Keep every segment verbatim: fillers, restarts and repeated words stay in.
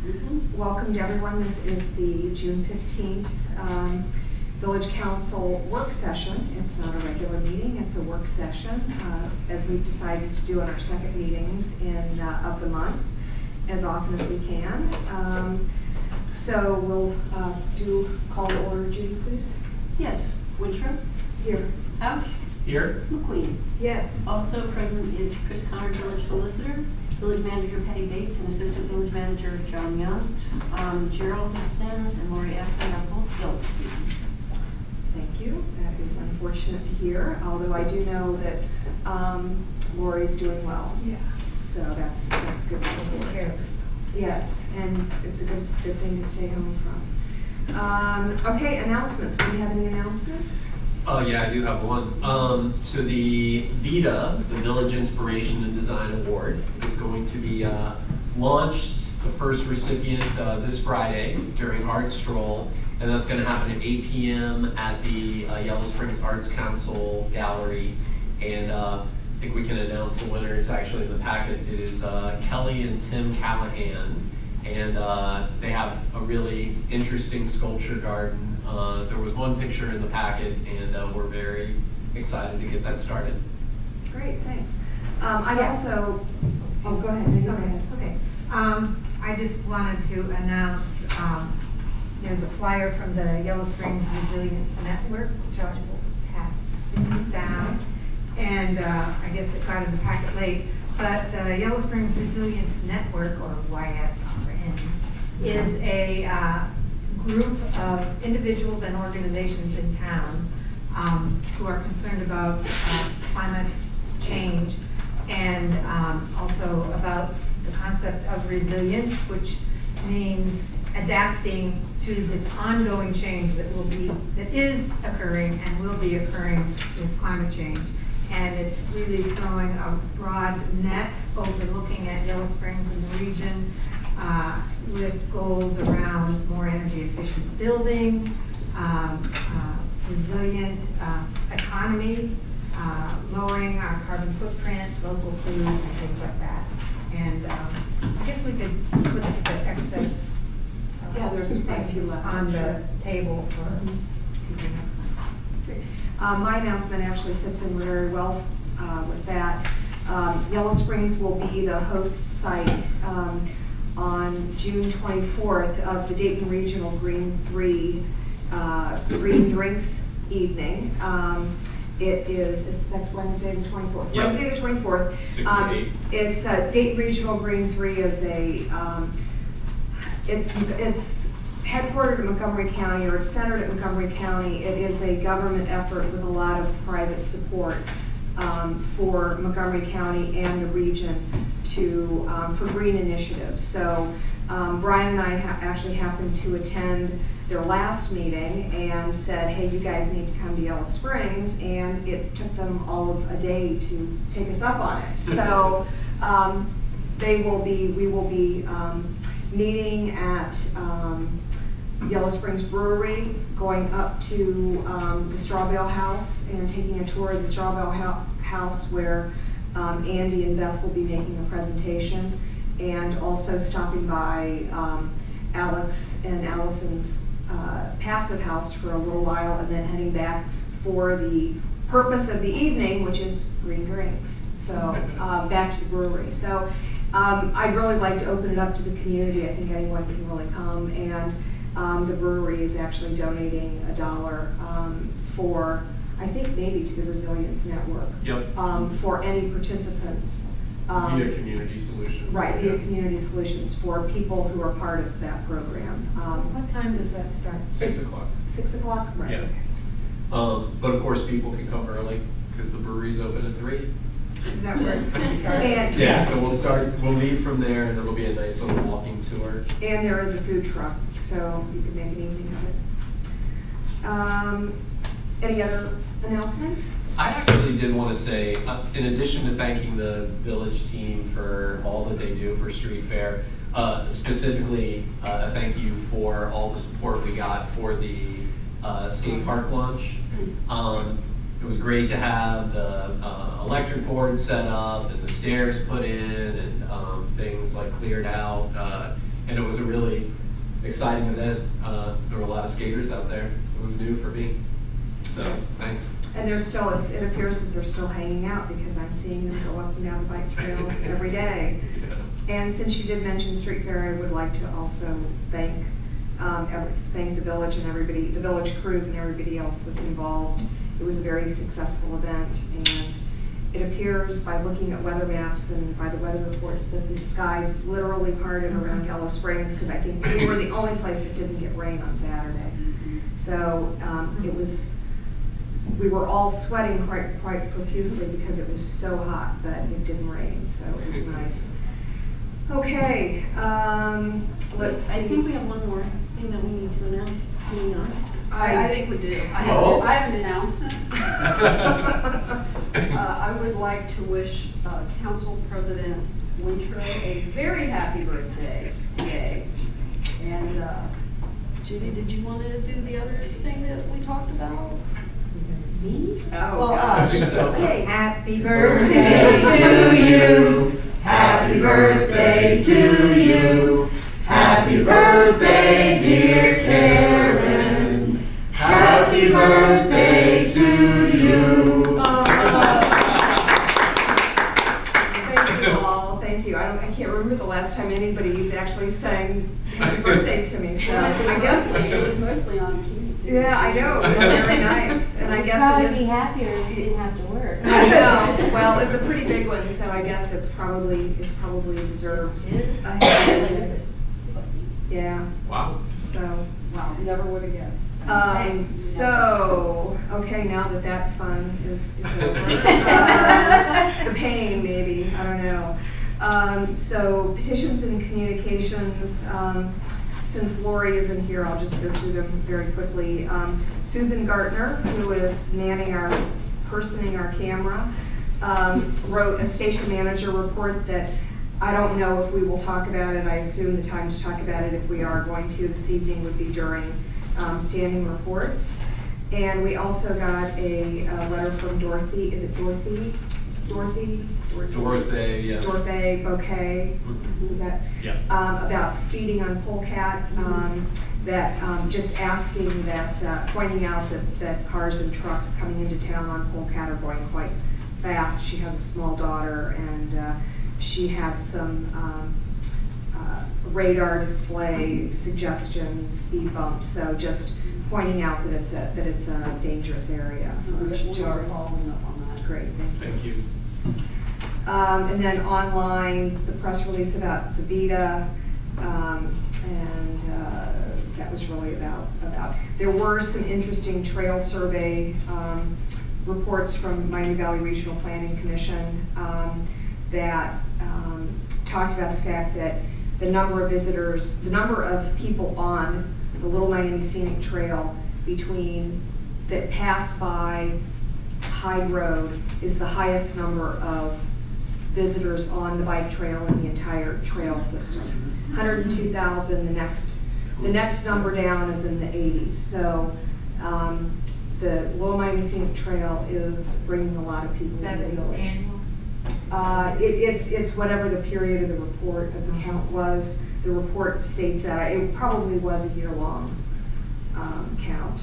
Mm-hmm. Welcome to everyone. This is the June fifteenth um, Village Council work session. It's not a regular meeting, it's a work session, uh, as we've decided to do on our second meetings in uh, of the month, as often as we can. Um, so we'll uh, do call to order. Judy, please. Yes. Winthrop. Here. Ouch. Here. McQueen. Yes. Also present is Chris Connor, Village Solicitor, Village Manager Patty Bates, and Assistant Village Manager John Young. Um, Gerald Sims and Lori Aston are both ill this evening. Thank you. That is unfortunate to hear, although I do know that um, Lori's doing well. Yeah. So that's that's good to Take care of herself. Yes, and it's a good good thing to stay home from. Um, okay, announcements. Do we have any announcements? Oh yeah, I do have one. Um, so the VITA, the Village Inspiration and Design Award, is going to be uh, launched, the first recipient uh, this Friday during Art Stroll, and that's going to happen at eight p m at the uh, Yellow Springs Arts Council Gallery. And uh, I think we can announce the winner. It's actually in the packet. It is uh, Kelly and Tim Callahan, and uh, they have a really interesting sculpture garden. Uh, there was one picture in the packet, and uh, we're very excited to get that started. Great, thanks. Um, I Yes. also, oh, go ahead. No, you go Okay, ahead. okay. Um, I just wanted to announce, um, there's a flyer from the Yellow Springs Resilience Network, which I will pass down. And uh, I guess it got in the packet late, but the Yellow Springs Resilience Network, or Y S R N, is a uh, group of individuals and organizations in town um, who are concerned about uh, climate change and um, also about the concept of resilience, which means adapting to the ongoing change that will be, that is occurring and will be occurring with climate change. And it's really throwing a broad net over looking at Yellow Springs and the region uh, with goals around more energy efficient building, um, uh, resilient uh, economy, uh, lowering our carbon footprint, local food, and things like that. And um, I guess we could put the excess uh, Yeah, there's quite a few left, on I'm the sure. table for Mhm. people next time. Great. Uh, my announcement actually fits in very well uh, with that. Um, Yellow Springs will be the host site um, on June twenty-fourth of the Dayton Regional Green three uh, Green Drinks Evening. Um, it is, it's next Wednesday the twenty-fourth. Yep. Wednesday the twenty-fourth. Six to eight. It's uh, Dayton Regional Green three is a, um, it's, it's headquartered in Montgomery County, or it's centered at Montgomery County. It is a government effort with a lot of private support um, for Montgomery County and the region to um, for green initiatives. So um, Brian and I ha actually happened to attend their last meeting and said, hey, you guys need to come to Yellow Springs, and it took them all of a day to take us up on it. So um, they will be, we will be um, meeting at um, Yellow Springs Brewery, going up to um, the Straw Bale House and taking a tour of the Straw Bale House where um, Andy and Beth will be making a presentation, and also stopping by um, Alex and Allison's uh, Passive House for a little while, and then heading back for the purpose of the evening, which is green drinks. So uh, back to the brewery. So um, I'd really like to open it up to the community. I think anyone can really come, and Um, the brewery is actually donating a dollar um, for, I think maybe to the Resilience Network. Yep. Um, for any participants. Um, Via Community Solutions. Right, via Yeah. Community Solutions for people who are part of that program. Um, What time does that start? Six o'clock. Six o'clock? Right. Yeah. Um, but of course, people can come early because the brewery's open at three. Is that where it's going to start? And- Yeah, Yes. so we'll start, we'll leave from there, and it'll be a nice little walking tour. And there is a food truck, so you can make an evening of it. Um, any other announcements? I actually did want to say, uh, in addition to thanking the village team for all that they do for Street Fair, uh, specifically uh, a thank you for all the support we got for the uh, skate park launch. Um, it was great to have the uh, electric board set up and the stairs put in and um, things like cleared out. Uh, and it was a really exciting event. Uh, there were a lot of skaters out there. It was new for me. So, thanks. And they're still, it's, it appears that they're still hanging out because I'm seeing them go up and down the bike trail every day. Yeah. And since you did mention Street Fair, I would like to also thank, um, every, thank the village and everybody, the village crews and everybody else that's involved. It was a very successful event, and it appears by looking at weather maps and by the weather reports that the skies literally parted around Yellow Springs, because I think we were the only place that didn't get rain on Saturday. So um, it was, we were all sweating quite quite profusely because it was so hot, but it didn't rain, so it was nice. Okay, um, let's see. I think we have one more thing that we need to announce. Moving on. I, I think we do. I have, Oh. I have an announcement. uh, I would like to wish uh, Council President Winter a very happy birthday today. And uh, Judy, did you want to do the other thing that we talked about? See? Oh, Well, gosh. I think so. Hey, Happy Birthday to you. Happy birthday to you. Happy birthday, dear Karen. Happy birthday to you. Thank you all, thank you. I don't, I can't remember the last time anybody's actually sang happy birthday to me, so well, it was I guess. mostly, it was mostly on key. too. Yeah, I know, it was very nice, and I guess Probably it be is. happier if you didn't have to work. I know, well, it's a pretty big one, so I guess it's probably, it's probably deserves Is a it? happy Is birthday. it sixty? Yeah, Wow. so. Wow, never would have guessed. Um, so, okay, now that that fun is, is over, uh, the pain maybe, I don't know. Um, so petitions and communications, um, since Lori isn't here, I'll just go through them very quickly. Um, Susan Gartner, who is manning our, personing our camera, um, wrote a station manager report that I don't know if we will talk about it. I assume the time to talk about it, if we are going to this evening, would be during um, standing reports. And we also got a, a letter from Dorothy, is it Dorothy? Dorothy? Dorothy, yeah. Dorothy Bouquet, is that? Yeah. Um, about speeding on Polecat, um, that, um, just asking that, uh, pointing out that, that cars and trucks coming into town on Polecat are going quite fast. She has a small daughter, and uh, she had some um, uh, radar display suggestion speed bumps, so just pointing out that it's a, that it's a dangerous area for We are children. following up on that. Great, thank you. Thank you. Um, and then online, the press release about the VITA, um, and uh, that was really about, about. There were some interesting trail survey um, reports from Miami Valley Regional Planning Commission um, that um, talked about the fact that the number of visitors, the number of people on the Little Miami Scenic Trail between, that pass by Hyde Road is the highest number of visitors on the bike trail in the entire trail system. one hundred two thousand, the next, the next number down is in the eighties. So um, the Little Miami Scenic Trail is bringing a lot of people Is that to the an village. annual? Uh, it, it's, it's whatever the period of the report of the count was. The report states that it probably was a year-long um, count.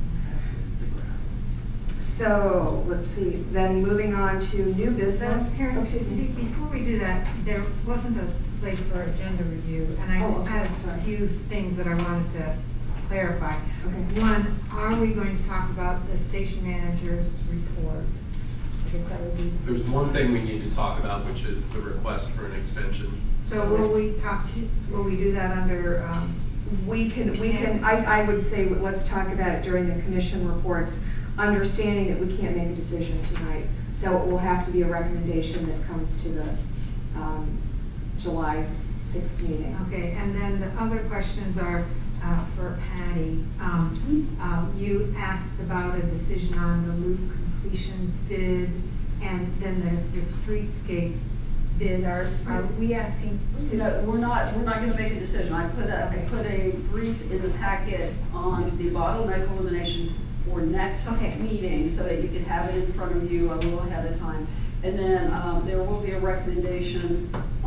So, let's see, then moving on to new business. Karen, Oh, excuse me. be- before we do that, there wasn't a place for agenda review, and I Oh, just okay, had sorry. a few things that I wanted to clarify. Okay. One, are we going to talk about the station manager's report? I guess that would be, There's one thing we need to talk about, which is the request for an extension. so will we talk, will we do that under, um, We can, we can, I, I would say, let's talk about it during the commission reports, understanding that we can't make a decision tonight. So it will have to be a recommendation that comes to the um, July sixth meeting. okay, and then the other questions are uh, for Patty. Um, um, You asked about a decision on the loop completion bid, and then there's the streetscape bid. Are, are we asking to? No, we're not, we're not gonna make a decision. I put a, I put a brief in the packet on the bottleneck elimination for next Okay. meeting, so that you can have it in front of you a little ahead of time. And then, um, there will be a recommendation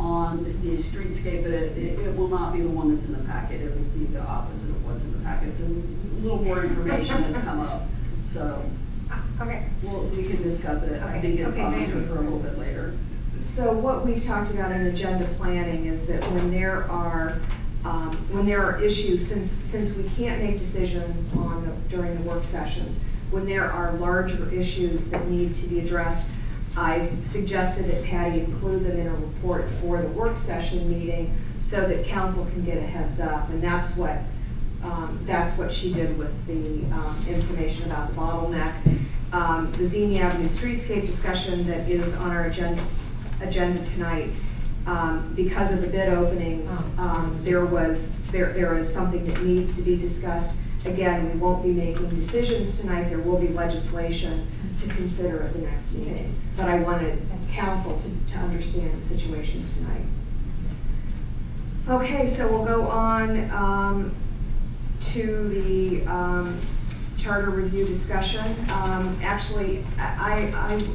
on the streetscape, but it, it, it will not be the one that's in the packet. It will be the opposite of what's in the packet. The a little more information has come up, so Okay. well, we can discuss it. I Okay, think it's okay, on thank to you. for a little bit later. So what we've talked about in agenda planning is that when there are, um, when there are issues, since, since we can't make decisions on the, during the work sessions, when there are larger issues that need to be addressed, I've suggested that Patty include them in a report for the work session meeting so that council can get a heads up. And that's what, um, that's what she did with the um, information about the bottleneck. Um, the Xenia Avenue streetscape discussion that is on our agenda, agenda tonight, um, because of the bid openings, um, there was, there, there is something that needs to be discussed. Again, we won't be making decisions tonight. There will be legislation to consider at the next meeting. But I wanted council to, to understand the situation tonight. Okay, so we'll go on um, to the um, charter review discussion. Um, actually, I, I,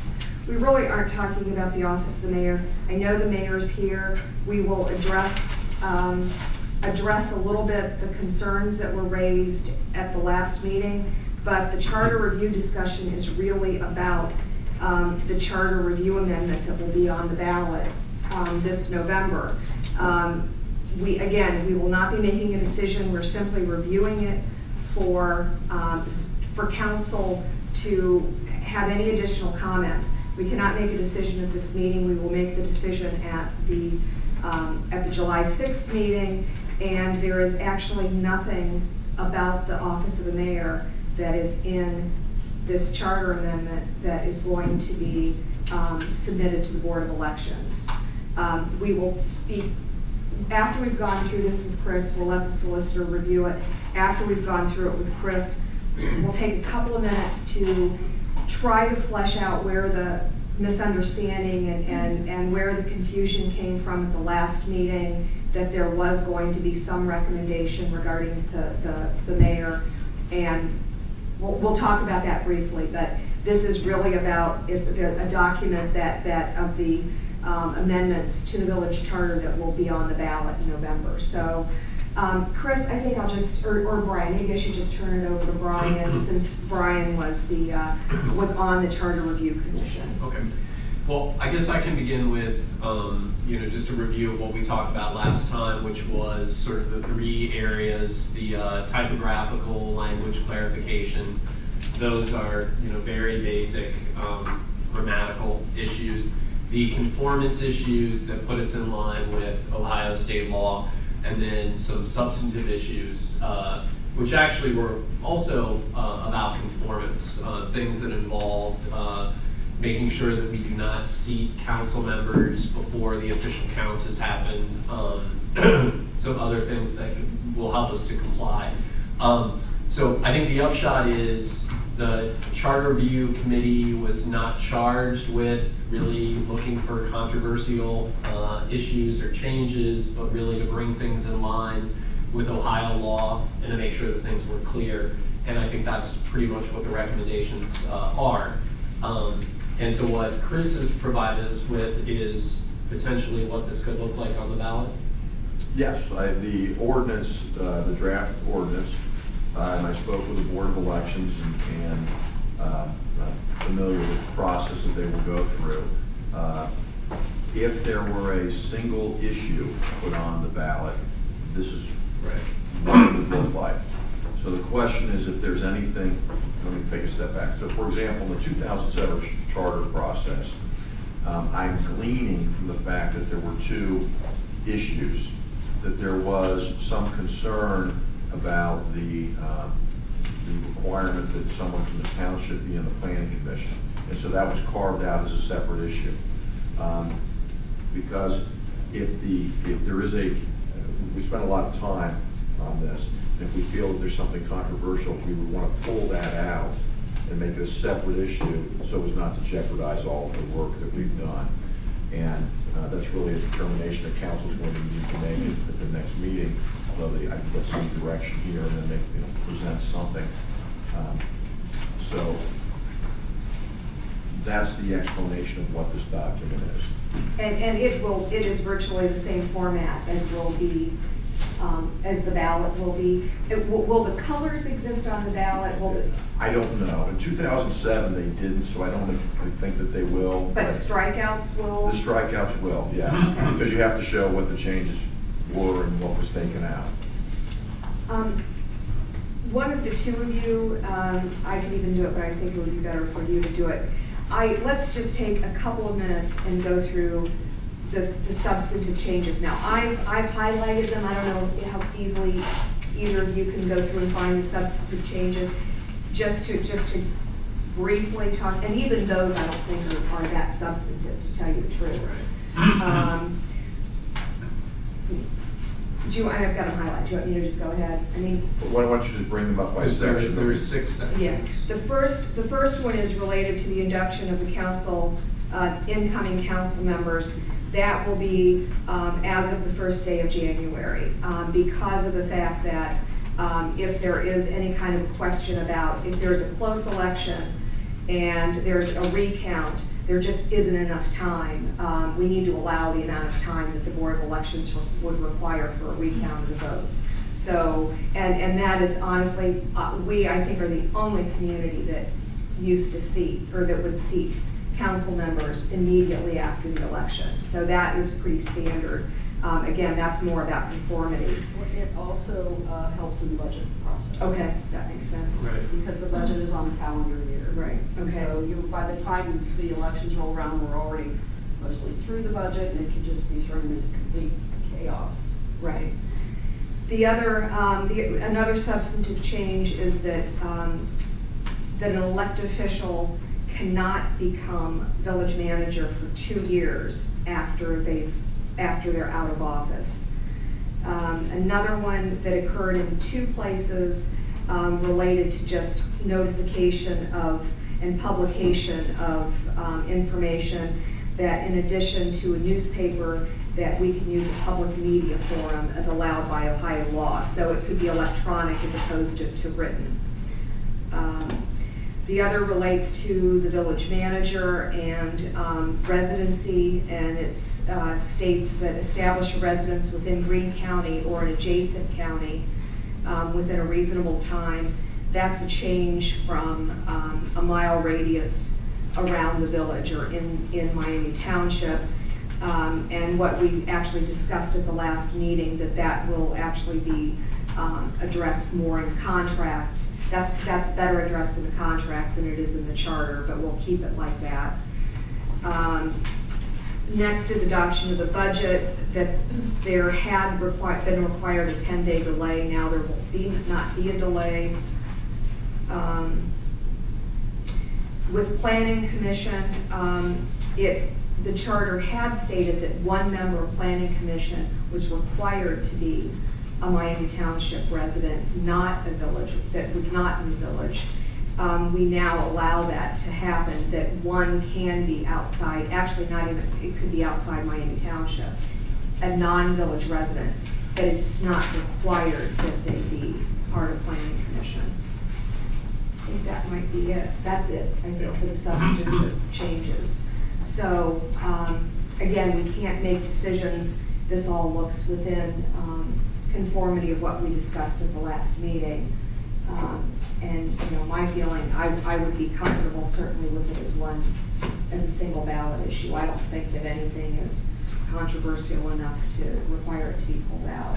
we really aren't talking about the office of the mayor. I know the mayor's here. We will address um, address a little bit the concerns that were raised at the last meeting, but the charter review discussion is really about um, the charter review amendment that will be on the ballot um, this November. Um, we, again, we will not be making a decision. We're simply reviewing it for, um, for council to have any additional comments. We cannot make a decision at this meeting. We will make the decision at the, um, at the July sixth meeting. And there is actually nothing about the office of the mayor that is in this charter amendment that is going to be um, submitted to the Board of Elections. Um, we will speak, after we've gone through this with Chris, we'll let the solicitor review it. After we've gone through it with Chris, we'll take a couple of minutes to try to flesh out where the misunderstanding and, and, and where the confusion came from at the last meeting, that there was going to be some recommendation regarding the, the, the mayor, and we'll, we'll talk about that briefly, but this is really about if a document that, that of the um, amendments to the village charter that will be on the ballot in November. So um, Chris, I think I'll just, or, or Brian, maybe I should just turn it over to Brian since Brian was the, uh, was on the Charter Review Commission. Okay. Well, I guess I can begin with, um, you know, just a review of what we talked about last time, which was sort of the three areas, the uh, typographical language clarification. Those are, you know, very basic um, grammatical issues. The conformance issues that put us in line with Ohio state law, and then some substantive issues, uh, which actually were also uh, about conformance, uh, things that involved uh, making sure that we do not seat council members before the official count has happened, um, so other things that will help us to comply. Um, so I think the upshot is the Charter Review Committee was not charged with really looking for controversial uh, issues or changes, but really to bring things in line with Ohio law and to make sure that things were clear. And I think that's pretty much what the recommendations uh, are. Um, And so what Chris has provided us with is potentially what this could look like on the ballot. Yes, I, the ordinance, uh, the draft ordinance, uh, and I spoke with the Board of Elections and, and uh, I'm familiar with the process that they will go through. Uh, if there were a single issue put on the ballot, this is what it would look like. So the question is if there's anything, let me take a step back. So for example, in the two thousand seven ch charter process, um, I'm gleaning from the fact that there were two issues, that there was some concern about the, uh, the requirement that someone from the township be in the planning commission. And so that was carved out as a separate issue. Um, because if the, if there is a, we spent a lot of time on this, if we feel that there's something controversial, we would want to pull that out and make it a separate issue so as not to jeopardize all of the work that we've done. And uh, that's really a determination that council is going to need to make it at the next meeting, although they, I can get some direction here and then they, you know, present something. Um, so that's the explanation of what this document is. And, and it will, it is virtually the same format as will be, um, as the ballot will be. It, will, will the colors exist on the ballot? Will the, I don't know. In two thousand seven, they didn't, so I don't think that they will. but strikeouts will? The strikeouts will, yes, because you have to show what the changes were and what was taken out. Um, one of the two of you, um, I can even do it, but I think it would be better for you to do it. I, let's just take a couple of minutes and go through the, the substantive changes. Now, I've, I've highlighted them. I don't know how easily either of you can go through and find the substantive changes. Just to, just to briefly talk, and even those I don't think are, are that substantive, to tell you the truth. Um, do you, I've got them highlighted. Do you want me to just go ahead? I mean, Why don't you just bring them up by Because there, section? there's six sections. yeah, the first, the first one is related to the induction of the council, uh, incoming council members. That will be um, as of the first day of January, um, because of the fact that um, if there is any kind of question about, if there's a close election and there's a recount, there just isn't enough time. Um, we need to allow the amount of time that the Board of Elections re would require for a recount of the votes. So, and, and that is honestly, uh, we, I think, are the only community that used to seat, or that would seat council members immediately after the election. So that is pretty standard. Um, again, that's more about conformity. It also uh, helps in the budget process. Okay, that makes sense. Right. Because the budget is on the calendar year. Right, okay. So you, by the time the elections roll around, we're already mostly through the budget, and it could just be thrown into complete chaos. Right. The other, um, the, another substantive change is that, um, that an elected official cannot become village manager for two years after they've, after they're out of office. Um, another one that occurred in two places um, related to just notification of and publication of um, information that, in addition to a newspaper, that we can use a public media forum as allowed by Ohio law. So it could be electronic as opposed to, to written. Um, the other relates to the village manager and um, residency, and it uh, states that establish a residence within Greene County or an adjacent county um, within a reasonable time. That's a change from um, a mile radius around the village or in, in Miami Township. Um, and what we actually discussed at the last meeting, that that will actually be um, addressed more in the contract. That's, that's better addressed in the contract than it is in the charter, but we'll keep it like that. Um, next is adoption of the budget, that there had required, been required a ten day delay. Now there will be, not be a delay. Um, with Planning Commission, um, it, the charter had stated that one member of Planning Commission was required to be a Miami Township resident, not a village, that was not in the village. Um, we now allow that to happen, that one can be outside, actually not even, it could be outside Miami Township, a non-village resident, but it's not required that they be part of Planning Commission. I think that might be it. That's it, I think, for the substantive changes. So, um, again, we can't make decisions. This all looks within um, conformity of what we discussed at the last meeting. Um, and, you know, my feeling, I, I would be comfortable certainly with it as one, as a single ballot issue. I don't think that anything is controversial enough to require it to be pulled out.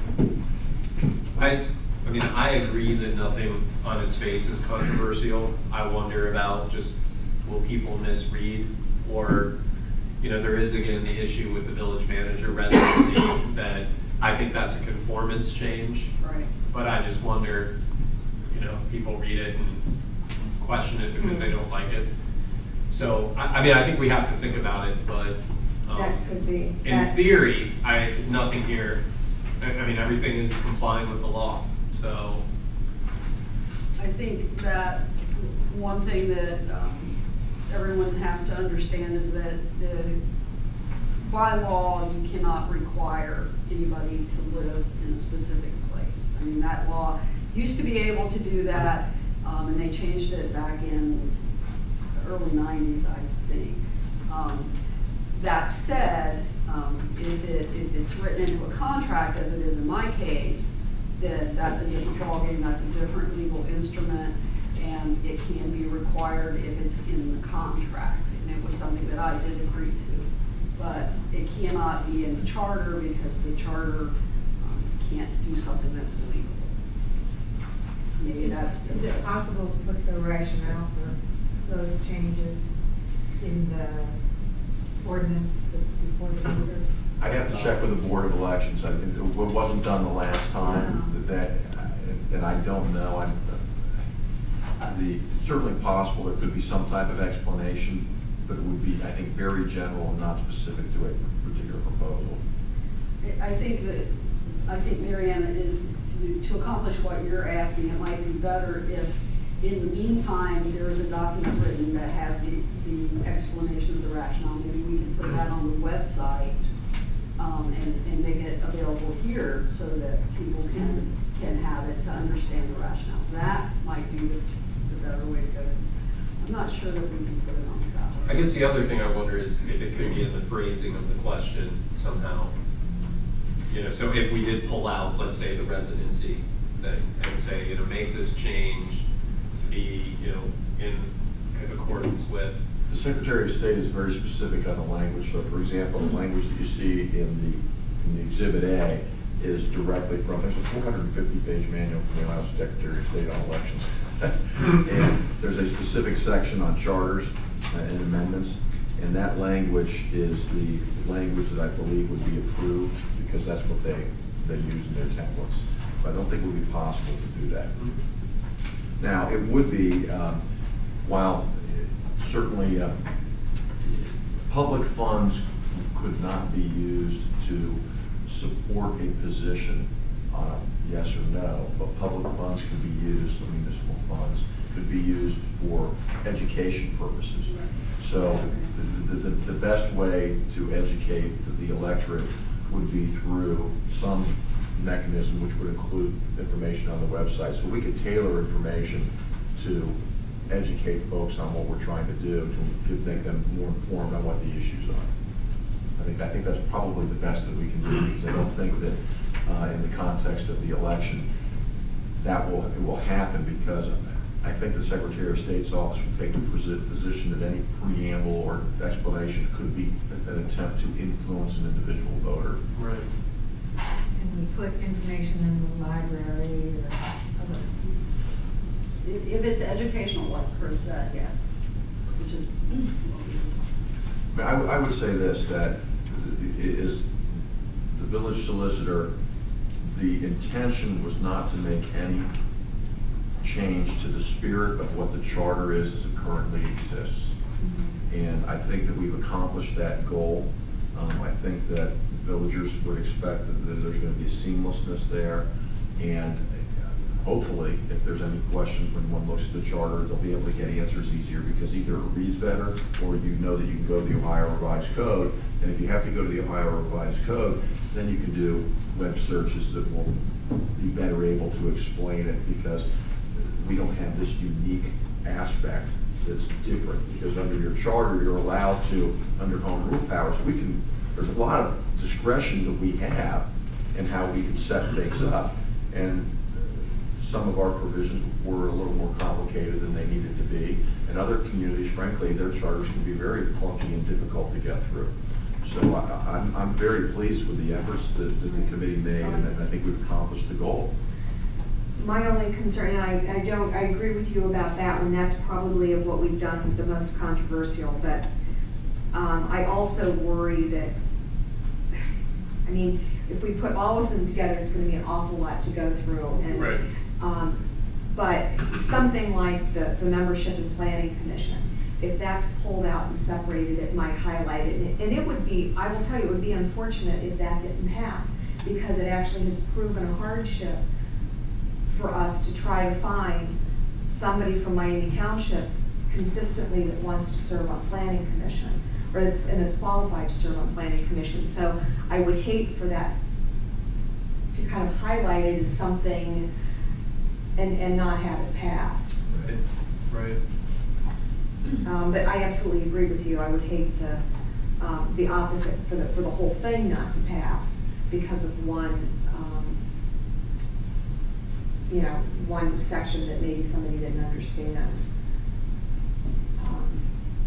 I, I mean, I agree that nothing on its face is controversial. I wonder about just, will people misread? Or, you know, there is again the issue with the village manager residency that I think that's a conformance change. Right. But I just wonder, you know, if people read it and question it because they don't like it. So, I, I mean, I think we have to think about it, but um, That could be. in that- theory, I, nothing here, I, I mean, everything is complying with the law, so. I think that one thing that um, everyone has to understand is that the, by law, you cannot require anybody to live in a specific place. I mean, that law used to be able to do that, um, and they changed it back in early nineties, I think. Um, That said, um, if it, if it's written into a contract, as it is in my case, then that's a different ballgame, that's a different legal instrument, and it can be required if it's in the contract. And it was something that I did agree to. But it cannot be in the charter because the charter um, can't do something that's illegal. So maybe that's. Is it possible to put the rationale for those changes in the ordinance that's before the voter? I'd have to check with the Board of Elections. I- It wasn't done the last time, that, that- and I don't know. I'm, the, certainly possible there could be some type of explanation, but it would be, I think, very general and not specific to a particular proposal. I think that, I think, Mariana, is to, to accomplish what you're asking, it might be better if, in the meantime, there is a document written that has the, the explanation of the rationale. Maybe we can put that on the website, um, and, and make it available here so that people can, can have it to understand the rationale. That might be the, the better way to go. I'm not sure that we can put it on the ballot. I guess the other thing I wonder is if it could be in the phrasing of the question somehow. You know, so if we did pull out, let's say, the residency thing and say, you know, make this change to be, you know, in accordance with. The Secretary of State is very specific on the language. So, for example, the language that you see in the, in the Exhibit A is directly from, there's a four hundred fifty page manual from the Ohio Secretary of State on elections. And there's a specific section on charters and amendments, and that language is the language that I believe would be approved because that's what they, they use in their templates. So I don't think it would be possible to do that. Now, it would be, um, while certainly uh, public funds could not be used to support a position on a yes or no, but public funds could be used, the municipal funds, could be used for education purposes. So the, the, the best way to educate the electorate would be through some mechanism which would include information on the website. So we could tailor information to educate folks on what we're trying to do, to give, make them more informed on what the issues are. I think, I think that's probably the best that we can do, because I don't think that uh, in the context of the election that will, it will happen, because I think the Secretary of State's office would take the position that any preamble or explanation could be an attempt to influence an individual voter. Right. Can we put information in the library or other? If, if it's educational, like Chris said, yes, which is. I, w I would say this, that is the village solicitor, the intention was not to make any change to the spirit of what the charter is as it currently exists. Mm-hmm. And I think that we've accomplished that goal. Um, I think that villagers would expect that there's going to be seamlessness there, and hopefully, if there's any questions when one looks at the charter, they'll be able to get answers easier, because either it reads better, or you know that you can go to the Ohio Revised Code. And if you have to go to the Ohio Revised Code, then you can do web searches that will be better able to explain it, because we don't have this unique aspect that's different. Because under your charter, you're allowed to, under home rule powers, we can, there's a lot of discretion that we have in how we can set things up. And some of our provisions were a little more complicated than they needed to be. And other communities, frankly, their charters can be very clunky and difficult to get through. So I, I'm, I'm very pleased with the efforts that, that the committee made, and I think we've accomplished the goal. My only concern, and I, I don't, I agree with you about that one, that's probably of what we've done the most controversial, but um, I also worry that, I mean, if we put all of them together, it's going to be an awful lot to go through. And, right. Um, but something like the, the membership and planning commission, if that's pulled out and separated, it might highlight it. And, it. and it would be, I will tell you, it would be unfortunate if that didn't pass, because it actually has proven a hardship for us to try to find somebody from Miami Township consistently that wants to serve on planning commission, or that's, and it's qualified to serve on planning commission. So I would hate for that to kind of highlight it as something and, and not have it pass. Right, right. Um, But I absolutely agree with you. I would hate the, um, the opposite, for the, for the whole thing not to pass because of one, um, you know, one section that maybe somebody didn't understand. Um,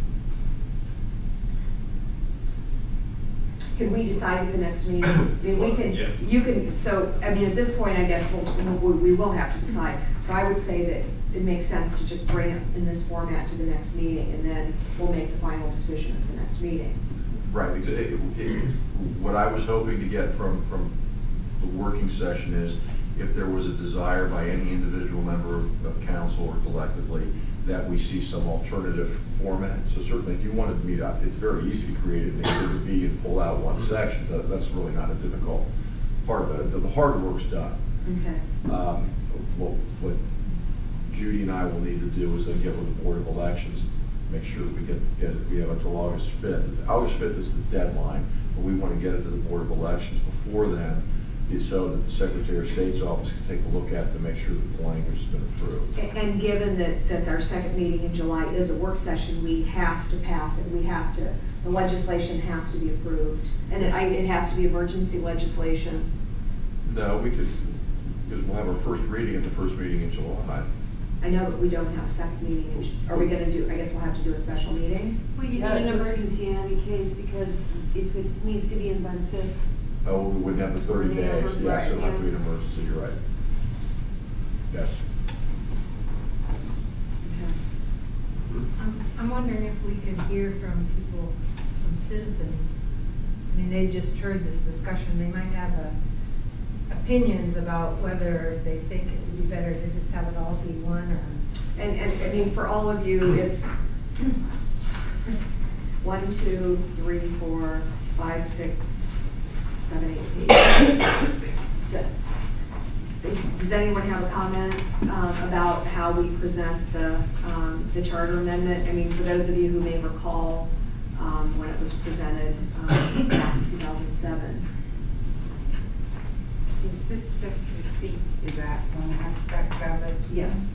Can we decide at the next meeting? I mean, we can, Yeah. you can, so, I mean, at this point, I guess we'll, we we will have to decide. So I would say that it makes sense to just bring it in this format to the next meeting, and then we'll make the final decision at the next meeting. Right, because it- it- what I was hoping to get from, from the working session is if there was a desire by any individual member of of council or collectively that we see some alternative format. So certainly if you wanted to meet up, it's very easy to create an exhibit B and pull out one section. That- That's really not a difficult part of it. The the hard work's done. Okay. Um, What, what Judy and I will need to do is then get with the Board of Elections, make sure we get, get it, we have until August fifth. August fifth is the deadline, but we want to get it to the Board of Elections before then, so that the Secretary of State's office can take a look at it to make sure that the language has been approved. And and given that, that our second meeting in July is a work session, we have to pass it, we have to, the legislation has to be approved. And it, I- it has to be emergency legislation. No, we could, because we'll have our first reading at the first meeting in July. I know that we don't have a second meeting, in Ju- are we gonna do, I guess we'll have to do a special meeting? Well, you need Yeah, an it's- emergency in any case, because if it needs to be in by the fifth. Oh, we wouldn't have the thirty Yeah, days, yes, right, it'll have to be yeah. an emergency, you're right. Yes. Okay. I'm, I'm wondering if we could hear from people, from citizens. I mean, they just heard this discussion, they might have a, opinions about whether they think it would be better to just have it all be one or. And, and, I mean, for all of you, it's one, two, three, four, five, six, seven, eight pages. So, Does does anyone have a comment um, about how we present the, um, the charter amendment? I mean, for those of you who may recall um, when it was presented um, back in two thousand seven. Is this just to speak to that one aspect of it? Yes.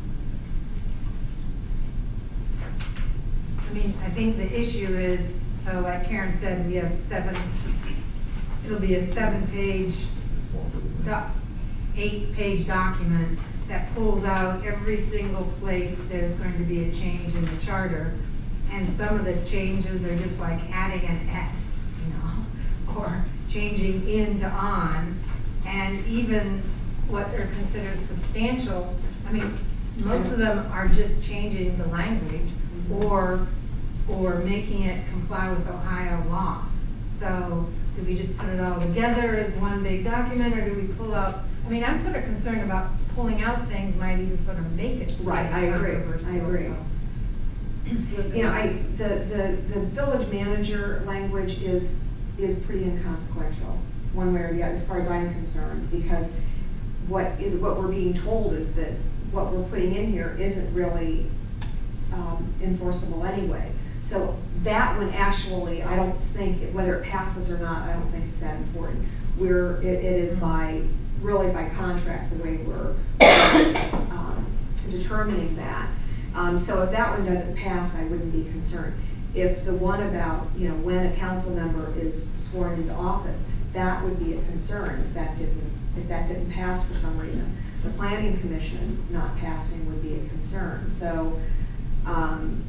I mean, I think the issue is, so like Karen said, we have seven, it'll be a seven-page, doc, eight-page document that pulls out every single place there's going to be a change in the charter. And some of the changes are just like adding an S, you know, or changing in to on. And even what are considered substantial, I mean, most of them are just changing the language or, or making it comply with Ohio law. So do we just put it all together as one big document, or do we pull out, I mean, I'm sort of concerned about pulling out things might even sort of make it seem Right, I agree, I controversial, agree. so. You know, I, the, the, the village manager language is, is pretty inconsequential, one way or the other, as far as I'm concerned, because what is, what we're being told is that what we're putting in here isn't really um, enforceable anyway. So that one actually, I don't think, whether it passes or not, I don't think it's that important. We're, it, it is by, really by contract, the way we're um, determining that. Um, so if that one doesn't pass, I wouldn't be concerned. If the one about, you know, when a council member is sworn into office, that would be a concern if that didn't, if that didn't pass for some reason. The planning commission not passing would be a concern. So, um,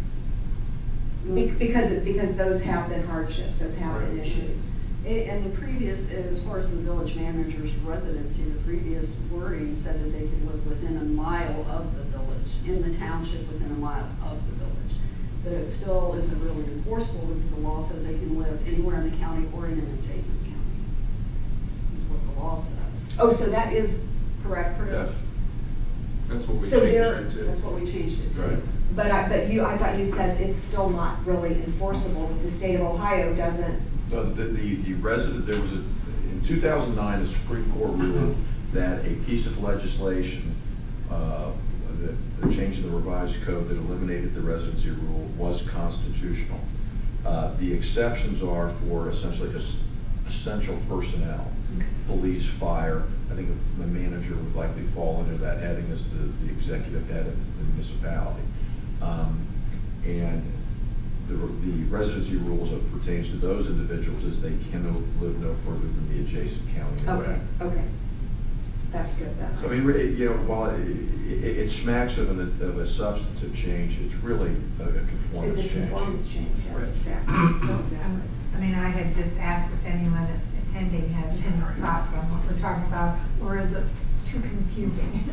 be- because, it- because those have been hardships, those have been issues. A- And the previous, as far as the village manager's residency, the previous wording said that they could live within a mile of the village, in the township within a mile of the village. But it still isn't really enforceable because the law says they can live anywhere in the county or in an adjacent county, is what the law says. Oh, so that is, Correct, Chris? Yes. That's what we So changed there- it to. That's what we changed it to. Right. but I, but you, I thought you said it's still not really enforceable, that the state of Ohio doesn't. No, the, the, the resident, there was a, in two thousand nine, the Supreme Court ruled that a piece of legislation, uh, that, that changed the revised code that eliminated the residency rule was constitutional. Uh, the exceptions are for essentially es- essential personnel, police, fire. I think the manager would likely fall under that heading as the, the executive head of the municipality. Um, And the, the residency rules that pertains to those individuals is they can no- live no further than the adjacent county away. Okay, okay. That's good then. So I mean, re- you know, while it, it, it smacks of, an, of a substantive change, it's really a, a conformance It's a change. conformance change, yes, Right. exactly, exactly. I mean, I had just asked if anyone attending has any thoughts on what we're talking about, or is it too confusing?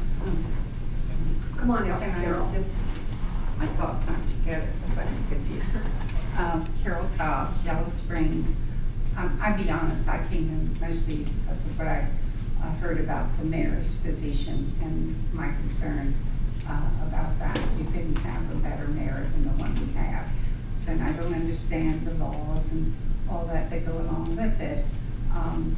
Come on, now, Can I Carol. just, my thoughts aren't together because I'm confused. Um, Carol Cobbs, Yellow Springs. Um, I'll be honest, I came in mostly because of what I uh, heard about the mayor's position and my concern uh, about that. We couldn't have a better mayor than the one we have. So, and I don't understand the laws and all that that go along with it. Um,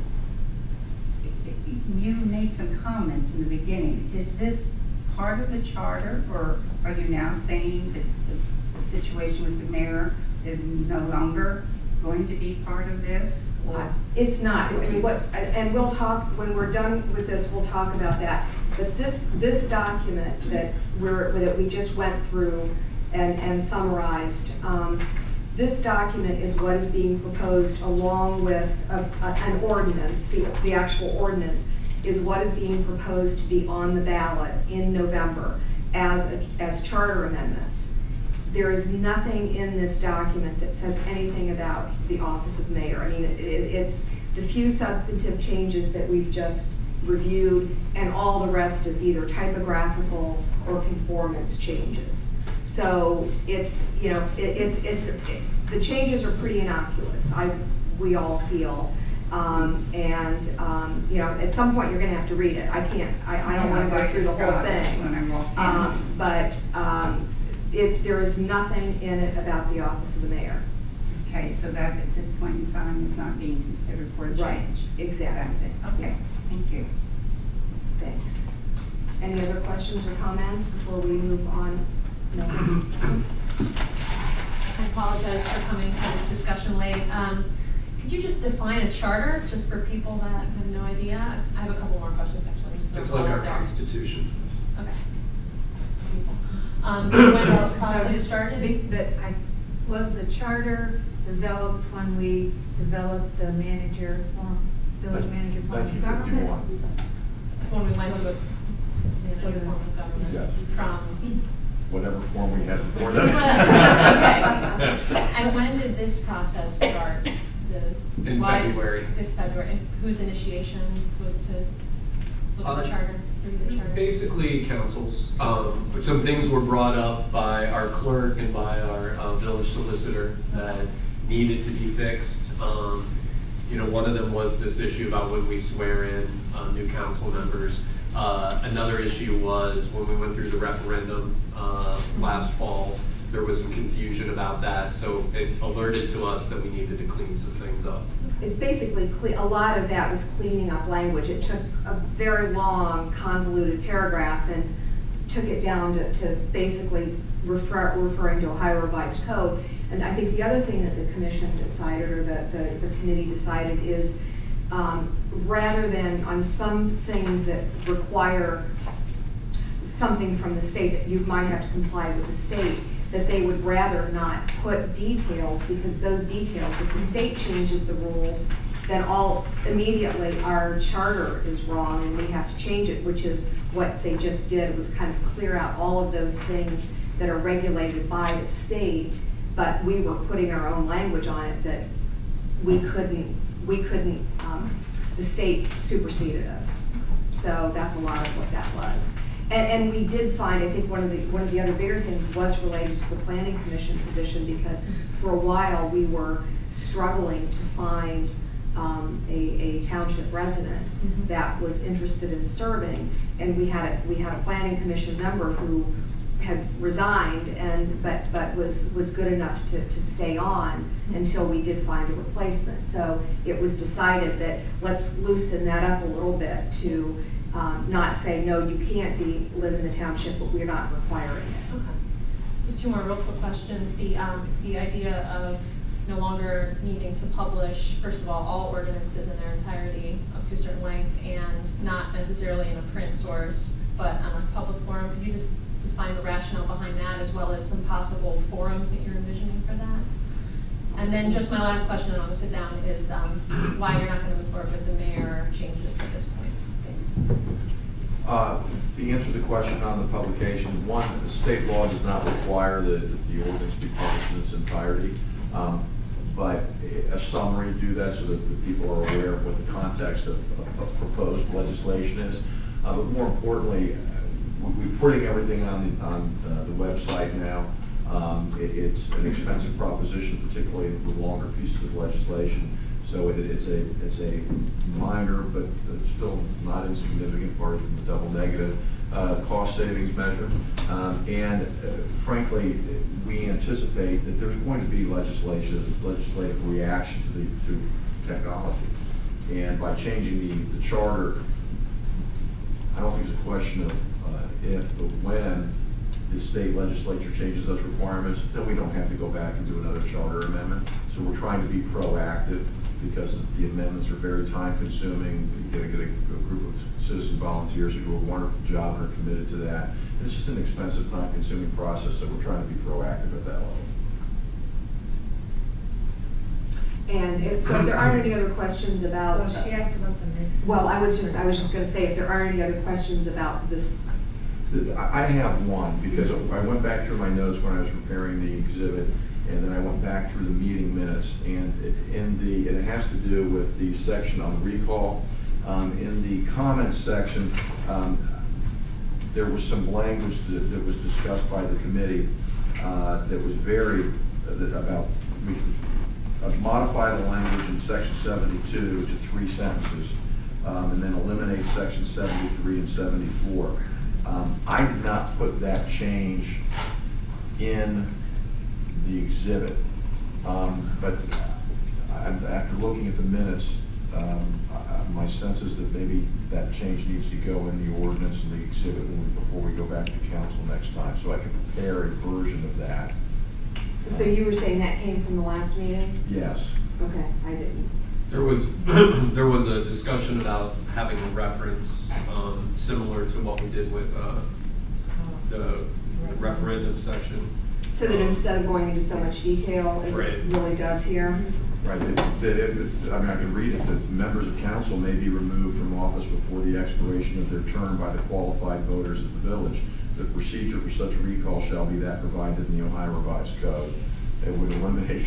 You made some comments in the beginning. Is this part of the charter, or are you now saying that the situation with the mayor is no longer going to be part of this? Or It's not, If you- what, and we'll talk, when we're done with this, we'll talk about that. But this, this document that we're, that we just went through and, and summarized, um, this document is what is being proposed along with a, a, an ordinance, the, the actual ordinance is what is being proposed to be on the ballot in November as, a, as charter amendments. There is nothing in this document that says anything about the office of mayor. I mean, it, it's the few substantive changes that we've just reviewed, and all the rest is either typographical or conformance changes. So it's, you know, it, it's, it's, it, the changes are pretty innocuous, I, we all feel. Um, and, um, you know, at some point you're gonna have to read it. I can't, I, I don't wanna go through the whole thing. When I walked in. Um, but, um, it, there is nothing in it about the office of the mayor. Okay, so that at this point in time is not being considered for a Right, change. exactly. That's it. Okay, Yes. thank you. Thanks. Any other questions or comments before we move on? No? I apologize for coming to this discussion late. Um, could you just define a charter, just for people that have no idea? I have a couple more questions, actually. Just It's throw like them our out there. constitution. Okay. Um, when So- this so process just started? big- But I, was the charter developed when we developed the manager form, village manager form of nineteen government? fifty-one. It's when we went to the So manager the- form of government Yes. from. Whatever form we had before Okay. that. And when did this process start? The, In why- February. This February. Whose initiation was to look at the Uh, charter, read the charter? Basically, councils. Um, some things were brought up by our clerk and by our uh, village solicitor that needed to be fixed. Um, you know, one of them was this issue about when we swear in uh, new council members. Uh, another issue was when we went through the referendum uh, last fall, there was some confusion about that, so it alerted to us that we needed to clean some things up. It's basically, cle- a lot of that was cleaning up language. It took a very long, convoluted paragraph and took it down to, to basically refer, referring to Ohio Revised Code. And I think the other thing that the commission decided, or the, the, the committee decided, is um, rather than on some things that require s- something from the state that you might have to comply with the state, that they would rather not put details, because those details, if the state changes the rules, then all, immediately our charter is wrong and we have to change it, which is what they just did, was kind of clear out all of those things that are regulated by the state, but we were putting our own language on it that we couldn't, we couldn't, um, the state superseded us. So that's a lot of what that was. And, and we did find, I think one of the, one of the other bigger things was related to the planning commission position, because for a while we were struggling to find um, a, a township resident Mhm. that was interested in serving. And we had a, we had a planning commission member who had resigned and, but, but was, was good enough to, to stay on until we did find a replacement. So it was decided that let's loosen that up a little bit to um, not say, no, you can't be, live in the township, but we're not requiring it. Okay. Just two more real quick questions. The, um, the idea of no longer needing to publish, first of all, all ordinances in their entirety up to a certain length, and not necessarily in a print source, but on a public forum. Could you just define the rationale behind that, as well as some possible forums that you're envisioning for that. And then just my last question, and I'll sit down, is um, why you're not going to move forward with the mayor changes at this point. Thanks. Uh, To answer the question on the publication, one, the state law does not require that the ordinance be published in its entirety, um, but a summary do that so that the people are aware of what the context of, of proposed legislation is. Uh, but more importantly, we're putting everything on the, on uh, the website now. Um, it, it's an expensive proposition, particularly with longer pieces of legislation. So it, it's a it's a minor, but still not insignificant part of the double negative uh, cost savings measure. Um, and uh, frankly, we anticipate that there's going to be legislation, legislative reaction to the to technology. And by changing the, the charter, I don't think it's a question of uh, if, but when the state legislature changes those requirements, then we don't have to go back and do another charter amendment. So we're trying to be proactive because the amendments are very time consuming. You gotta get a, a group of citizen volunteers who do a wonderful job and are committed to that. And it's just an expensive, time consuming process, so we're trying to be proactive at that level. And if, so if there aren't any other questions about. Well, she asked about the mid. Well, I was just, I was just gonna say, if there aren't any other questions about this. I have one, because I went back through my notes when I was preparing the exhibit, and then I went back through the meeting minutes, and in the, and it has to do with the section on recall. Um, in the comments section, um, there was some language that, that was discussed by the committee uh, that was very, uh, that about, we uh, modify the language in section seventy-two to three sentences, um, and then eliminate section seventy-three and seventy-four. Um, I did not put that change in the exhibit, um, but I, after looking at the minutes, um, I, my sense is that maybe that change needs to go in the ordinance and the exhibit when we, before we go back to council next time, so I can prepare a version of that. So you were saying that came from the last meeting? Yes. Okay, I didn't. There was, there was a discussion about having a reference um, similar to what we did with uh, the referendum section. So that instead of going into so much detail as Right. it really does here? Right, that, that it, I mean, I can read it, that members of council may be removed from office before the expiration of their term by the qualified voters of the village. The procedure for such recall shall be that provided in the Ohio Revised Code. It would eliminate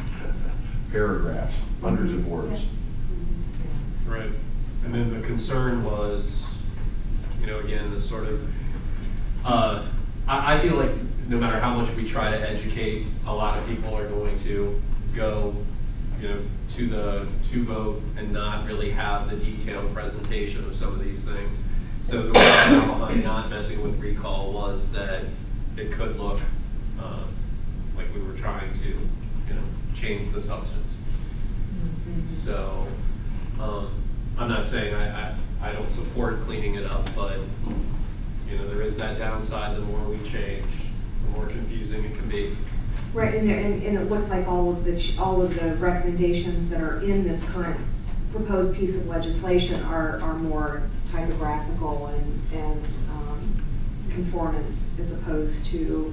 paragraphs, hundreds of words. Right. And then the concern was, you know, again, the sort of, uh, I, I feel like no matter how much we try to educate, a lot of people are going to go, you know, to the, to vote and not really have the detailed presentation of some of these things. So the rationale behind not messing with recall was that it could look uh, like we were trying to, you know, change the substance. Mm-hmm. So um, I'm not saying I, I, I don't support cleaning it up, but you know, there is that downside. The more we change, the more confusing it can be. Right, and, there, and, and it looks like all of the ch all of the recommendations that are in this current proposed piece of legislation are are more typographical and and um, conformance as opposed to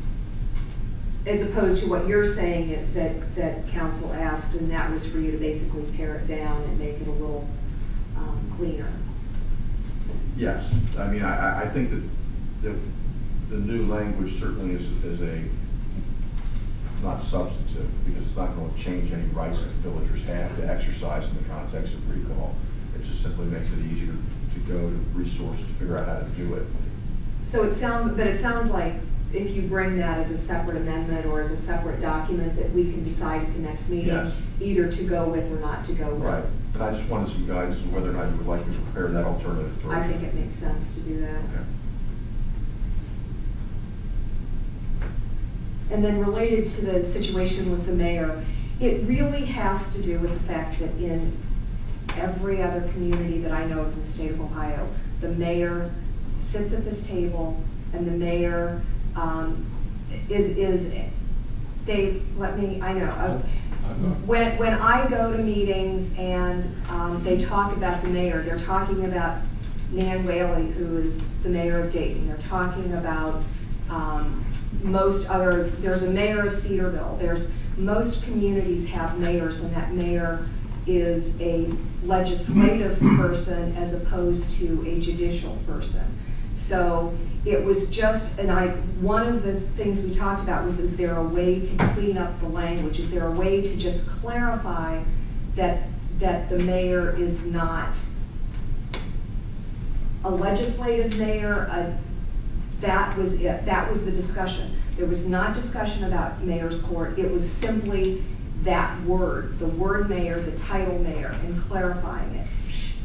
as opposed to what you're saying it, that that council asked, and that was for you to basically tear it down and make it a little um, cleaner. Yes, I mean, I, I think that the, the new language certainly is, is a, not substantive, because it's not going to change any rights that villagers have to exercise in the context of recall. It just simply makes it easier to go to resources to figure out how to do it. So it sounds, but it sounds like if you bring that as a separate amendment or as a separate document that we can decide at the next meeting, Yes. either to go with or not to go with. Right, and I just wanted some guidance on whether or not you would like me to prepare that alternative version. I think it makes sense to do that. Okay. And then related to the situation with the mayor, it really has to do with the fact that in every other community that I know of in the state of Ohio, the mayor sits at this table and the mayor um, is, is, Dave, let me, I know. Uh, when, when I go to meetings and um, they talk about the mayor, they're talking about Nan Whaley, who is the mayor of Dayton. They're talking about um, most other, there's a mayor of Cedarville. There's, most communities have mayors, and that mayor is a legislative person as opposed to a judicial person. So it was just, and I, one of the things we talked about was, is there a way to clean up the language? Is there a way to just clarify that, that the mayor is not a legislative mayor? A, that was it, that was the discussion. There was not discussion about mayor's court, it was simply that word, the word mayor, the title mayor, and clarifying it.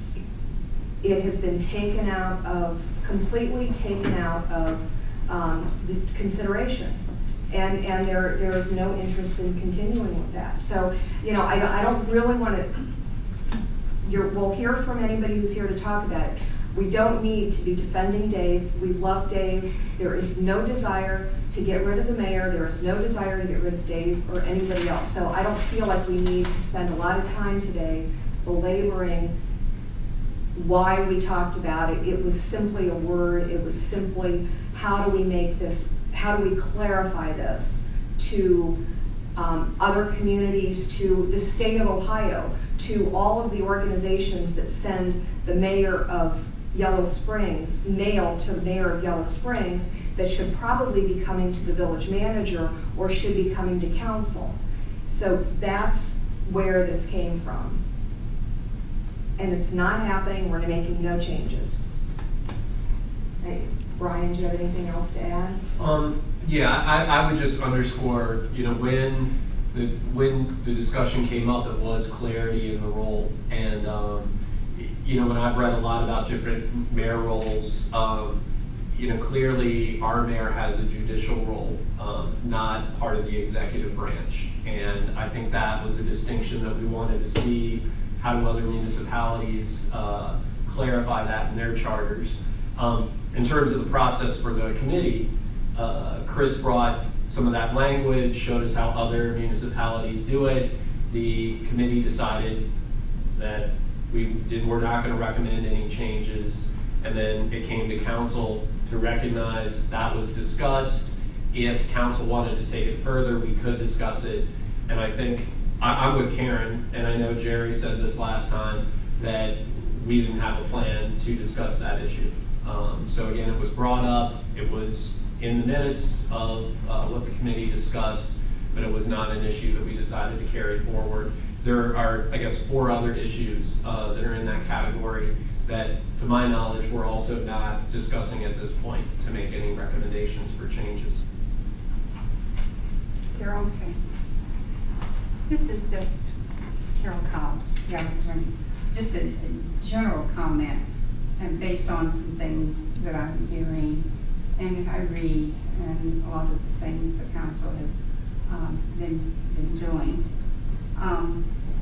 It has been taken out of, completely taken out of um, the consideration. And, and there, there is no interest in continuing with that. So, you know, I don't, I don't really want to, you're, we'll hear from anybody who's here to talk about it. We don't need to be defending Dave. We love Dave. There is no desire to get rid of the mayor. There is no desire to get rid of Dave or anybody else. So I don't feel like we need to spend a lot of time today belaboring why we talked about it. It was simply a word. It was simply, how do we make this, how do we clarify this to um, other communities, to the state of Ohio, to all of the organizations that send the mayor of Yellow Springs, mail to the mayor of Yellow Springs, that should probably be coming to the village manager or should be coming to council. So that's where this came from. And it's not happening, we're making no changes. Hey, Brian, do you have anything else to add? Um, yeah, I, I would just underscore, you know, when the, when the discussion came up, it was clarity in the role. And, um, you know, when I've read a lot about different mayor roles, um, you know, clearly our mayor has a judicial role, um, not part of the executive branch. And I think that was a distinction that we wanted to see. How do other municipalities uh, clarify that in their charters? Um, in terms of the process for the committee, uh, Chris brought some of that language, showed us how other municipalities do it. The committee decided that we did, we're not going to recommend any changes, and then it came to council to recognize that was discussed. If council wanted to take it further, we could discuss it. And I think I, I'm with Karen, and I know Jerry said this last time, that we didn't have a plan to discuss that issue. Um, so again, it was brought up, it was in the minutes of uh, what the committee discussed, but it was not an issue that we decided to carry forward. There are, I guess, four other issues uh, that are in that category that, to my knowledge, we're also not discussing at this point to make any recommendations for changes. Carol? Okay. This is just Carol Cobbs, Yellow Springs. Just a, a general comment, and based on some things that I'm hearing and I read, and a lot of the things the council has um, been, been doing. Um,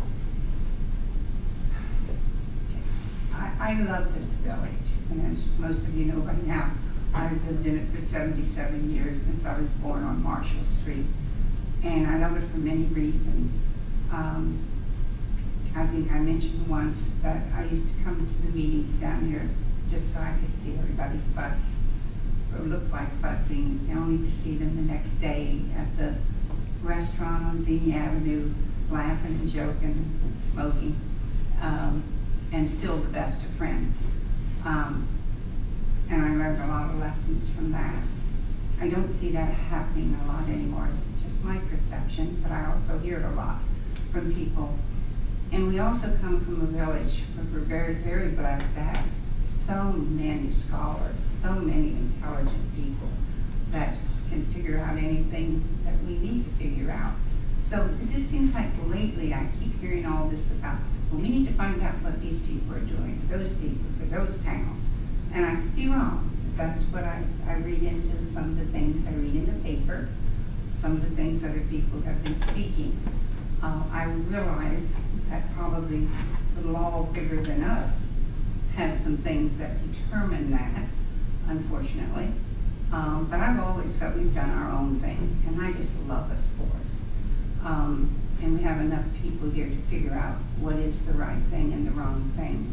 I, I love this village, and as most of you know by now, I've lived in it for seventy-seven years, since I was born on Marshall Street. And I love it for many reasons. Um, I think I mentioned once that I used to come to the meetings down here just so I could see everybody fuss, or look like fussing, and only to see them the next day at the restaurant on Xenia Avenue, laughing and joking and smoking, um, and still the best of friends. Um, and I learned a lot of lessons from that. I don't see that happening a lot anymore. It's just my perception, but I also hear it a lot from people. And we also come from a village where we're very, very blessed to have so many scholars, so many intelligent people that can figure out anything that we need to figure out. So it just seems like lately I keep hearing all this about, well, we need to find out what these people are doing, those people, or those towns. And I could be wrong. That's what I, I read into some of the things I read in the paper, some of the things other people have been speaking. Uh, I realize that probably the law bigger than us has some things that determine that, unfortunately. Um, but I've always felt we've done our own thing, and I just love us for it. Um, and we have enough people here to figure out what is the right thing and the wrong thing.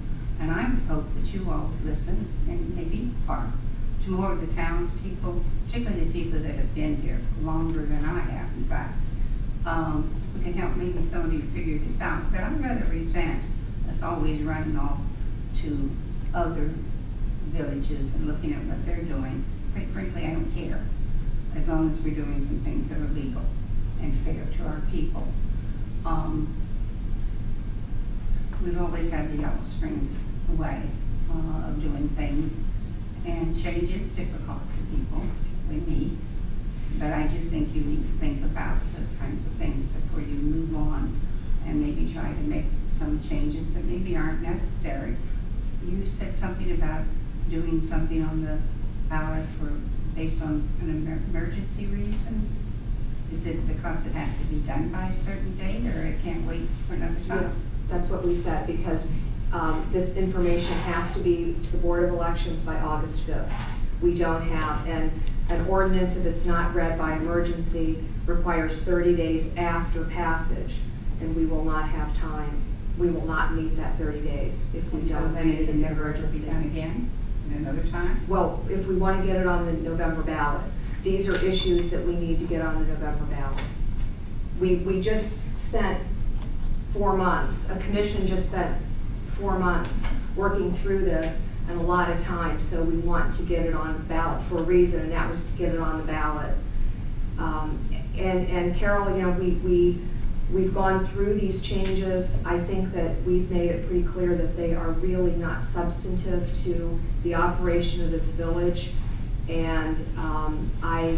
And I hope that you all listen and maybe are to more of the townspeople, particularly the people that have been here longer than I have, in fact. Um, we can help maybe some of you figure this out, but I rather resent us always running off to other villages and looking at what they're doing. Quite frankly, I don't care, as long as we're doing some things that are legal and fair to our people. Um, we've always had the Yellow Springs way uh, of doing things, and change is difficult for people, like me. But I do think you need to think about those kinds of things before you move on and maybe try to make some changes that maybe aren't necessary. You said something about doing something on the ballot for, based on an emer emergency reasons. Is it because it has to be done by a certain date, or it can't wait for another time? Yes, that's what we said, because um, this information has to be to the Board of Elections by August fifth. We don't have, and an ordinance, if it's not read by emergency, requires thirty days after passage, and we will not have time. We will not meet that thirty days if we So don't then meet it this can never be emergency. done again, in another time? Well, if we want to get it on the November ballot, these are issues that we need to get on the November ballot. We, we just spent four months, a commission just spent four months working through this and a lot of time, so we want to get it on the ballot for a reason, and that was to get it on the ballot. Um, and, and Carol, you know, we, we, we've gone through these changes. I think that we've made it pretty clear that they are really not substantive to the operation of this village. And um, I,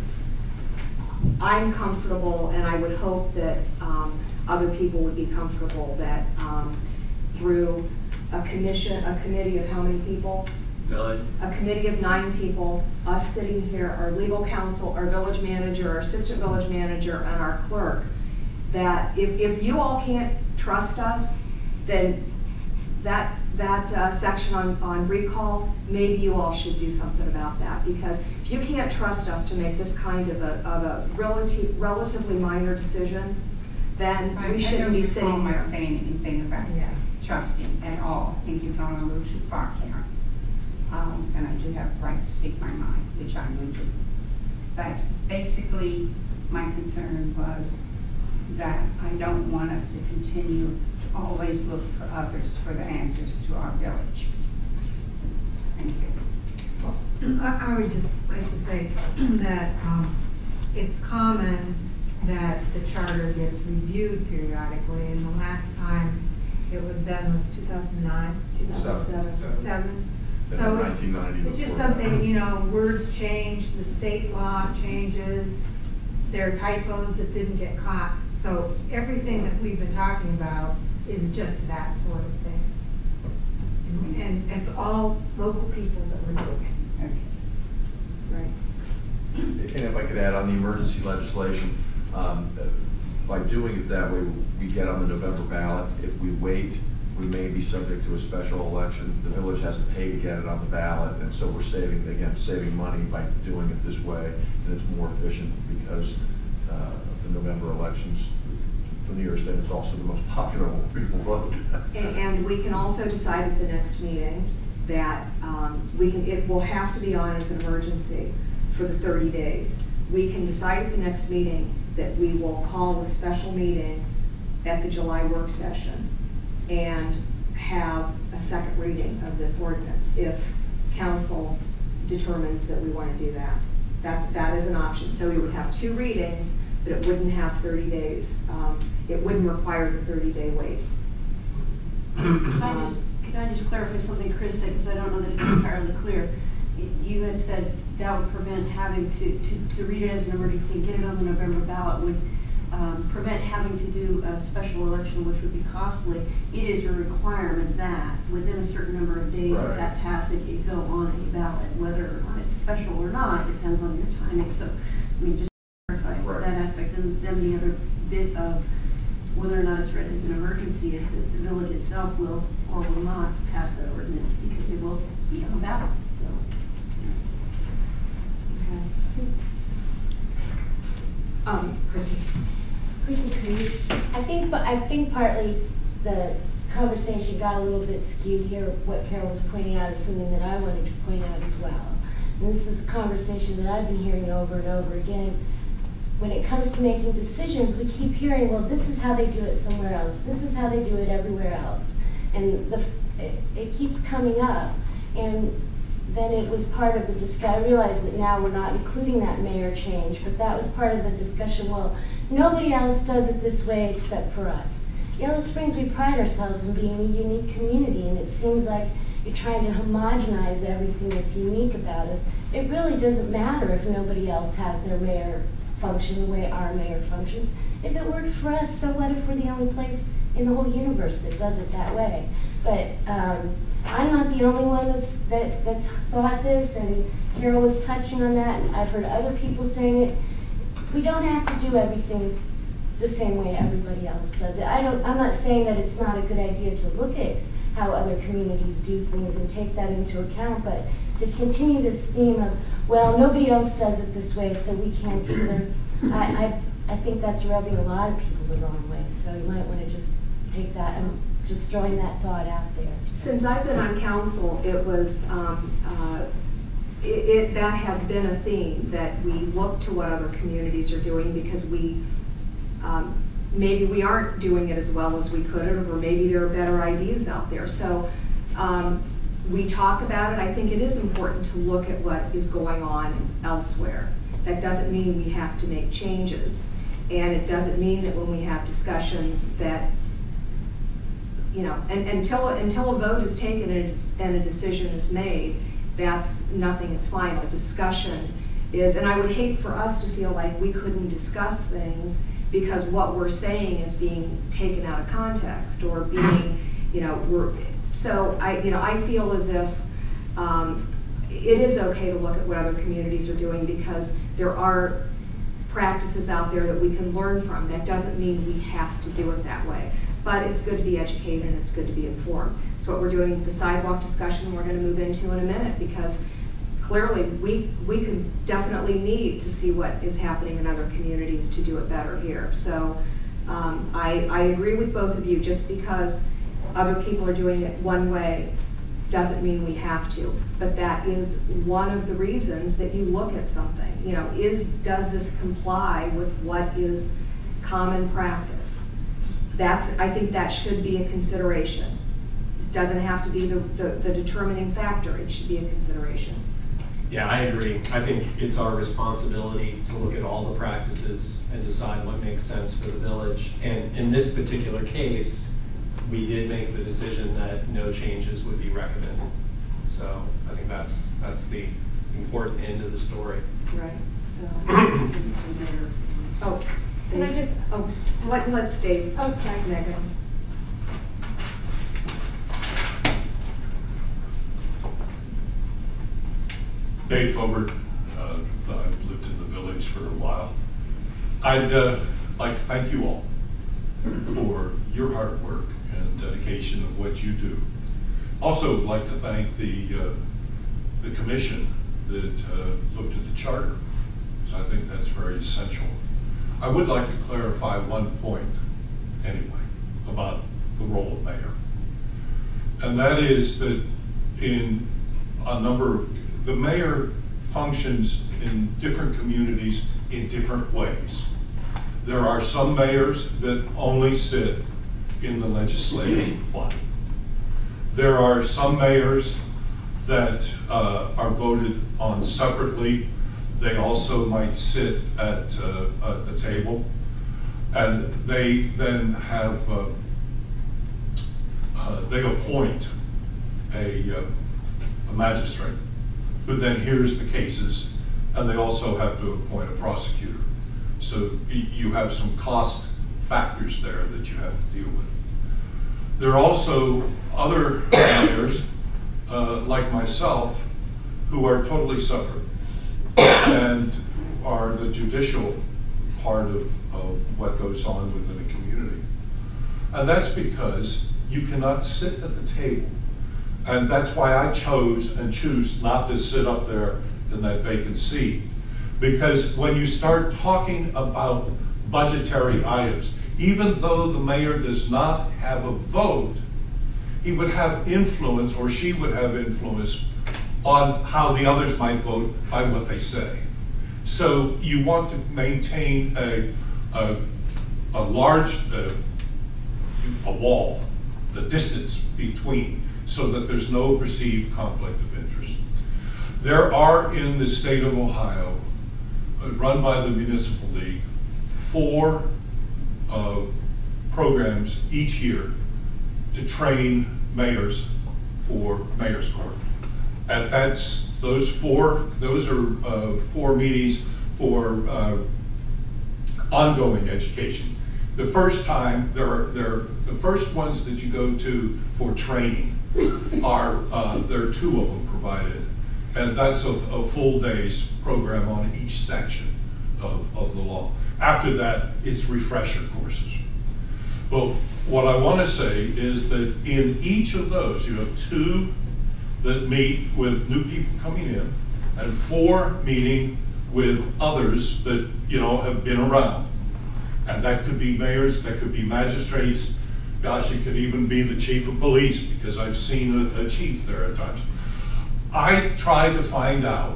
I'm comfortable, and I would hope that um, other people would be comfortable that um, through a commission, a committee of how many people? Nine. A committee of nine people, us sitting here, our legal counsel, our village manager, our assistant village manager, and our clerk, that if, if you all can't trust us, then that that uh, section on, on recall, maybe you all should do something about that, because if you can't trust us to make this kind of a, of a relative, relatively minor decision, then Right. we shouldn't be sitting I don't here. recall my saying anything about Yeah. trusting at all. I think you've gone a little too far, Karen. Um, and I do have the right to speak my mind, which I would do. But basically, my concern was that I don't want us to continue to always look for others for the answers to our village. Thank you. I, I would just like to say that um, it's common that the charter gets reviewed periodically, and the last time it was done was two thousand nine, two thousand seven. Seven. And So in it's, nineteen ninety it's just before that. something, you know, words change, the state law changes, there are typos that didn't get caught. So everything that we've been talking about is just that sort of thing. And, and it's all local people that we're doing it. Okay. Right. And if I could add on the emergency legislation, um, by doing it that way, we get on the November ballot. If we wait, we may be subject to a special election. The village has to pay to get it on the ballot, and so we're saving, again, saving money by doing it this way, and it's more efficient because uh, the November elections, for New York State, is also the most popular one where people vote. And, and we can also decide at the next meeting that um, we can, it will have to be on as an emergency for the thirty days. We can decide at the next meeting that we will call a special meeting at the July work session and have a second reading of this ordinance if council determines that we want to do that. That, that is an option. So we would have two readings, but it wouldn't have thirty days. Um, it wouldn't require the thirty day wait. Could I just, could I just clarify something Chris said, because I don't know that it's entirely clear. Y- You had said that would prevent having to, to, to read it as an emergency and get it on the November ballot would um, prevent having to do a special election, which would be costly. It is a requirement that within a certain number of days of Right. that passage, it go on a ballot. Whether or not it's special or not depends on your timing. So, I mean, just to clarify Right. that aspect. And then the other bit of whether or not it's read as an emergency is that the village itself will or will not pass that ordinance because it will be on the ballot. So, Um, Chrissy. Chrissy Cruz. I think, but I think partly the conversation got a little bit skewed here. What Carol was pointing out is something that I wanted to point out as well. And this is a conversation that I've been hearing over and over again. When it comes to making decisions, we keep hearing, well, this is how they do it somewhere else. This is how they do it everywhere else. And the, it, it keeps coming up. And then it was part of the discussion. I realize that now we're not including that mayor change, but that was part of the discussion. Well, nobody else does it this way except for us. Yellow Springs, we pride ourselves in being a unique community, and it seems like you're trying to homogenize everything that's unique about us. It really doesn't matter if nobody else has their mayor function the way our mayor functions. If it works for us, so what if we're the only place in the whole universe that does it that way? But um, I'm not the only one that's, that, that's thought this, and Carol was touching on that, and I've heard other people saying it. We don't have to do everything the same way everybody else does it. I don't, I'm not saying that it's not a good idea to look at how other communities do things and take that into account, but to continue this theme of, well, nobody else does it this way, so we can't either, I, I, I think that's rubbing a lot of people the wrong way, so you might want to just take that, I'm just throwing that thought out there. Since I've been on council, it was, um, uh, it, it, that has been a theme, that we look to what other communities are doing because we, um, maybe we aren't doing it as well as we could, or maybe there are better ideas out there. So um, we talk about it. I think it is important to look at what is going on elsewhere. That doesn't mean we have to make changes, and it doesn't mean that when we have discussions that, you know, and, until, until a vote is taken and, and a decision is made, that's, nothing is final. Discussion is, and I would hate for us to feel like we couldn't discuss things because what we're saying is being taken out of context or being, you know, we're, so I, you know, I feel as if um, it is okay to look at what other communities are doing because there are practices out there that we can learn from. That doesn't mean we have to do it that way. But it's good to be educated and it's good to be informed. It's what we're doing with the sidewalk discussion we're going to move into in a minute, because clearly we, we could definitely need to see what is happening in other communities to do it better here. So um, I, I agree with both of you. Just because other people are doing it one way doesn't mean we have to. But that is one of the reasons that you look at something. You know, is, does this comply with what is common practice? That's, I think that should be a consideration. It doesn't have to be the, the, the determining factor. It should be a consideration. Yeah, I agree. I think it's our responsibility to look at all the practices and decide what makes sense for the village. And in this particular case, we did make the decision that no changes would be recommended. So I think that's, that's the important end of the story. Right, so. Oh. Can I just, oh, let, let's Dave. Okay. Megan. Dave Fobert, uh, I've lived in the village for a while. I'd uh, like to thank you all for your hard work and dedication of what you do. Also like to thank the, uh, the commission that uh, looked at the charter, so I think that's very essential. I would like to clarify one point anyway about the role of mayor. And that is that in a number of, the mayor functions in different communities in different ways. There are some mayors that only sit in the legislative body. There are some mayors that uh, are voted on separately. They also might sit at, uh, at the table, and they then have, uh, uh, they appoint a, uh, a magistrate who then hears the cases, and they also have to appoint a prosecutor. So you have some cost factors there that you have to deal with. There are also other mayors, uh, like myself, who are totally separate and are the judicial part of, of what goes on within a community. And that's because you cannot sit at the table. And that's why I chose and choose not to sit up there in that vacant seat. Because when you start talking about budgetary items, even though the mayor does not have a vote, he would have influence, or she would have influence on how the others might vote by what they say. So you want to maintain a, a, a large, uh, a wall, the distance between, so that there's no perceived conflict of interest. There are in the state of Ohio, uh, run by the Municipal League, four uh, programs each year to train mayors for mayor's court. And that's, those four, those are uh, four meetings for uh, ongoing education. The first time, there are, there, the first ones that you go to for training are, uh, there are two of them provided. And that's a, a full day's program on each section of, of the law. After that, it's refresher courses. Well, what I want to say is that in each of those, you have two that meet with new people coming in, and four meeting with others that, you know, have been around. And that could be mayors, that could be magistrates, gosh, it could even be the chief of police, because I've seen a, a chief there at times. I tried to find out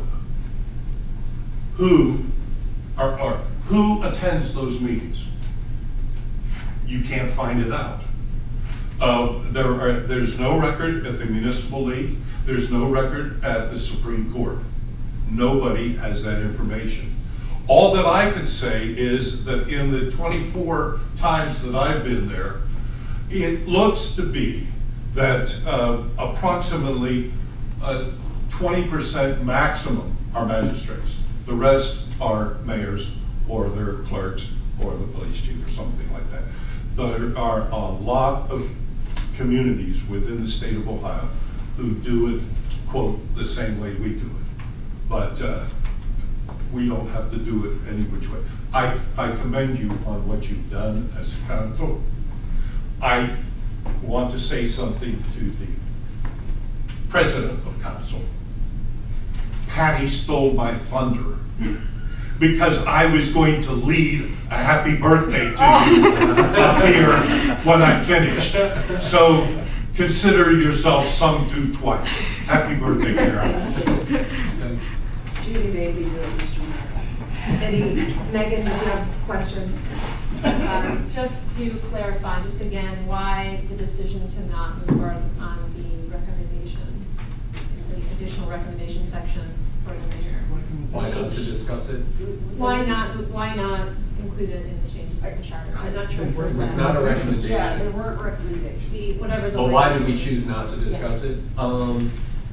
who, or, or who attends those meetings. You can't find it out. Uh, there are, there's no record at the Municipal League. There's no record at the Supreme Court. Nobody has that information. All that I could say is that in the twenty-four times that I've been there, it looks to be that uh, approximately uh, twenty percent maximum are magistrates. The rest are mayors or their clerks or the police chief or something like that. There are a lot of communities within the state of Ohio who do it, quote, the same way we do it. But uh, we don't have to do it any which way. I, I commend you on what you've done as a council. I want to say something to the president of council. Patty stole my thunder because I was going to lead a happy birthday to you up here when I finished. So consider yourself sung to twice. Happy birthday, Karen. Judy may be doing Mister Mayor. Any, Megan, did you have questions? Um, just to clarify, just again, why the decision to not move forward on the recommendation, the additional recommendation section for the mayor? Why not to discuss it? Why not, why not include it in the changes of the charter? I'm not sure. if It's we're- not a recommendation. Yeah, they weren't recommendations. The, whatever the. But why did we language- choose not to discuss Yes. it? Um,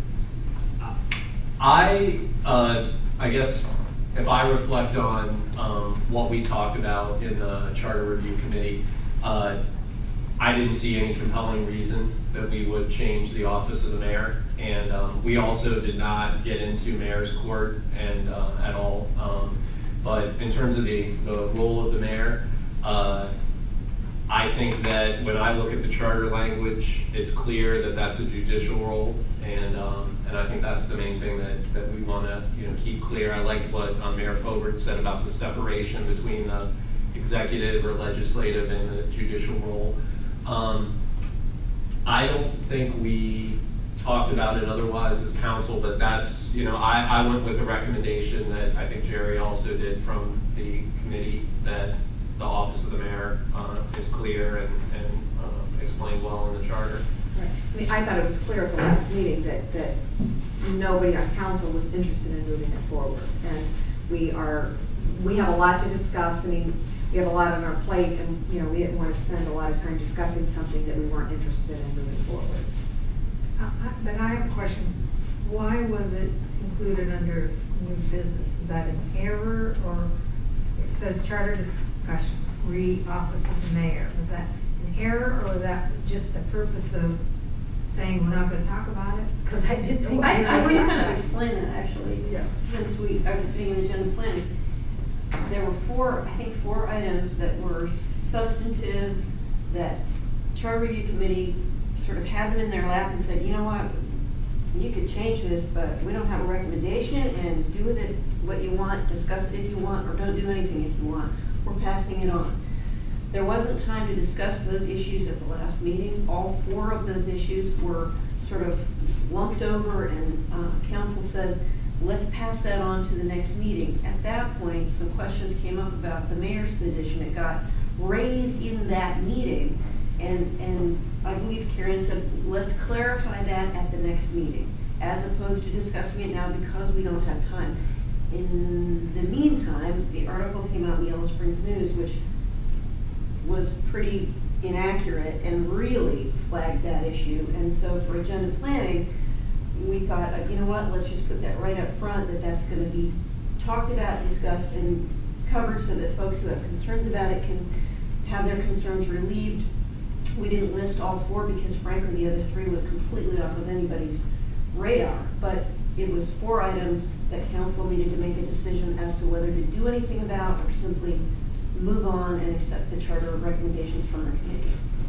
I, uh, I guess if I reflect on um, what we talked about in the Charter Review Committee, uh, I didn't see any compelling reason that we would change the office of the mayor. And um, we also did not get into mayor's court and uh, at all. Um, but in terms of the, the role of the mayor, uh, I think that when I look at the charter language, it's clear that that's a judicial role, and um, and I think that's the main thing that, that we want to you know keep clear. I like what um, Mayor Fobert said about the separation between the executive or legislative and the judicial role. Um, I don't think we talked about it otherwise as council, but that's you know I, I went with a recommendation that I think Jerry also did from the committee, that the office of the mayor uh, is clear and, and uh, explained well in the charter. Right. I mean, I thought it was clear at the last meeting that, that nobody on council was interested in moving it forward. And we are, we have a lot to discuss. I mean, we have a lot on our plate, and, you know, we didn't want to spend a lot of time discussing something that we weren't interested in moving forward. Uh, I- But I have a question. Why was it included under new business? Is that an error, or it says charter discussion, re-office of the mayor? Was that an error, or was that just the purpose of saying we're not going to talk about it? Because I did think. I, I we was were- going to explain that actually, Yeah. since we, I was sitting in agenda planning. There were four, I think four items that were substantive, that Charter Review Committee sort of had them in their lap and said, you know what, you could change this, but we don't have a recommendation, and do with it what you want, discuss it if you want, or don't do anything if you want. We're passing it on. There wasn't time to discuss those issues at the last meeting. All four of those issues were sort of lumped over, and uh, council said, let's pass that on to the next meeting. At that point, some questions came up about the mayor's position. It got raised in that meeting, and, and I believe Karen said, let's clarify that at the next meeting, as opposed to discussing it now because we don't have time. In the meantime, the article came out in the Yellow Springs News, which was pretty inaccurate and really flagged that issue. And so for agenda planning, we thought, uh, you know what, let's just put that right up front, that that's going to be talked about, discussed, and covered so that folks who have concerns about it can have their concerns relieved. We didn't list all four because frankly the other three were completely off of anybody's radar. But it was four items that council needed to make a decision as to whether to do anything about or simply move on and accept the charter of recommendations from our committee.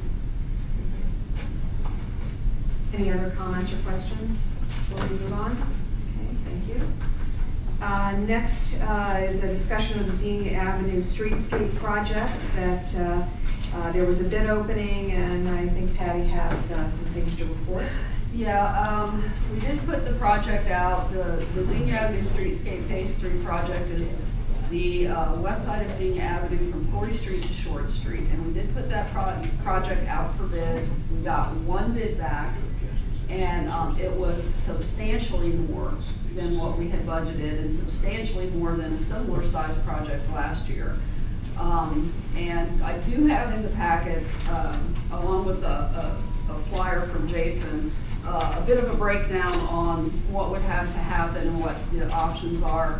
Any other comments or questions before we move on? Okay, thank you. Uh, next uh, is a discussion of the Xenia Avenue Streetscape project that uh, uh, there was a bid opening, and I think Patty has uh, some things to report. Yeah, um, we did put the project out. The, the Xenia Avenue Streetscape Phase Three project is the uh, west side of Xenia Avenue from Corey Street to Short Street, and we did put that pro project out for bid. We got one bid back, and um, it was substantially more than what we had budgeted, and substantially more than a similar size project last year. Um, and I do have in the packets, um, along with a, a, a flyer from Jason, uh, a bit of a breakdown on what would have to happen and what the options are.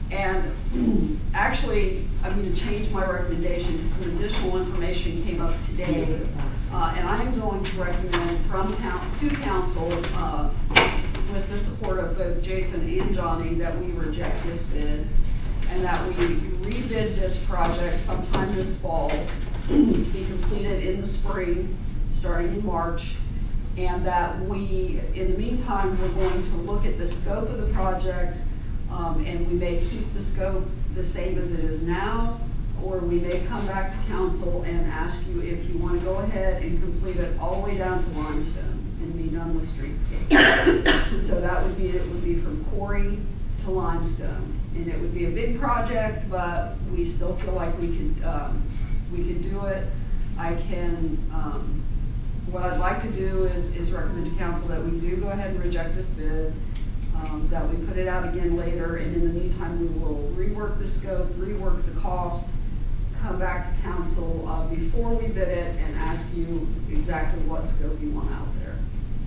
And actually, I'm going to change my recommendation because some additional information came up today. Uh, and I am going to recommend from count, to council, uh, with the support of both Jason and Johnny, that we reject this bid and that we rebid this project sometime this fall to be completed in the spring, starting in March. And that we, in the meantime, we're going to look at the scope of the project, um, and we may keep the scope the same as it is now, or we may come back to council and ask you if you want to go ahead and complete it all the way down to Limestone and be done with streetscape. So that would be, it would be from Corey to Limestone. And it would be a big project, but we still feel like we could, um, we could do it. I can, um, what I'd like to do is, is recommend to council that we do go ahead and reject this bid, um, that we put it out again later, and in the meantime we will rework the scope, rework the cost, come back to council uh, before we bid it and ask you exactly what scope you want out there.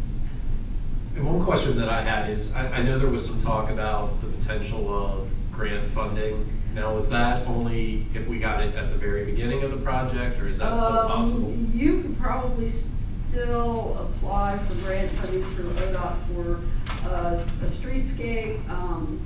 And one question that I had is, I, I know there was some talk about the potential of grant funding. Now, is that only if we got it at the very beginning of the project, or is that still Um, possible? You could probably still apply for grant funding through O D O T for uh, a streetscape. Um,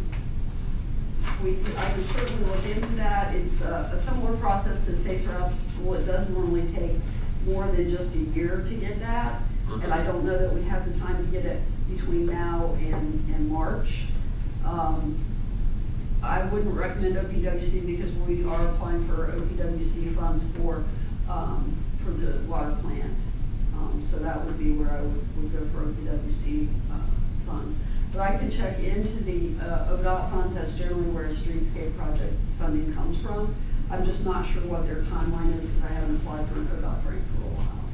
we could, I could certainly look into that. It's a, a similar process to Safe Routes to School. It does normally take more than just a year to get that. Okay. And I don't know that we have the time to get it between now and, and March. Um, I wouldn't recommend O P W C because we are applying for O P W C funds for um, for the water plant. Um, so that would be where I would, would go for O P W C uh, funds. But I could check into the uh, O D O T funds. That's generally where a streetscape project funding comes from. I'm just not sure what their timeline is because I haven't applied for an O D O T grant for a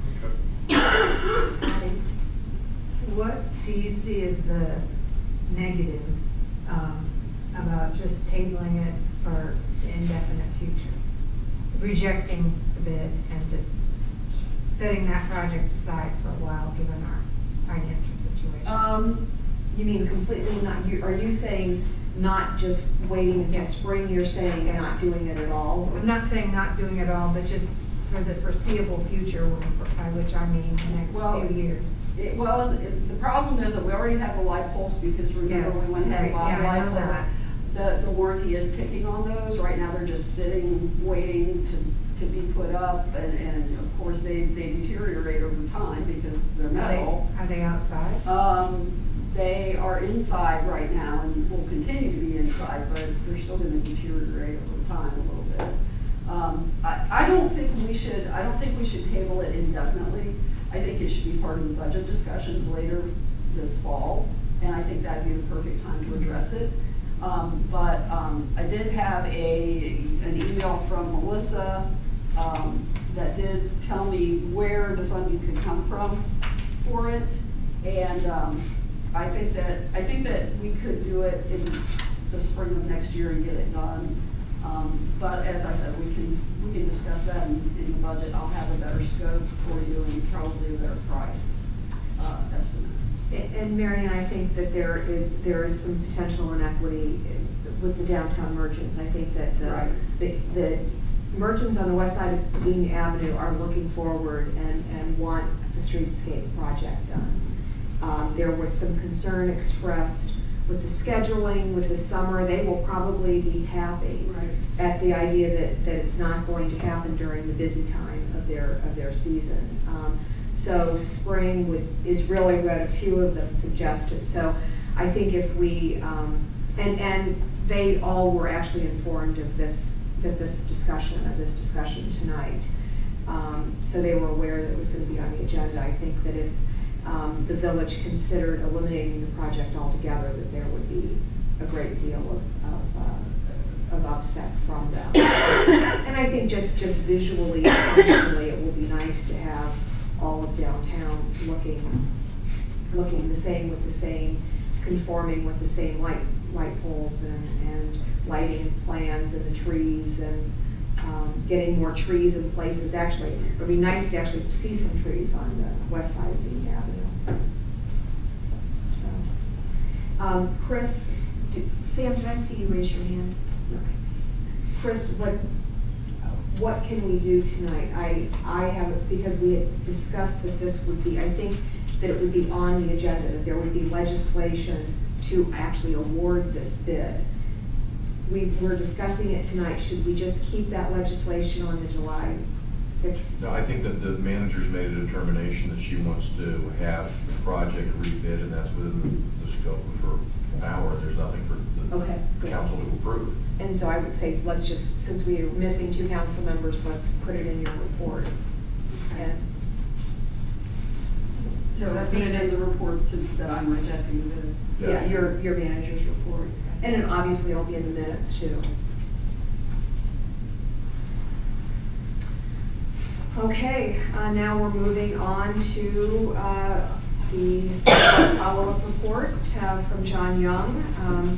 while. Okay. What do you see as the negative um, about just tabling it for the indefinite future? Rejecting the bid and just setting that project aside for a while, given our financial situation? Um, You mean completely not, you, are you saying not just waiting until Yes. spring, you're saying Yeah. not doing it at all? I'm not saying not doing it all, but just for the foreseeable future, by which I mean the next Well, few years. It, well, it, the problem is that we already have a light pulse because remember Yes, we went ahead and bought right, a yeah, I light know pulse. that. The, the warranty is ticking on those. Right now they're just sitting, waiting to, to be put up, and, and of course they, they deteriorate over time because they're Are they, metal. are they outside? Um, they are inside right now and will continue to be inside, but they're still going to deteriorate over time a little bit. Um, I, I don't think we should should table it indefinitely. I think it should be part of the budget discussions later this fall, and I think that'd be the perfect time to address it. Um, but um, I did have a, an email from Melissa um, that did tell me where the funding could come from for it. And um, I think that I think that we could do it in the spring of next year and get it done. Um, but as I said, we can we can discuss that in, in the budget. I'll have a better scope for you and probably a better price uh, estimate. And and Marion, I think that there is, there is some potential inequity with the downtown merchants. I think that the, Right. the, the merchants on the west side of Xenia Avenue are looking forward and, and want the streetscape project done. Um, there was some concern expressed with the scheduling, with the summer. They will probably be happy Right. at the idea that, that it's not going to happen during the busy time of their, of their season. Um, So spring would, is really what a few of them suggested. So I think if we, um, and, and they all were actually informed of this, that this discussion, of this discussion tonight. Um, so they were aware that it was going to be on the agenda. I think that if um, the village considered eliminating the project altogether, that there would be a great deal of, of, uh, of upset from them. And I think just, just visually, functionally, it will be nice to have all of downtown looking, looking the same with the same, conforming with the same light, light poles and, and lighting plans and the trees and um, getting more trees in places. Actually, it would be nice to actually see some trees on the west side of Xenia Avenue. So, um, Chris, did, Sam, did I see you raise your hand? Okay. Chris, what, what can we do tonight? I, I have, because we had discussed that this would be, I think that it would be on the agenda, that there would be legislation to actually award this bid. We were discussing it tonight. Should we just keep that legislation on the July sixth? No, I think that the manager's made a determination that she wants to have the project rebid, and that's within the, the scope of her power. There's nothing for the Okay, good. council to approve. And so I would say, let's just, since we are missing two council members, let's put it in your report. And So Does that put it mean- in the report to, that I'm rejecting the bid. yeah, Yes. your, your manager's report. And then obviously it'll be in the minutes too. Okay, uh, now we're moving on to uh, the follow-up report uh, from John Young um,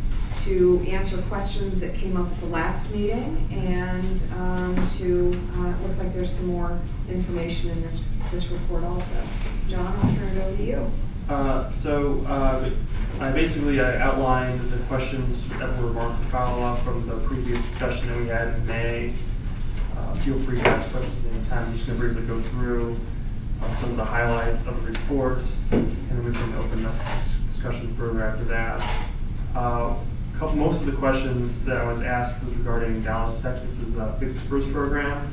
to answer questions that came up at the last meeting, and um, to, uh, it looks like there's some more information in this, this report also. John, I'll turn it over to you. Uh, so uh, I basically I outlined the questions that were marked for follow-up from the previous discussion that we had in May. Uh, feel free to ask questions anytime. I'm just going to briefly go through uh, some of the highlights of the report, and then we can open up discussion further after that. Uh, couple, most of the questions that I was asked was regarding Dallas, Texas's uh, Fix It First program.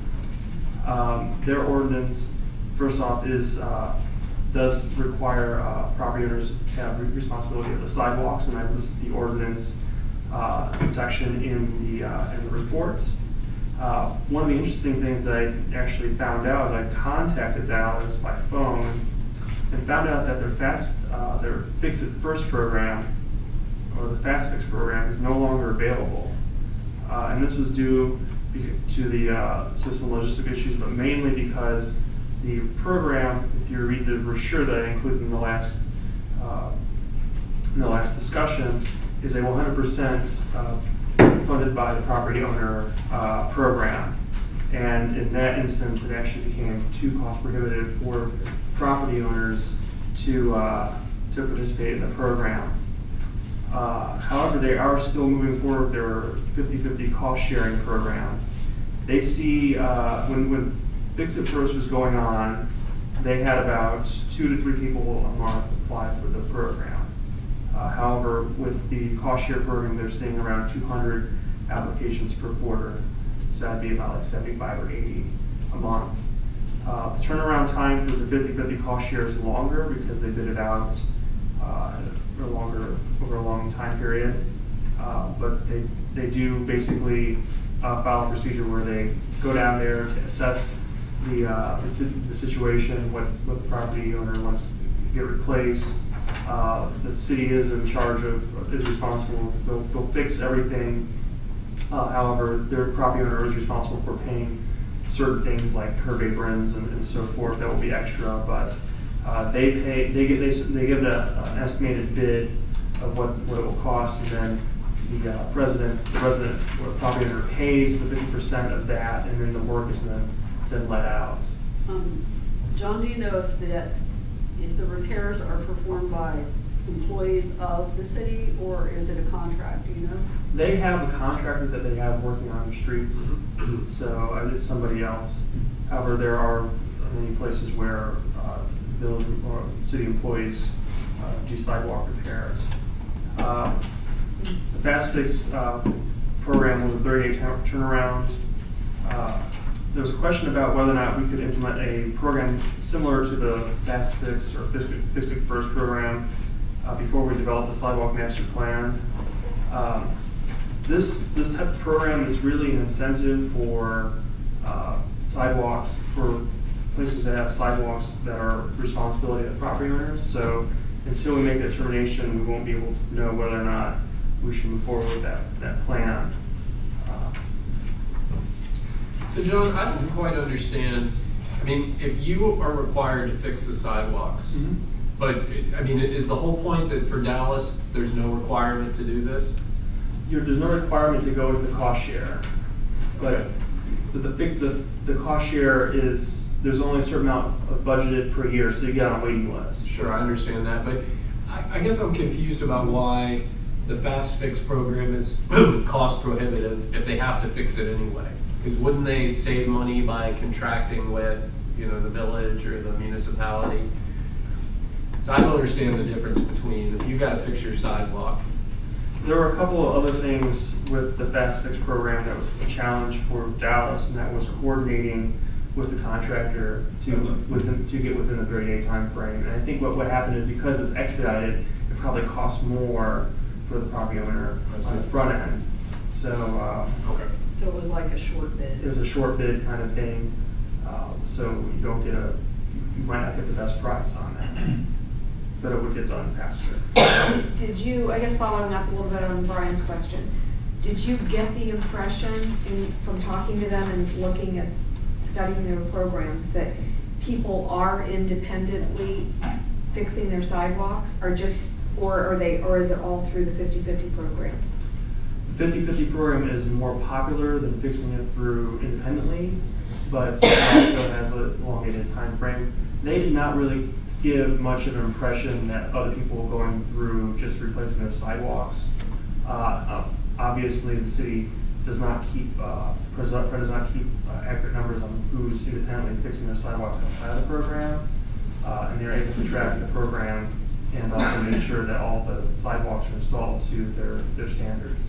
Um, their ordinance, first off, is uh, does require uh, property owners to have responsibility of the sidewalks, and I listed the ordinance uh, section in the uh, in the report. Uh, one of the interesting things that I actually found out is I contacted Dallas by phone and found out that their fast uh, their Fix It First program, or the Fast Fix program, is no longer available, uh, and this was due to the uh, system logistic issues, but mainly because the program, if you read the brochure that I included in the last uh, in the last discussion, is a one hundred percent uh, funded by the property owner uh, program, and in that instance, it actually became too cost prohibitive for property owners to uh, to participate in the program. Uh, however, they are still moving forward with their fifty fifty cost sharing program. They see uh, when when Fix It First was going on, they had about two to three people a month apply for the program. Uh, however, with the cost share program, they're seeing around two hundred applications per quarter. So that'd be about like seventy-five or eighty a month. Uh, the turnaround time for the fifty fifty cost share is longer because they bid it out uh, for longer, over a long time period. Uh, but they, they do basically uh, file a procedure where they go down there to assess the, uh, the si- the situation, what, what the property owner wants to get replaced. Uh, the city is in charge of, is responsible, they'll, they'll fix everything. Uh, however, their property owner is responsible for paying certain things like curb aprons and, and so forth that will be extra, but uh, they pay, they get, they, they give it a, an estimated bid of what, what it will cost, and then the uh, president, the resident, or the property owner pays the fifty percent of that, and then the work is then, then let out. Um, John, do you know if that, if the repairs are performed by employees of the city, or is it a contract, do you know? They have a contractor that they have working on the streets, so uh, it's somebody else. However, there are many places where uh, village or city employees uh, do sidewalk repairs. Uh, the Fast Fix uh, program was a thirty-day turnaround. Uh, there was a question about whether or not we could implement a program similar to the Fast Fix or Fix It First program uh, before we developed the sidewalk master plan. Um, This, this type of program is really an incentive for uh, sidewalks, for places that have sidewalks that are responsibility of property owners. So until we make that determination, we won't be able to know whether or not we should move forward with that, that plan. Uh, So John, I don't quite understand, I mean, if you are required to fix the sidewalks, Mhm. but, it- I mean, is the whole point that for Dallas, there's no requirement to do this? You're, there's no requirement to go with the cost share, but the, the, big- the, the cost share is, there's only a certain amount of budgeted per year, so you get on a waiting list. Sure, I understand that, but I, I guess I'm confused about why the Fast Fix program is cost prohibitive if they have to fix it anyway. Because wouldn't they save money by contracting with, you know, the village or the municipality? So I don't understand the difference between, if you gotta fix your sidewalk. There were a couple of other things with the Fast Fix program that was a challenge for Dallas, and that was coordinating with the contractor to within, to get within the thirty-day time frame. And I think what, what happened is because it was expedited, it probably cost more for the property owner on the front end. So uh, Okay. So it was like a short bid? it was a short bid kind of thing. Uh, so you don't get a, you might not get the best price on that, but it would get done faster. Did- Did you, I guess following up a little bit on Brian's question, did you get the impression in, from talking to them and looking at, studying their programs, that people are independently fixing their sidewalks, or just, or are they, or is it all through the fifty fifty program? The fifty fifty program is more popular than fixing it through independently, but it also has a elongated time frame. They did not really give much of an impression that other people were going through just replacing their sidewalks. Uh, uh, obviously, the city does not keep, uh, does not does not keep uh, accurate numbers on who's independently fixing their sidewalks outside of the program, uh, and they're able to track the program and also make sure that all the sidewalks are installed to their, their standards.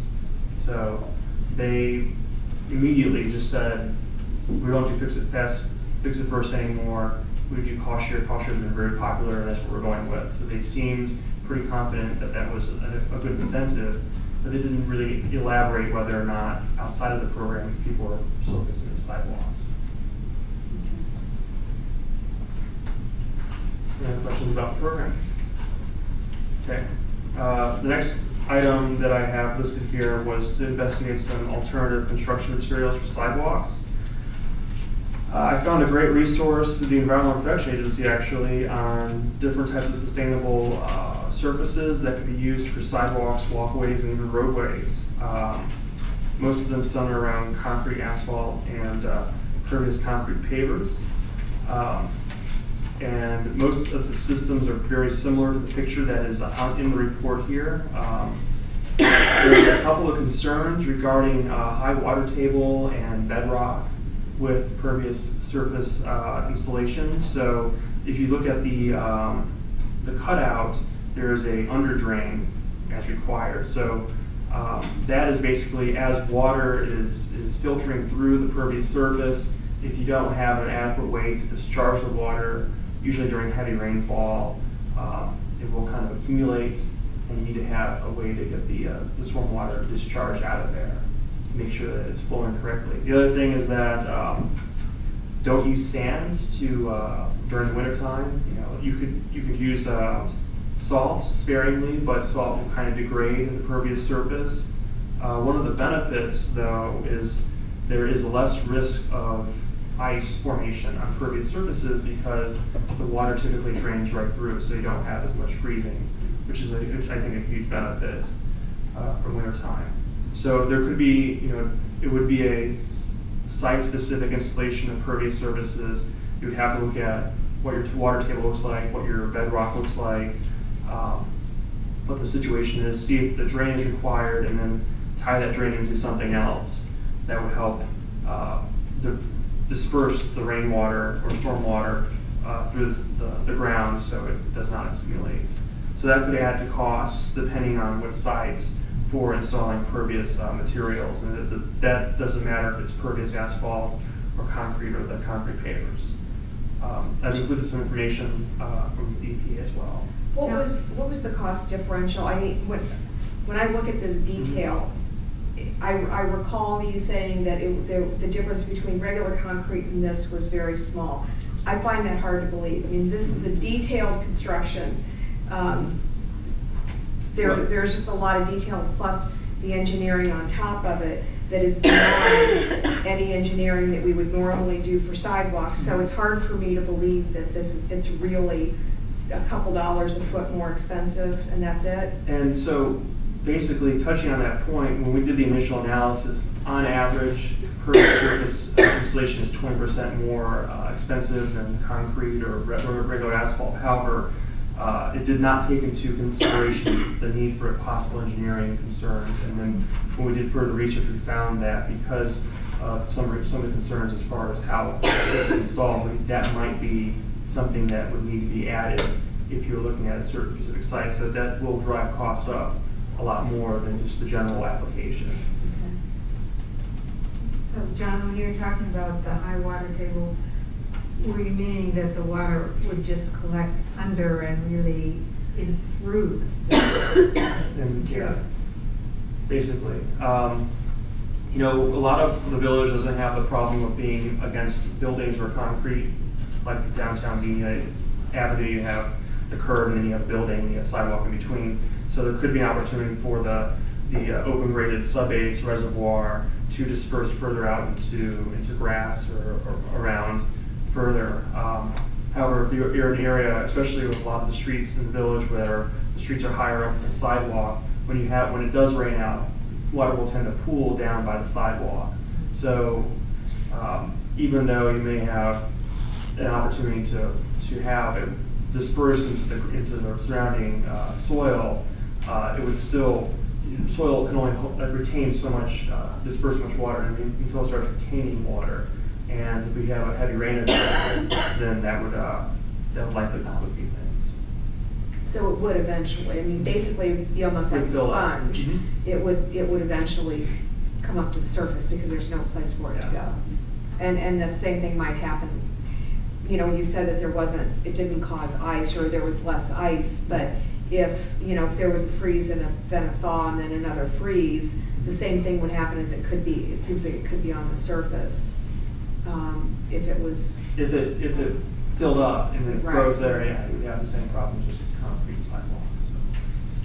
So they immediately just said, we don't do fix it fast, fix it first anymore. We do cost share. Cost share has been very popular, and that's what we're going with. So they seemed pretty confident that that was a, a good incentive, but they didn't really elaborate whether or not outside of the program people are still fixing their sidewalks. Any other questions about the program? Okay. Uh, the next item that I have listed here was to investigate some alternative construction materials for sidewalks. Uh, I found a great resource through the Environmental Protection Agency, actually, on different types of sustainable uh, surfaces that could be used for sidewalks, walkways, and even roadways. Um, most of them centered around concrete, asphalt, and uh, pervious concrete pavers. Um, and most of the systems are very similar to the picture that is out in the report here. Um, there are a couple of concerns regarding uh, high water table and bedrock with pervious surface uh, installations. So if you look at the, um, the cutout, there is a under drain as required. So um, that is basically as water is, is filtering through the pervious surface, if you don't have an adequate way to discharge the water, usually during heavy rainfall, um, it will kind of accumulate, and you need to have a way to get the, uh, the storm water discharged out of there, make sure that it's flowing correctly. The other thing is that um, don't use sand to, uh, during the winter time. You know, you could, you could use uh, salt sparingly, but salt will kind of degrade the pervious surface. Uh, one of the benefits, though, is there is less risk of ice formation on pervious surfaces because the water typically drains right through, so you don't have as much freezing, which is, a, which I think, a huge benefit uh, for winter time. So there could be, you know, it would be a site-specific installation of pervious surfaces. You would have to look at what your water table looks like, what your bedrock looks like, um, what the situation is, see if the drain is required, and then tie that drain into something else that would help uh, the, disperse the rainwater or stormwater uh, through this, the, the ground so it does not accumulate. So that could add to costs depending on what sites for installing pervious uh, materials. And it, that doesn't matter if it's pervious asphalt or concrete or the concrete pavers. Um, I've included some information uh, from E P A as well. What was, what was the cost differential? I mean, when, when I look at this detail, I, I recall you saying that it, the, the difference between regular concrete and this was very small. I find that hard to believe. I mean, this is a detailed construction. Um, there, there's just a lot of detail, plus the engineering on top of it that is beyond any engineering that we would normally do for sidewalks. So it's hard for me to believe that this it's really a couple dollars a foot more expensive, and that's it. And so, basically, touching on that point, when we did the initial analysis, on average, pervious surface installation is twenty percent more uh, expensive than concrete or regular asphalt. However, uh, it did not take into consideration the need for possible engineering concerns. And then when we did further research, we found that because uh, some, some of the concerns as far as how it's installed, that might be something that would need to be added if you're looking at a certain specific site. So that will drive costs up a lot more than just the general application. So John, when you were talking about the high water table, were you meaning that the water would just collect under and really in through? And yeah, basically. Um, you know, a lot of the village doesn't have the problem of being against buildings or concrete, like downtown Xenia Avenue, you have the curb and then you have a building and you have sidewalk in between. So there could be an opportunity for the, the uh, open graded subbase reservoir to disperse further out into, into grass or, or around further. Um, however, if you're, you're in an area, especially with a lot of the streets in the village where the streets are higher up than the sidewalk, when you have, when it does rain out, water will tend to pool down by the sidewalk. So um, even though you may have an opportunity to, to have it disperse into the, into the surrounding uh, soil, uh, it would still, soil can only hold, uh, retain so much, uh, disperse so much water until it starts retaining water. And if we have a heavy rain event, then that would, uh, that would likely complicate things. So it would eventually, I mean, basically, be almost like a sponge. Mm-hmm. It would, it would eventually come up to the surface because there's no place for it yeah. to go. And, and the same thing might happen. You know, you said that there wasn't, it didn't cause ice or there was less ice, but if, you know, if there was a freeze and a, then a thaw and then another freeze, the same thing would happen as it could be, it seems like it could be on the surface. Um, if it was... If it, if it filled up and it right. froze there, yeah, you would have the same problem, just concrete sidewalk. So.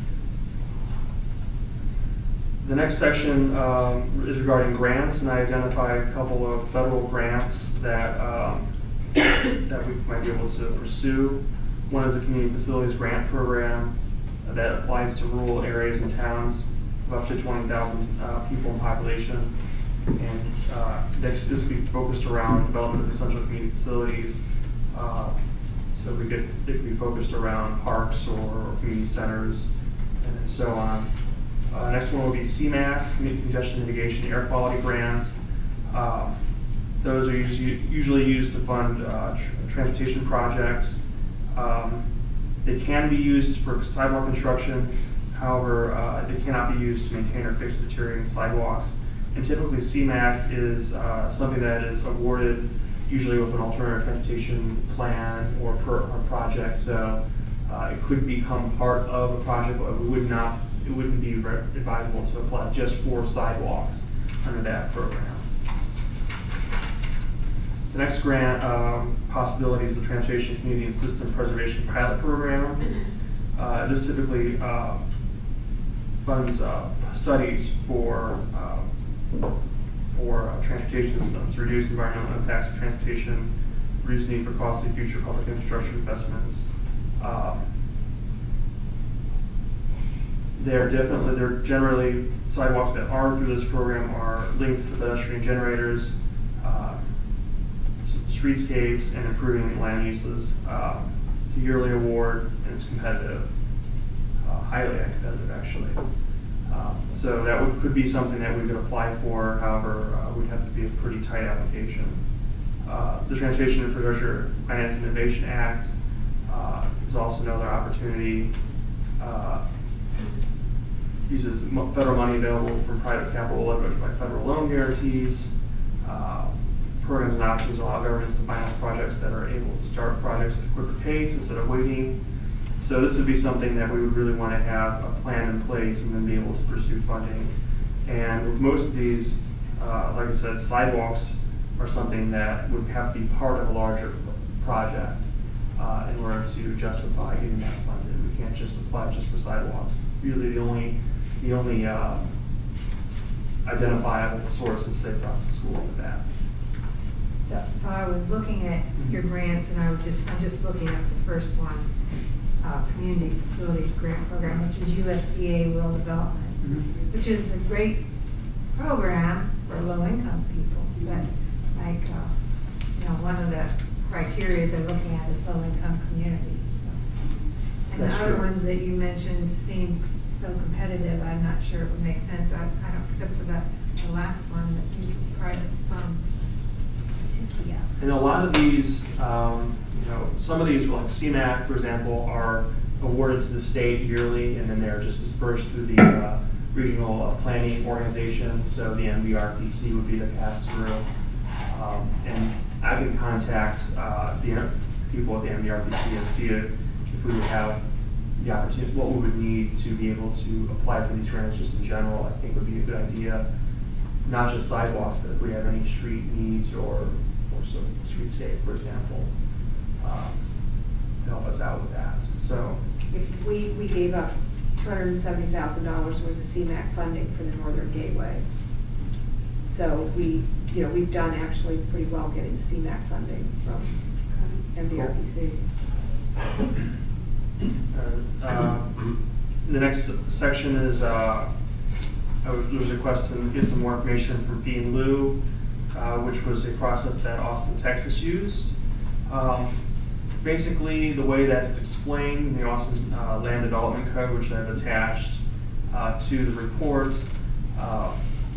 The next section um, is regarding grants, and I identified a couple of federal grants that um, that we might be able to pursue. One is a community facilities grant program that applies to rural areas and towns of up to twenty thousand uh, people in population. And uh, this, this would be focused around development of essential community facilities. Uh, so we could, it could be focused around parks or community centers and so on. Uh, next one would be C MAC, Community Congestion Mitigation Air Quality Grants. Uh, those are usually, usually used to fund uh, tr transportation projects. Um, they can be used for sidewalk construction. However, uh, they cannot be used to maintain or fix deteriorating sidewalks. And typically C MAC is uh, something that is awarded usually with an alternative transportation plan or per a project. So uh, it could become part of a project, but it would not, it wouldn't be advisable to apply just for sidewalks under that program. The next grant um, possibility is the Transportation Community and System Preservation Pilot Program. Uh, this typically uh, funds uh, studies for uh, for uh, transportation systems, reduce environmental impacts of transportation, reduce need for costly future public infrastructure investments. Uh, they're definitely, they're generally, sidewalks that are through this program are linked to pedestrian generators, uh, streetscapes, and improving land uses. Uh, it's a yearly award, and it's competitive, uh, highly competitive actually. Um, so that would, could be something that we could apply for, however, uh, would have to be a pretty tight application. Uh, the Transportation Infrastructure Finance and Innovation Act uh, is also another opportunity. Uh, uses federal money available from private capital leveraged by federal loan guarantees. Uh, programs and options allow governments to finance projects that are able to start projects at a quicker pace instead of waiting. So this would be something that we would really want to have a plan in place and then be able to pursue funding. And with most of these, uh, like I said, sidewalks are something that would have to be part of a larger project uh, in order to justify getting that funded. We can't just apply just for sidewalks. Really, the only the only uh, identifiable source is Safe Routes to School with that. So, so I was looking at your grants, and I was just I'm just looking at the first one. Uh, Community Facilities Grant Program, which is U S D A Rural Development, mm-hmm. which is a great program for low-income people. But like, uh, you know, one of the criteria they're looking at is low-income communities. So. And That's the other true. ones that you mentioned seem so competitive. I'm not sure it would make sense. I, I don't, except for that the last one that uses private funds. Yeah. And a lot of these, um, you know, some of these, like C MAC, for example, are awarded to the state yearly, and then they're just dispersed through the uh, regional uh, planning organization. So the M V R P C would be the pass-through. Um, and I can contact uh, the people at the M V R P C and see if, if we would have the opportunity, what we would need to be able to apply for these grants just in general. I think would be a good idea. Not just sidewalks, but if we have any street needs or or some streetscape, for example, um, to help us out with that. So, If we, we gave up two hundred seventy thousand dollars worth of C MAC funding for the Northern Gateway. So we, you know, we've done actually pretty well getting C MAC funding from M V R P C. uh, uh, the next section is uh, I was, there was a request to get some more information from Fee in Lieu, uh, which was a process that Austin, Texas used. Um, basically, the way that it's explained in the Austin uh, Land Development Code, which I've attached uh, to the report, uh,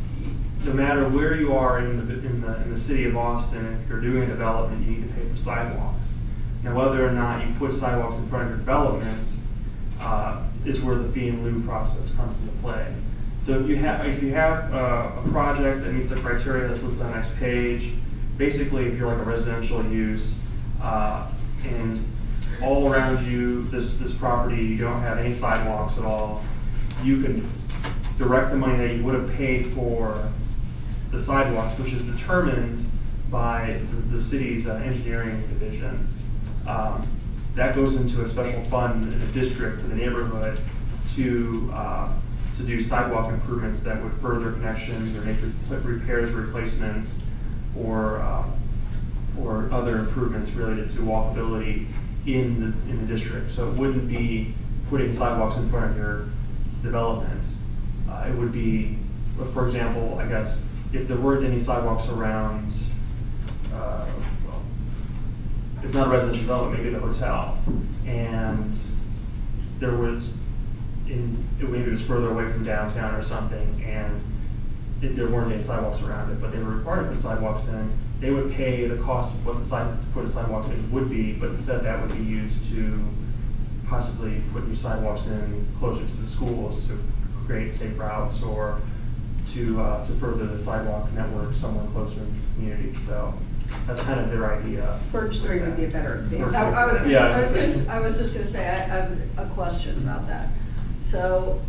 no matter where you are in the, in the in the city of Austin, if you're doing a development, you need to pay for sidewalks. Now, whether or not you put sidewalks in front of your development uh, is where the fee in lieu process comes into play. So if you have if you have uh, a project that meets the criteria that's listed on the next page, basically if you're like a residential use uh, and all around you this this property you don't have any sidewalks at all, you can direct the money that you would have paid for the sidewalks, which is determined by the, the city's uh, engineering division. Um, that goes into a special fund in a district for the neighborhood to uh, to do sidewalk improvements that would further connections or make re repairs, replacements, or uh, or other improvements related to walkability in the in the district. So it wouldn't be putting sidewalks in front of your development. Uh, it would be, for example, I guess if there weren't any sidewalks around, uh, well, it's not a residential development, maybe the hotel, and there was, in maybe it was further away from downtown or something, and it, there weren't any sidewalks around it, but they were required to put sidewalks in. They would pay the cost of what the side to put a sidewalk in would be, but instead that would be used to possibly put new sidewalks in closer to the schools to create safe routes or to uh, to further the sidewalk network somewhere closer in the community. So that's kind of their idea. Birch Three would be a better example. I, I was, gonna, yeah, I was gonna, I was just gonna say, I, I have a question about that. So,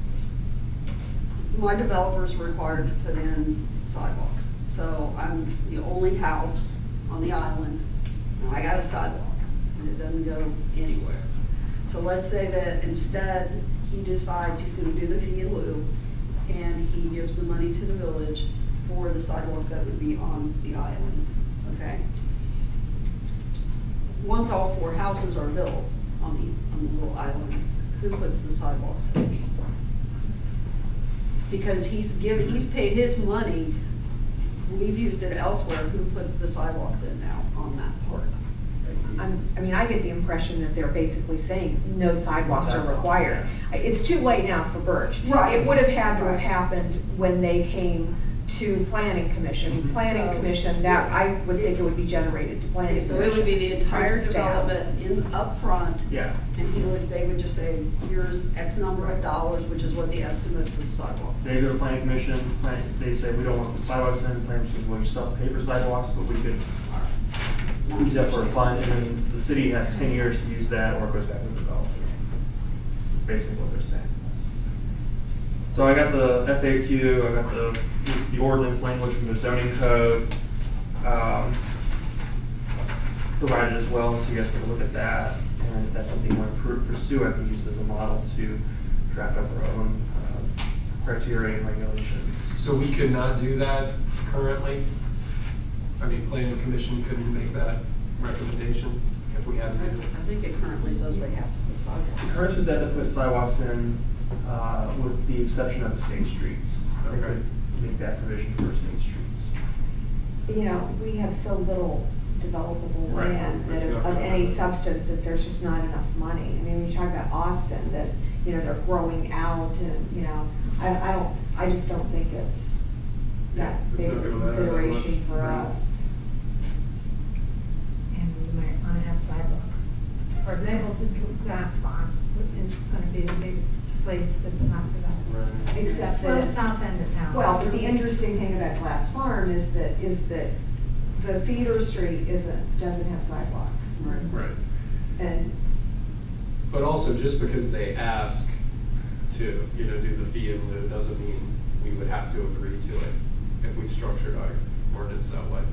my developer's required to put in sidewalks. So I'm the only house on the island, and I got a sidewalk, and it doesn't go anywhere. So let's say that instead, he decides he's gonna do the fee in lieu, and he gives the money to the village for the sidewalks that would be on the island, okay? Once all four houses are built on the, on the little island, who puts the sidewalks in? Because he's given, he's paid his money, we've used it elsewhere, who puts the sidewalks in now on that part? I'm, I mean, I get the impression that they're basically saying no sidewalks are required. It's too late now for Birch. Right. It would have had to have happened when they came to planning commission. Planning So- commission, that, I would think it would be generated to planning Okay, commission. so it would be the entire Or staff. development in, up front, Yeah. and he would, they would just say, here's X number of dollars, which is what the estimate for the sidewalks. They go to planning commission, plan, they say, we don't want the sidewalks in, planning commission, well, you still have paper sidewalks, but we could use that for a fund, and then the city has ten years to use that, or it goes back to the developer. That's basically what they're saying. So I got the F A Q, I got the, the ordinance language from the zoning code, um, provided as well, so you guys can look at that, and if that's something you want to pursue, I can use it as a model to draft up our own uh, criteria and regulations. So we could not do that currently? I mean, planning commission couldn't make that recommendation if we had I, to do it? I think it currently says they have to put sidewalks. Current is that to put sidewalks in, uh, with the exception of the state streets. They Okay. could make that provision for state streets. You know, we have so little developable Right. land that It's of not of gonna any happen. substance, that there's just not enough money. I mean, when you talk about Austin, that, you know, they're growing out and, you know, I, I don't, I just don't think it's that It's big not of a gonna matter that consideration much. for Right. us. And we might want to have sidewalks. For example, the Glass Farm is going to be the biggest place that's not developed. Except that Well, it's. south end of town. Well, but the interesting thing about Glass Farm is that, is that the feeder street isn't, doesn't have sidewalks. Right. And, But also, just because they ask to, you know, do the fee in lieu doesn't mean we would have to agree to it if we structured our ordinance that way.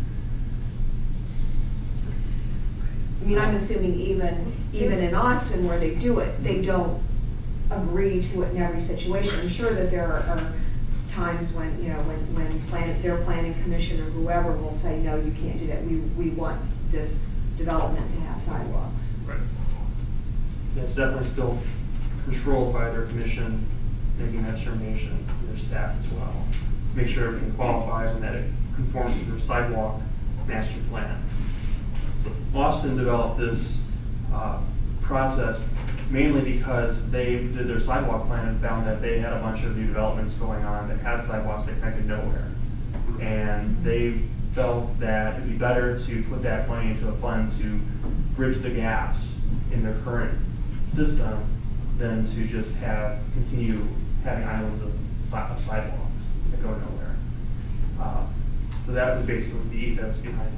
I mean, I'm assuming even, even in Austin where they do it, they don't agree to it in every situation. I'm sure that there are, are times when, you know, when, when plan, their planning commission or whoever will say, no, you can't do that. We, we want this development to have sidewalks. Right. Yeah, it's definitely still controlled by their commission making that determination, and their staff as well. Make sure everything qualifies and that it conforms to their sidewalk master plan. So Austin developed this uh, process mainly because they did their sidewalk plan and found that they had a bunch of new developments going on that had sidewalks that connected nowhere. And they felt that it'd be better to put that money into a fund to bridge the gaps in their current system than to just have, continue having islands of si- of sidewalks that go nowhere. Uh, So that was basically the ethos behind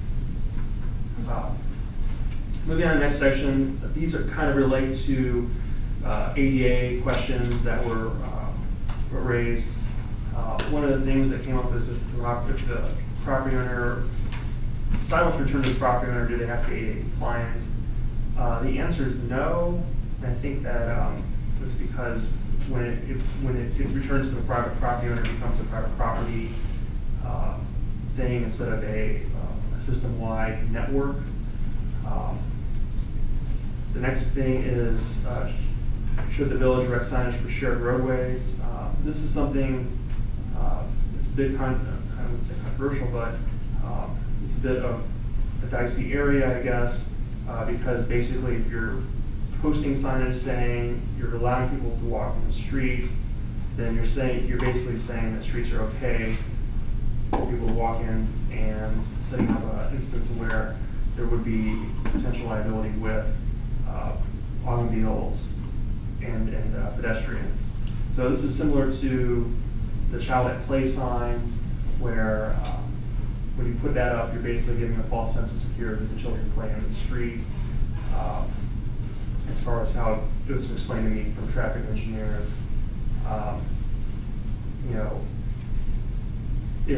that. Uh, Moving on to the next section, these are kind of relate to uh, A D A questions that were uh, were raised. Uh, One of the things that came up is if the prop- if the property owner, sidewalks returned to the property owner, do they have to be A D A compliant? Uh, The answer is no. And I think that um, it's because when it, it- when it gets returned to the private property owner, it becomes a private property uh, thing instead of a, uh, a system-wide network. Um, The next thing is, uh, should the village erect signage for shared roadways? Uh, This is something, uh, it's a bit, con- I wouldn't say controversial, but um, it's a bit of a dicey area, I guess, uh, because basically if you're posting signage saying you're allowing people to walk in the street, then you're saying, you're basically saying that streets are okay for people to walk in, and setting up an instance where there would be potential liability with uh, automobiles and, and uh, pedestrians. So this is similar to the child at play signs, where um, when you put that up, you're basically giving a false sense of security to the children playing in the street. Um, as far as how it was explained to me from traffic engineers, um, you know, if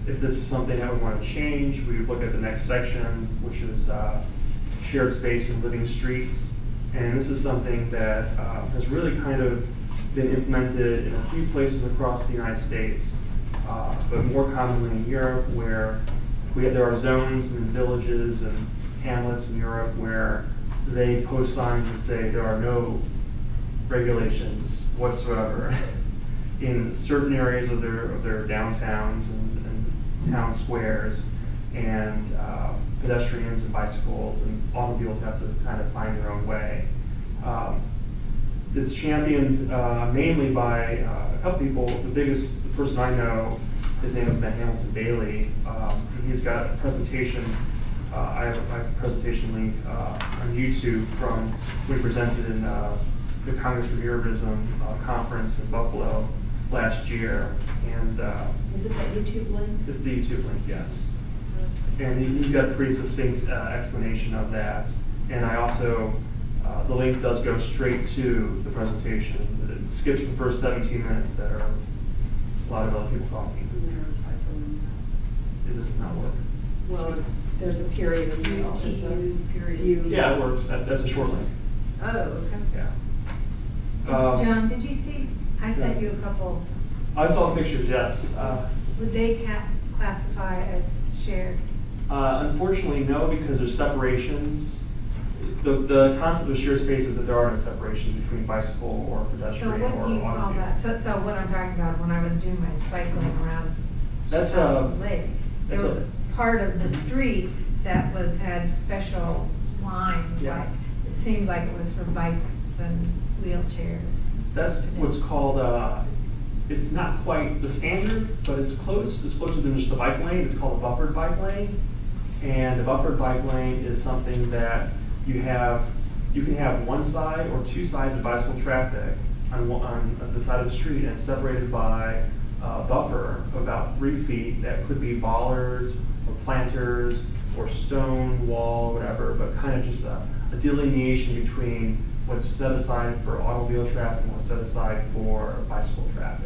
if this is something that we want to change, we would look at the next section, which is uh, shared space and living streets. And this is something that uh, has really kind of been implemented in a few places across the United States, uh, but more commonly in Europe, where we have, there are zones and villages and hamlets in Europe where they post signs that say there are no regulations whatsoever in certain areas of their of their downtowns and, and town squares, and uh, pedestrians and bicycles and automobiles have to kind of find their own way. Um, it's championed uh, mainly by uh, a couple people. The biggest the person I know, his name is Ben Hamilton Bailey. Um, he's got a presentation. Uh, I, have a, I have a presentation link uh, on YouTube from we presented in uh, the Congress for Urbanism uh, conference in Buffalo last year. And uh, is it that YouTube link? It's the YouTube link, yes. And he, he's got a pretty succinct uh, explanation of that. And I also, uh, the link does go straight to the presentation. It skips the first seventeen minutes that are a lot of other people talking. It does not work. Well, it's, there's a period in the middle. It's a period. Yeah, it works. That, that's a short link. Oh, okay. Yeah. Um, John, did you see, I sent you a couple. I saw pictures, yes. Uh, Would they ca classify as shared? Uh, unfortunately, no, because there's separations. The, the concept of shared space is that there are no separations between bicycle or So pedestrian or what do you call automobile. that? So, so what I'm talking about, when I was doing my cycling around That's Chicago a- Lake, there that's was a- a part of the street that was, had special lines, Yeah. like, it seemed like it was for bikes and wheelchairs. That's what's called, uh, it's not quite the standard, but it's close. It's closer than just a bike lane. It's called a buffered bike lane. And a buffered bike lane is something that you have, you can have one side or two sides of bicycle traffic on, one, on the side of the street, and it's separated by a buffer of about three feet that could be bollards or planters or stone wall, whatever, but kind of just a, a delineation between what's set aside for automobile traffic and what's set aside for bicycle traffic.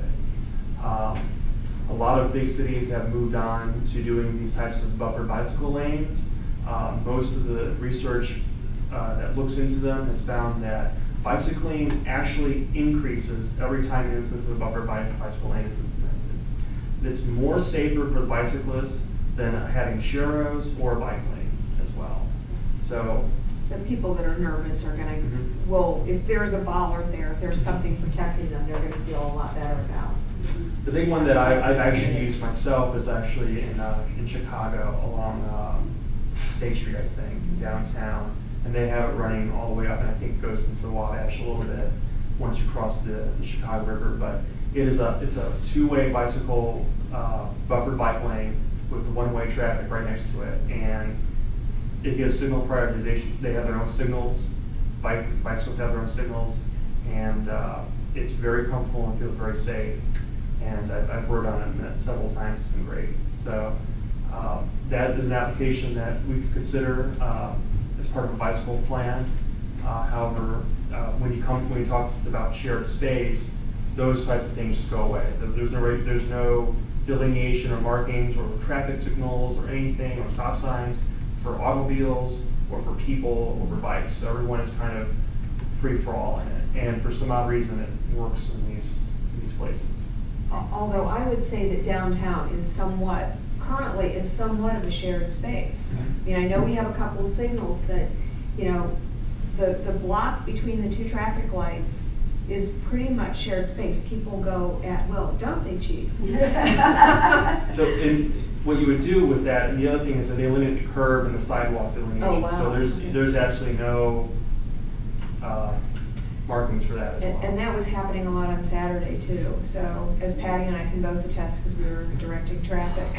Um, a lot of big cities have moved on to doing these types of buffered bicycle lanes. Um, most of the research uh, that looks into them has found that bicycling actually increases every time an instance of a buffered bi bicycle lane is implemented. It's more safer for the bicyclist than having sharrows or a bike lane as well. So. So people that are nervous are gonna, Mhm. well, if there's a bollard there, if there's something protecting them, they're gonna feel a lot better about. The big one that I, I've actually used myself is actually in, uh, in Chicago along um, State Street, I think, downtown. And they have it running all the way up, and I think it goes into the Wabash a little bit once you cross the, the Chicago River. But it is a, it's a two-way bicycle uh, buffered bike lane with the one-way traffic right next to it. And it gives signal prioritization. They have their own signals. Bike, bicycles have their own signals. And uh, it's very comfortable and feels very safe. And I've, I've worked on it several times. It's been great. So um, that is an application that we could consider um, as part of a bicycle plan. Uh, however, uh, when you come when you talk about shared space, those types of things just go away. There's no there's no delineation or markings or traffic signals or anything or stop signs for automobiles or for people or for bikes. So everyone is kind of free for all in it. And for some odd reason, it works in these in these places. Although I would say that downtown is somewhat, currently is somewhat of a shared space. I mean, I know we have a couple of signals, but, you know, the, the block between the two traffic lights is pretty much shared space. People go at will, don't they, Chief? So, and what you would do with that, and the other thing is that they eliminate the curb and the sidewalk delineation. Oh, wow. So there's, Okay. there's actually no uh, markings for that as well. And, and that was happening a lot on Saturday too. So as Patty and I can both attest, because we were directing traffic.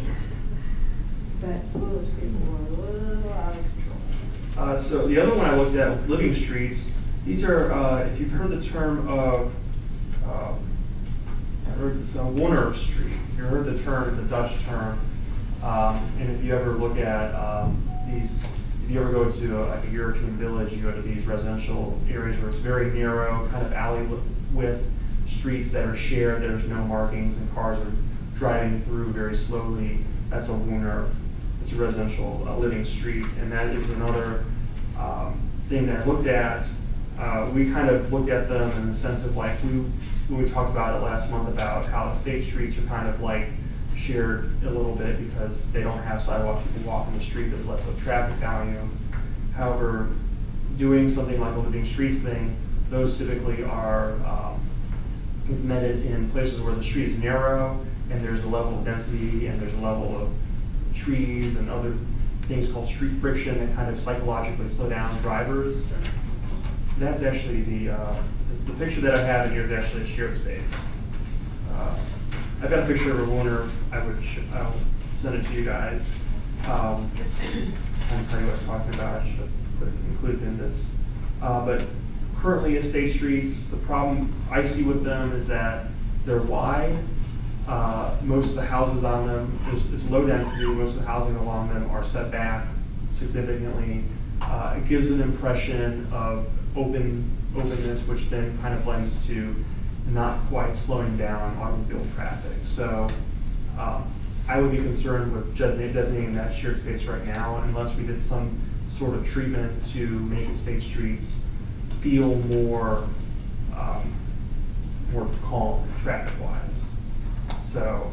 But Some of those people were a little out of control. Uh, so the other one I looked at, living streets, these are, uh, if you've heard the term of, uh, I heard it's a Warner Street. If you heard the term, it's a Dutch term. Um, and if you ever look at um, these, if you ever go to a, like a European village, you go to these residential areas where it's very narrow, kind of alley width streets that are shared, there's no markings, and cars are driving through very slowly, that's a Wooner, it's a residential uh, living street, and that is another um, thing that I looked at. Uh, we kind of looked at them in the sense of like, we, we talked about it last month about how state streets are kind of like shared a little bit because they don't have sidewalks, you can walk in the street, there's less of traffic volume. However, doing something like a living streets thing, those typically are um, implemented in places where the street is narrow and there's a level of density and there's a level of trees and other things called street friction that kind of psychologically slow down drivers. That's actually the, uh, the picture that I have in here is actually a shared space. Uh, I've got a picture of a Wooner, I would sh I'll send it to you guys. Um, I'll tell you what I was talking about, I should have put it included in this. Uh, but currently estate streets, the problem I see with them is that they're wide. Uh, most of the houses on them, there's, it's low density, most of the housing along them are set back significantly. Uh, it gives an impression of open openness, which then kind of lends to not quite slowing down automobile traffic. So um, I would be concerned with designating that shared space right now unless we did some sort of treatment to make estate streets feel more, um, more calm traffic-wise. So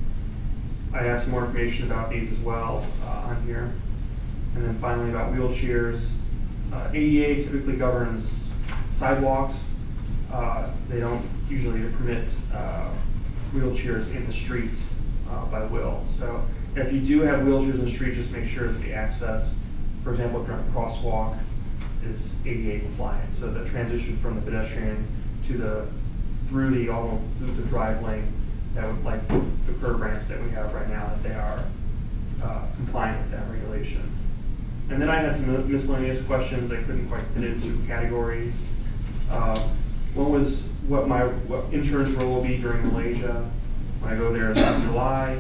I have some more information about these as well uh, on here. And then finally about wheelchairs. Uh, A D A typically governs sidewalks. Uh, they don't usually permit uh, wheelchairs in the street uh, by will. So if you do have wheelchairs in the street, just make sure that the access, for example, if you're on a crosswalk, is A D A compliant. So the transition from the pedestrian to the, through the, almost through the drive lane, that would, like the curb ramps that we have right now, that they are uh, compliant with that regulation. And then I had some miscellaneous questions I couldn't quite fit into categories. Uh, one was what my what insurance role will be during Malaysia when I go there in July.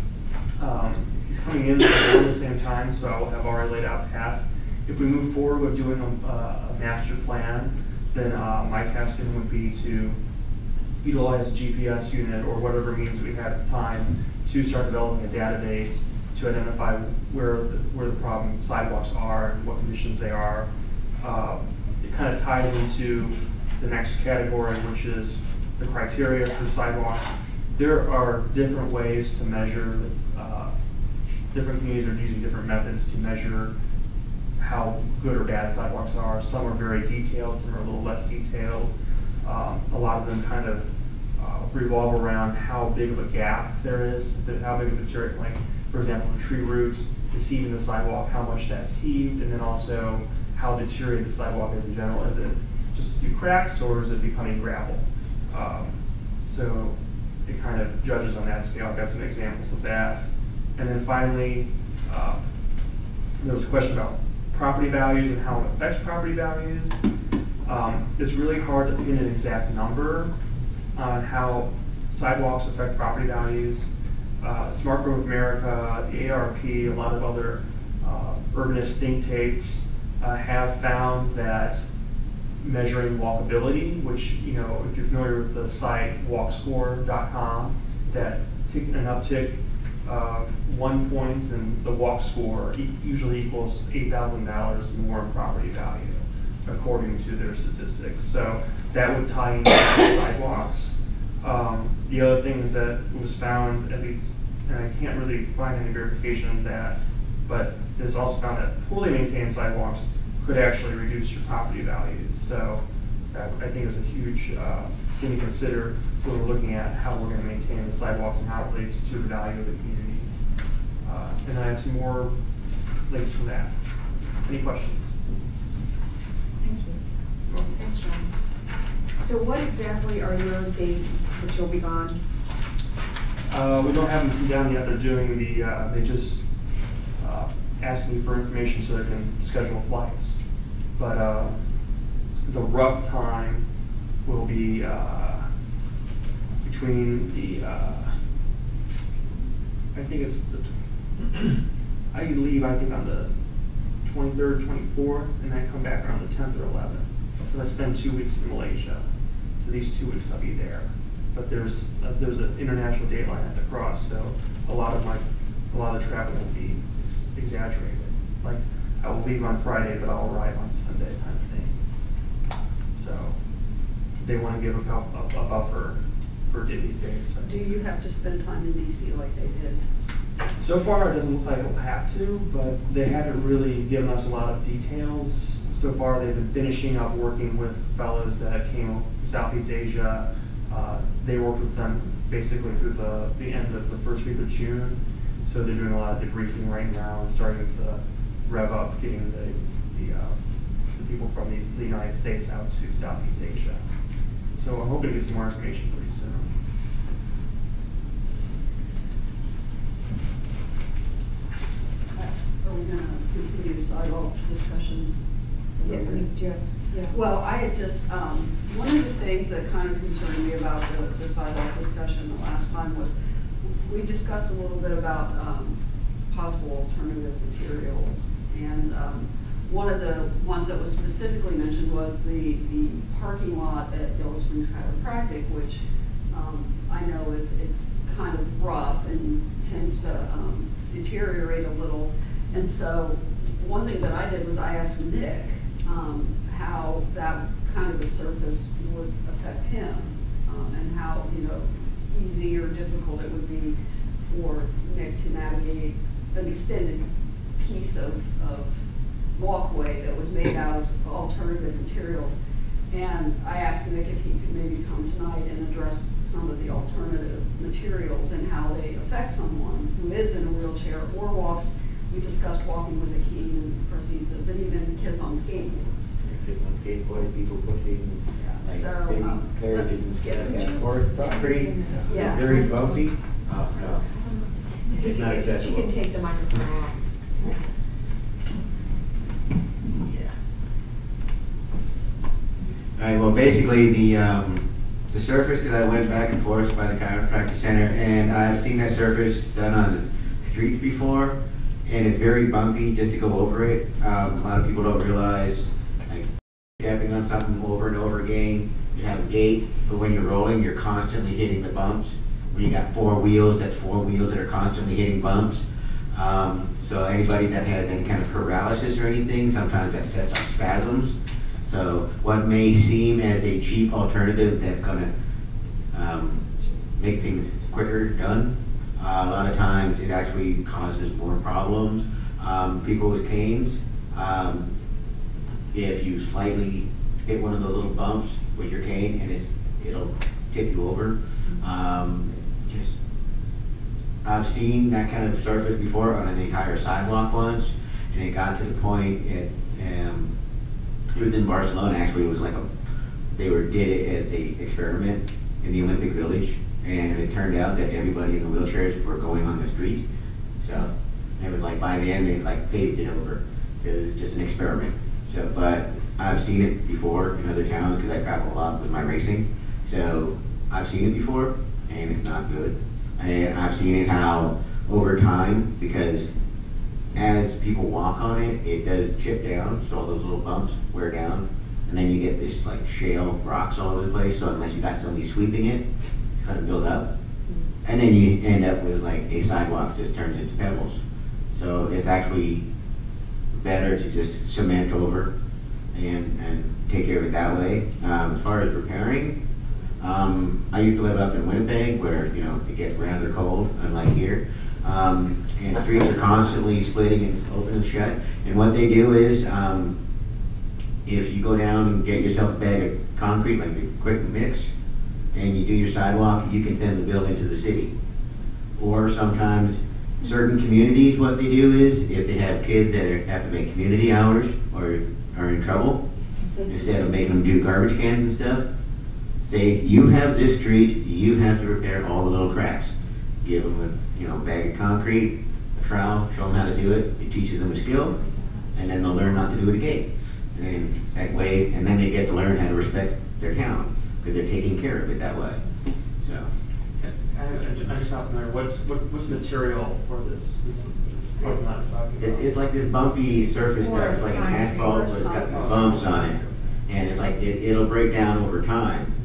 Um, he's coming in at the same time, so I will have already laid out tasks. If we move forward with doing a, uh, a master plan, then uh, my task to him would be to utilize a G P S unit or whatever means we had at the time to start developing a database to identify where the, where the problem sidewalks are and what conditions they are. Uh, it kind of ties into the next category, which is the criteria for sidewalks. There are different ways to measure, uh, different communities are using different methods to measure how good or bad sidewalks are. Some are very detailed, some are a little less detailed. Um, a lot of them kind of uh, revolve around how big of a gap there is, how big of a deteriorate, like for example, the tree root is heaving the sidewalk, how much that's heaved, and then also how deteriorated the sidewalk is in general. Is it just a few cracks or is it becoming gravel? Um, so it kind of judges on that scale. I've got some examples of that. And then finally, uh, there was a question about property values and how it affects property values. Um, it's really hard to pin an exact number on how sidewalks affect property values. Uh, Smart Growth America, the A R P, a lot of other uh, urbanist think tanks uh, have found that measuring walkability, which, you know, if you're familiar with the site walk score dot com, that tick, an uptick of one point in the walk score e usually equals eight thousand dollars more in property value, according to their statistics. So that would tie into sidewalks. Um, the other things that was found, at least, and I can't really find any verification of that, but it's also found that poorly maintained sidewalks could actually reduce your property values. So that, I think, is a huge uh, thing to consider when we're looking at how we're going to maintain the sidewalks and how it relates to the value of the community. Uh, and I have some more links from that. Any questions? Thank you. Thanks, John. So what exactly are your dates that you'll be gone? Uh, we don't have them down yet. They're doing the, uh, they just uh, asked me for information so they can schedule flights. But uh, the rough time will be uh, between the, uh, I think it's the, I leave, I think, on the twenty-third, twenty-fourth, and then come back around the tenth or eleventh. And I spend two weeks in Malaysia. So these two weeks I'll be there. but there's, uh, there's an international date line I have to cross, so a lot of my, a lot of the traffic will be ex- exaggerated. Like, I will leave on Friday, but I'll arrive on Sunday kind of thing. So, they want to give a, cou- a, a buffer for these days. So. Do you have to spend time in D C like they did? So far, it doesn't look like we'll have to, but they haven't really given us a lot of details. So far, they've been finishing up working with fellows that came from Southeast Asia. Uh, they worked with them basically through the, the end of the first week of June. So they're doing a lot of debriefing right now and starting to rev up getting the, the, uh, the people from the, the United States out to Southeast Asia. So I'm hoping to get some more information pretty soon. Are we gonna continue sidewalk discussion? Yeah, I mean, do you have- yeah. Well, I had just, um, one of the things that kind of concerned me about the, the sidewalk discussion the last time was, we discussed a little bit about, um, possible alternative materials. And, um, one of the ones that was specifically mentioned was the, the parking lot at Yellow Springs Chiropractic, which, um, I know is, is kind of rough and tends to, um, deteriorate a little. And so, one thing that I did was I asked Nick, um, how that kind of a surface would affect him, um, and how, you know, easy or difficult it would be for Nick to navigate an extended piece of, of walkway that was made out of alternative materials. And I asked Nick if he could maybe come tonight and address some of the alternative materials and how they affect someone who is in a wheelchair or walks. We discussed walking with a cane and prosthesis, and even kids on skateboards. Kids on skateboard, people pushing, like So, baby um, carriages and yeah, stuff. would Yeah, you- or it's pretty, Yeah. very bumpy. Oh, no. It's not She acceptable. can take the microphone off. Yeah. All right, well, basically, the, um, the surface, because I went back and forth by the chiropractic center, and I've seen that surface done on the streets before, and it's very bumpy just to go over it. Um, a lot of people don't realize, like, stepping on something over and over again, you have a gate, but when you're rolling, you're constantly hitting the bumps. When you got four wheels, that's four wheels that are constantly hitting bumps. Um, so anybody that had any kind of paralysis or anything, sometimes that sets off spasms. So what may seem as a cheap alternative that's gonna um, make things quicker done, uh, a lot of times it actually causes more problems. Um, people with canes, um, if you slightly hit one of the little bumps with your cane and it's, it'll tip you over. Um, just, I've seen that kind of surface before on an entire sidewalk once, and it got to the point, it, um, it was in Barcelona actually, it was like a, they were, did it as a experiment in the Olympic Village, and it turned out that everybody in the wheelchairs were going on the street. So, it was like, by the end, they like paved it over. It was just an experiment. So, but I've seen it before in other towns because I travel a lot with my racing. So, I've seen it before, and it's not good. And I've seen it how, over time, because as people walk on it, it does chip down, so all those little bumps wear down, and then you get this like shale rocks all over the place, so unless you got somebody sweeping it, it's kind of build up. And then you end up with like a sidewalk that just turns into pebbles. So it's actually better to just cement over and, and take care of it that way. Um, as far as repairing, um, I used to live up in Winnipeg where, you know, it gets rather cold, unlike here. Um, and streets are constantly splitting and open and shut. And what they do is, um, if you go down and get yourself a bag of concrete, like the quick mix, and you do your sidewalk, you can send the bill into the city. Or sometimes, certain communities, what they do is, if they have kids that are, have to make community hours or are in trouble, instead of making them do garbage cans and stuff, say, you have this street, you have to repair all the little cracks. Give them a, you know, bag of concrete, a trowel, show them how to do it. It teaches them a skill, and then they'll learn not to do it again. And then that way, and then they get to learn how to respect their town because they're taking care of it that way. So. I, I, I just not familiar. What's what, what's the material for this? This, this parking lot you're talking It, about? it's like this bumpy surface stuff. It's like an asphalt, but it's got these bumps on it, and it's like it, it'll break down over time.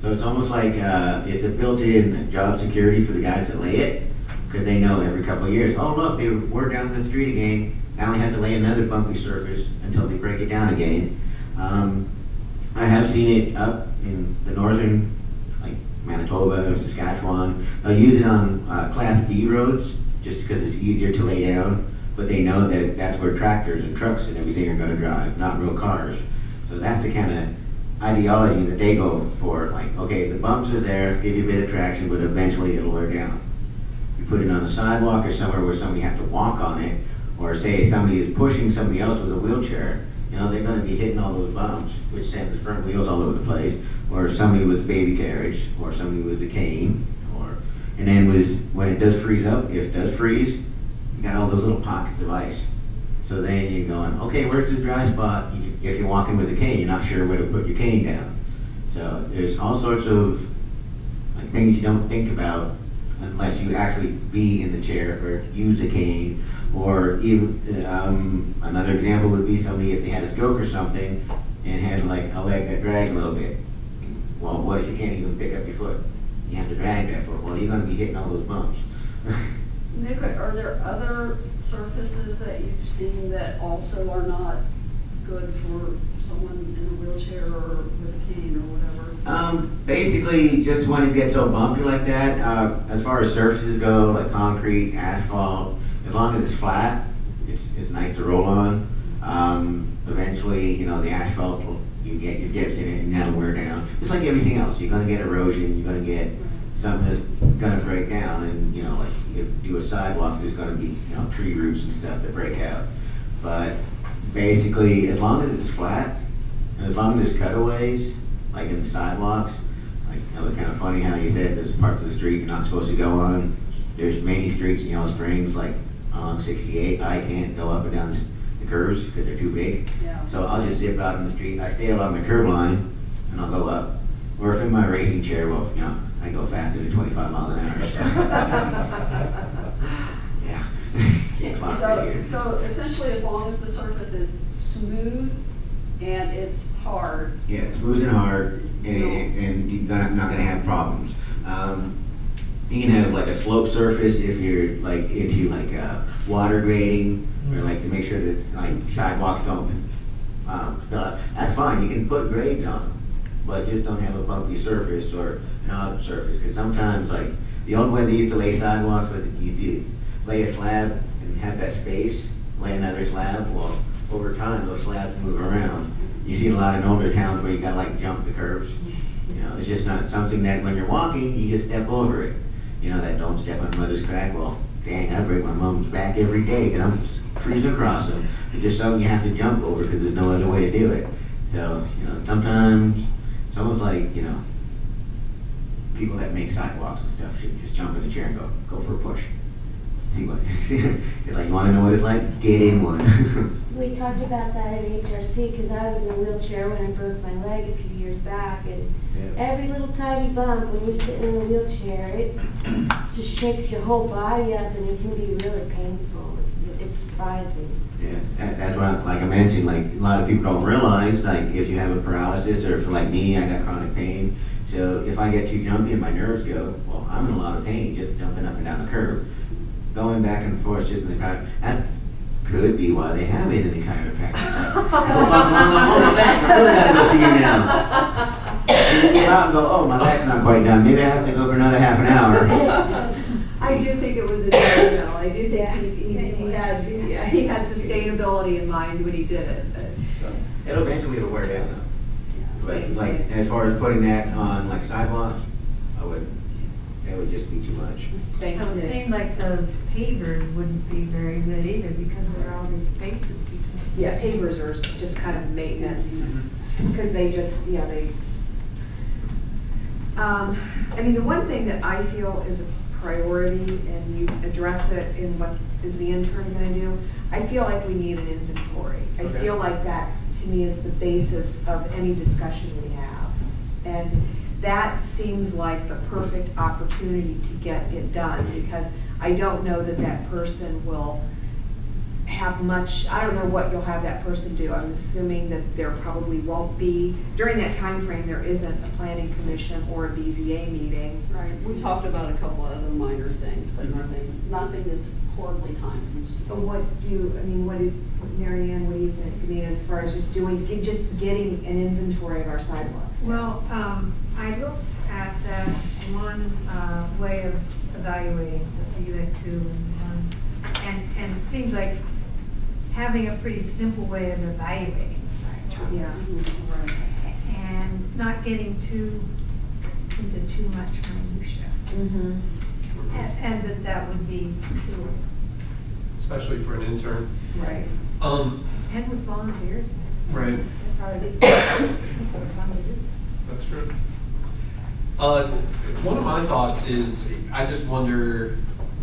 So it's almost like, uh, it's a built-in job security for the guys that lay it, because they know every couple of years, oh, look, they were down the street again, now we have to lay another bumpy surface until they break it down again. Um, I have seen it up in the northern, like Manitoba or Saskatchewan. They'll use it on uh, Class B roads just because it's easier to lay down, but they know that that's where tractors and trucks and everything are going to drive, not real cars. So that's the kind of ideology that they go for. Like, okay, the bumps are there, give you a bit of traction, but eventually it'll wear down. You put it on a sidewalk or somewhere where somebody has to walk on it, or say somebody is pushing somebody else with a wheelchair, you know, they're going to be hitting all those bumps, which sends the front wheels all over the place, or somebody with a baby carriage, or somebody with a cane, or, and then was, when it does freeze up, if it does freeze, you got all those little pockets of ice. So then you're going, okay, where's the dry spot? You, if you're walking with a cane, you're not sure where to put your cane down. So there's all sorts of like things you don't think about unless you actually be in the chair or use a cane. Or even, um, another example would be somebody if they had a stroke or something and had like a leg that dragged a little bit. Well, what if you can't even pick up your foot? You have to drag that foot. Well, you're going to be hitting all those bumps. Nick, are there other surfaces that you've seen that also are not good for someone in a wheelchair or with a cane or whatever? Um, basically, just when it gets so bumpy like that, uh, as far as surfaces go, like concrete, asphalt, as long as it's flat, it's, it's nice to roll on. Um, eventually, you know, the asphalt, will, you get your dips in it and that'll wear down. It's like everything else. You're going to get erosion, you're going to get something that's going to break down, and, you know, like if you do a sidewalk, there's going to be, you know, tree roots and stuff that break out. But basically, as long as it's flat, and as long as there's cutaways, like in the sidewalks, like, that was kind of funny how you said there's parts of the street you're not supposed to go on. There's many streets in Yellow Springs, like along sixty-eight, I can't go up and down the curves because they're too big. Yeah. So I'll just zip out in the street. I stay along the curb line and I'll go up. Or if in my racing chair, well, you know, I go faster than twenty-five miles an hour. So. Yeah. Can't clock So, here. so essentially, as long as the surface is smooth and it's hard. Yeah, smooth and hard, and, and you're not, not going to have problems. Um, you can have like a slope surface if you're like into like uh, water grading, or like to make sure that like sidewalks don't. Um, uh, that's fine. You can put grades on them, but just don't have a bumpy surface or an odd surface. Because sometimes, like the old way they used to lay sidewalks, but you used to lay a slab and have that space, lay another slab. Well, over time, those slabs move around. You see a lot in older towns where you gotta like jump the curves. You know, it's just not something that when you're walking, you just step over it. You know, that don't step on mother's crack. Well, dang, I break my mom's back every day because I'm cruising across them. It's just something you have to jump over because there's no other way to do it. So, you know, sometimes it's almost like, you know, people that make sidewalks and stuff should just jump in the chair and go, go for a push. See what, you're like, you want to know what it's like? Get in one. We talked about that at H R C because I was in a wheelchair when I broke my leg a few years back, and Yeah. every little tiny bump when you're sitting in a wheelchair, it just shakes your whole body up, and it can be really painful. It's, it's surprising. Yeah, that, that's what, I, like I mentioned, like a lot of people don't realize, like if you have a paralysis, or for like me, I got chronic pain. So if I get too jumpy and my nerves go, well, I'm in a lot of pain just jumping up and down the curb. Going back and forth just in the car, that could be why they have it in the chiropractic. Like, oh, my back, I really gotta go see you now. And you get out and go, oh, my back's not quite done. Maybe I have to go for another half an hour. I do think it was intentional. I do think he, he, he had, yeah, he had sustainability in mind when he did it. But. So, it'll eventually it'll wear down though. But Yeah. like, as far as putting that on like sidewalks, I would, that would just be too much. Thanks, So it Nick. seemed like those pavers wouldn't be very good either because there are all these spaces between. Yeah, pavers are just kind of maintenance, because they just, yeah, they, um, I mean, the one thing that I feel is a priority, and you address it in what is the intern gonna do, I feel like we need an inventory. I Okay. feel like that, to me, is the basis of any discussion we have. And that seems like the perfect opportunity to get it done, because I don't know that that person will have much, I don't know what you'll have that person do. I'm assuming that there probably won't be, during that time frame, there isn't a planning commission or a B Z A meeting. Right, we talked about a couple of other minor things, but nothing, nothing that's horribly time consuming. But what do you, I mean, what did, Mary Ann, what do you think? I mean, as far as just doing, get- just getting an inventory of our sidewalks. Well, um, I looked at that one, uh, way of evaluating that you had two and one. And, and it seems like having a pretty simple way of evaluating the sidewalks. Yeah. And not getting too, into too much minutia. Mm-hmm. And, and that that would be doable. Especially for an intern. Right. Um, And with volunteers. Right. That'd probably be sort of fun to do. That's true. Uh, one of my thoughts is, I just wonder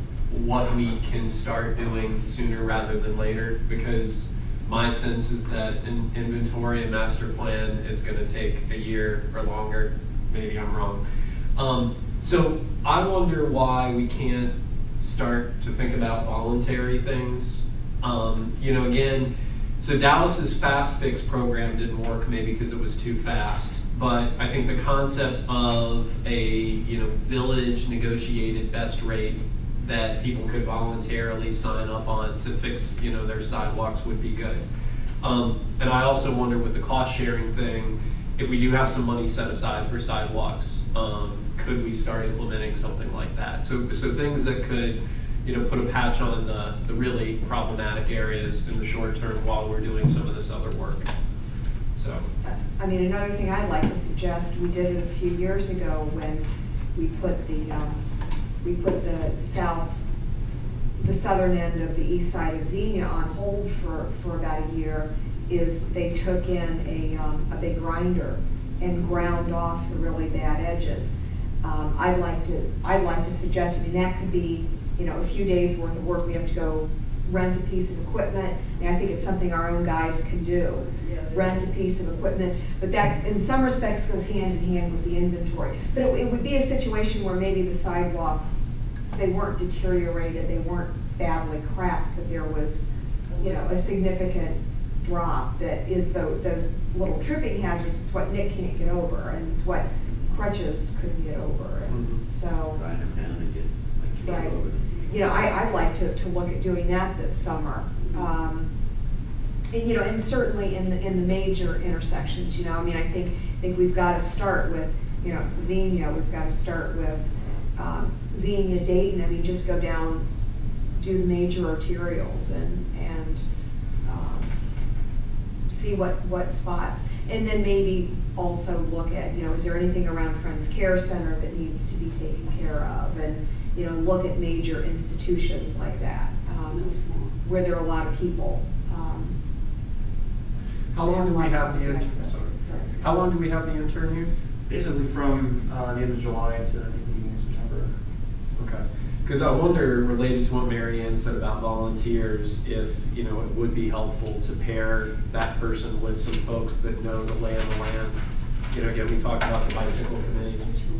what we can start doing sooner rather than later, because my sense is that an inventory and master plan is gonna take a year or longer. Maybe I'm wrong. Um, so I wonder why we can't start to think about voluntary things. Um, you know, again, so Dallas's fast fix program didn't work maybe because it was too fast. But I think the concept of a, you know, village negotiated best rate that people could voluntarily sign up on to fix, you know, their sidewalks would be good. Um, and I also wonder with the cost sharing thing, if we do have some money set aside for sidewalks, um, could we start implementing something like that? So, so things that could, you know, put a patch on the, the really problematic areas in the short term while we're doing some of this other work. So. I mean, another thing I'd like to suggest, we did it a few years ago when we put the, um, we put the south, the southern end of the east side of Xenia on hold for, for about a year, is they took in a, um, a big grinder and ground off the really bad edges. Um, I'd like to, I'd like to suggest, I mean, that could be, you know, a few days worth of work. We have to go rent a piece of equipment. I mean, I think it's something our own guys can do. Yeah. Rent a piece of equipment, but that in some respects goes hand in hand with the inventory. But it, it would be a situation where maybe the sidewalk, they weren't deteriorated, they weren't badly cracked, but there was, you know, a significant drop that is the, those little tripping hazards. It's what Nick can't get over, and it's what crutches couldn't get over. And Mm-hmm. so, Ride them down and get, like, get right. over it. You know, I, I'd like to, to look at doing that this summer. Um, and, you know, and certainly in the, in the major intersections, you know, I mean, I think, I think we've got to start with, you know, Xenia, we've got to start with, um, Xenia, Dayton. I mean, just go down, do the major arterials and, and, um, see what, what spots. And then maybe also look at, you know, is there anything around Friends Care Center that needs to be taken care of? And, you know, look at major institutions like that, um, where there are a lot of people. Um, How long do we have the intern? Sorry. Sorry. How long do we have the intern here? Basically from uh, the end of July to the beginning of September. Okay. Because I wonder, related to what Mary Ann said about volunteers, if, you know, it would be helpful to pair that person with some folks that know the lay of the land. You know, again, we talked about the bicycle committee.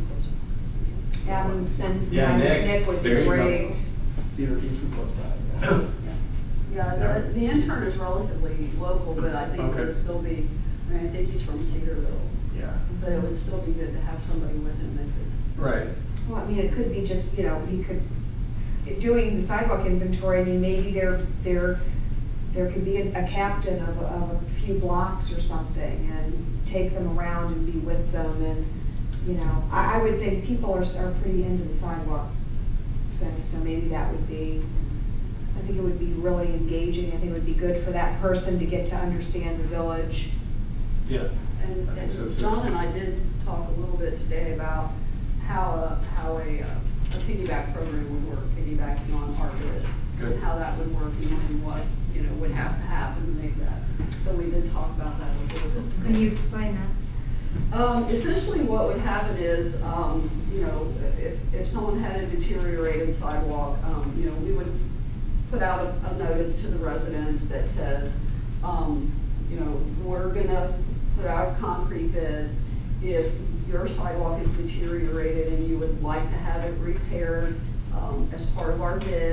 Have them spend some Yeah, time with Nick. Nick would be There you go. great. It's either east or close by. Yeah, the, the intern is relatively local, but I think it Okay. would still be, I mean, I think he's from Cedarville. Yeah. But it would still be good to have somebody with him that could. Right. Well, I mean, it could be just, you know, he could, doing the sidewalk inventory, I mean, maybe there, there, there could be a, a captain of, a- of a few blocks or something, and take them around and be with them, and, you know, I, I would think people are, are pretty into the sidewalk thing, so maybe that would be, I think it would be really engaging. I think it would be good for that person to get to understand the village. Yeah. And, I think so, and too. John and I did talk a little bit today about how a, how a, uh, a piggyback program would work, piggybacking on our bid. Good. And how that would work and what, you know, would have to happen to make that. So we did talk about that a little bit today. Can you explain that? Um, essentially what would happen is, um, you know, if, if someone had a deteriorated sidewalk, um, you know, we would put out a, a notice to the residents that says, um, you know, we're gonna put out a concrete bid. If your sidewalk is deteriorated and you would like to have it repaired, um, as part of our bid,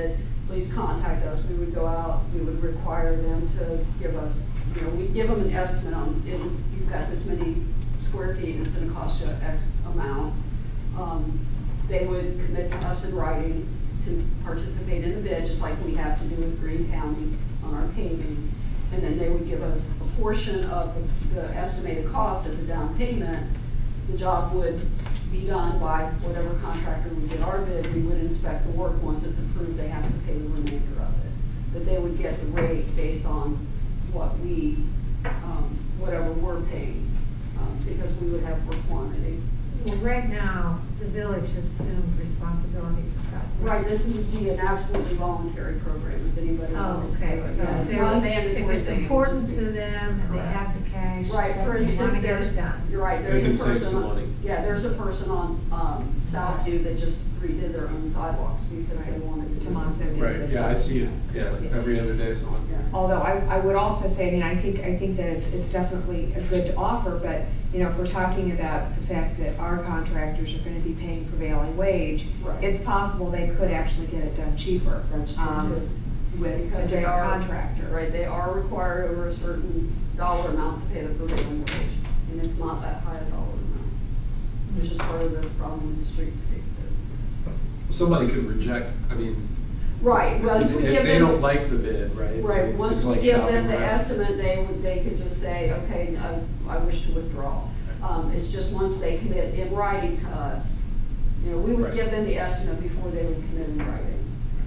please contact us. We would go out, we would require them to give us, you know, we'd give them an estimate on, if you've got this many square feet, it's gonna cost you X amount. Um, They would commit to us in writing to participate in the bid, just like we have to do with Greene County on our paving. And then they would give us a portion of the, the estimated cost as a down payment. The job would be done by whatever contractor would get our bid. We would inspect the work. Once it's approved, they have to pay the remainder of it. But they would get the rate based on what we, um, whatever we're paying, um, because we would have work quantity. Well, right now, the village has assumed responsibility for sidewalks. Right, this would be an absolutely voluntary program if anybody Oh, wanted to do okay, it. so Yeah, it's they're- not a if mandatory it's thing, it would important just be- to them and they Correct. have the cash, Right, for then they instance, wanna get it there's, done. you're right, They there's a can person. save some on- money. Yeah, there's a person on, um, Southview that just redid their own sidewalks because they Right. wanted to. Tomaso did Right, this. yeah, I see it, yeah, every other day someone. Yeah. Although I, I would also say, I mean, I think, I think that it's, it's definitely a good offer, but, you know, if we're talking about the fact that our contractors are gonna be paying prevailing wage, Right. it's possible they could actually get it done cheaper. That's true, um, too. With a Because they different are, contractor. right, they are required over a certain dollar amount to pay the prevailing wage, and it's not that high a dollar amount, which is part of the problem with the streetscape. Somebody could reject, I mean, Right, once if we if give they them. don't like the bid, right? Right, it's once we like give shopping them the around. estimate, they would, they could just say, okay, I, I wish to withdraw. Um, it's just once they commit in writing to us, you know, we would Right. give them the estimate before they would commit in writing.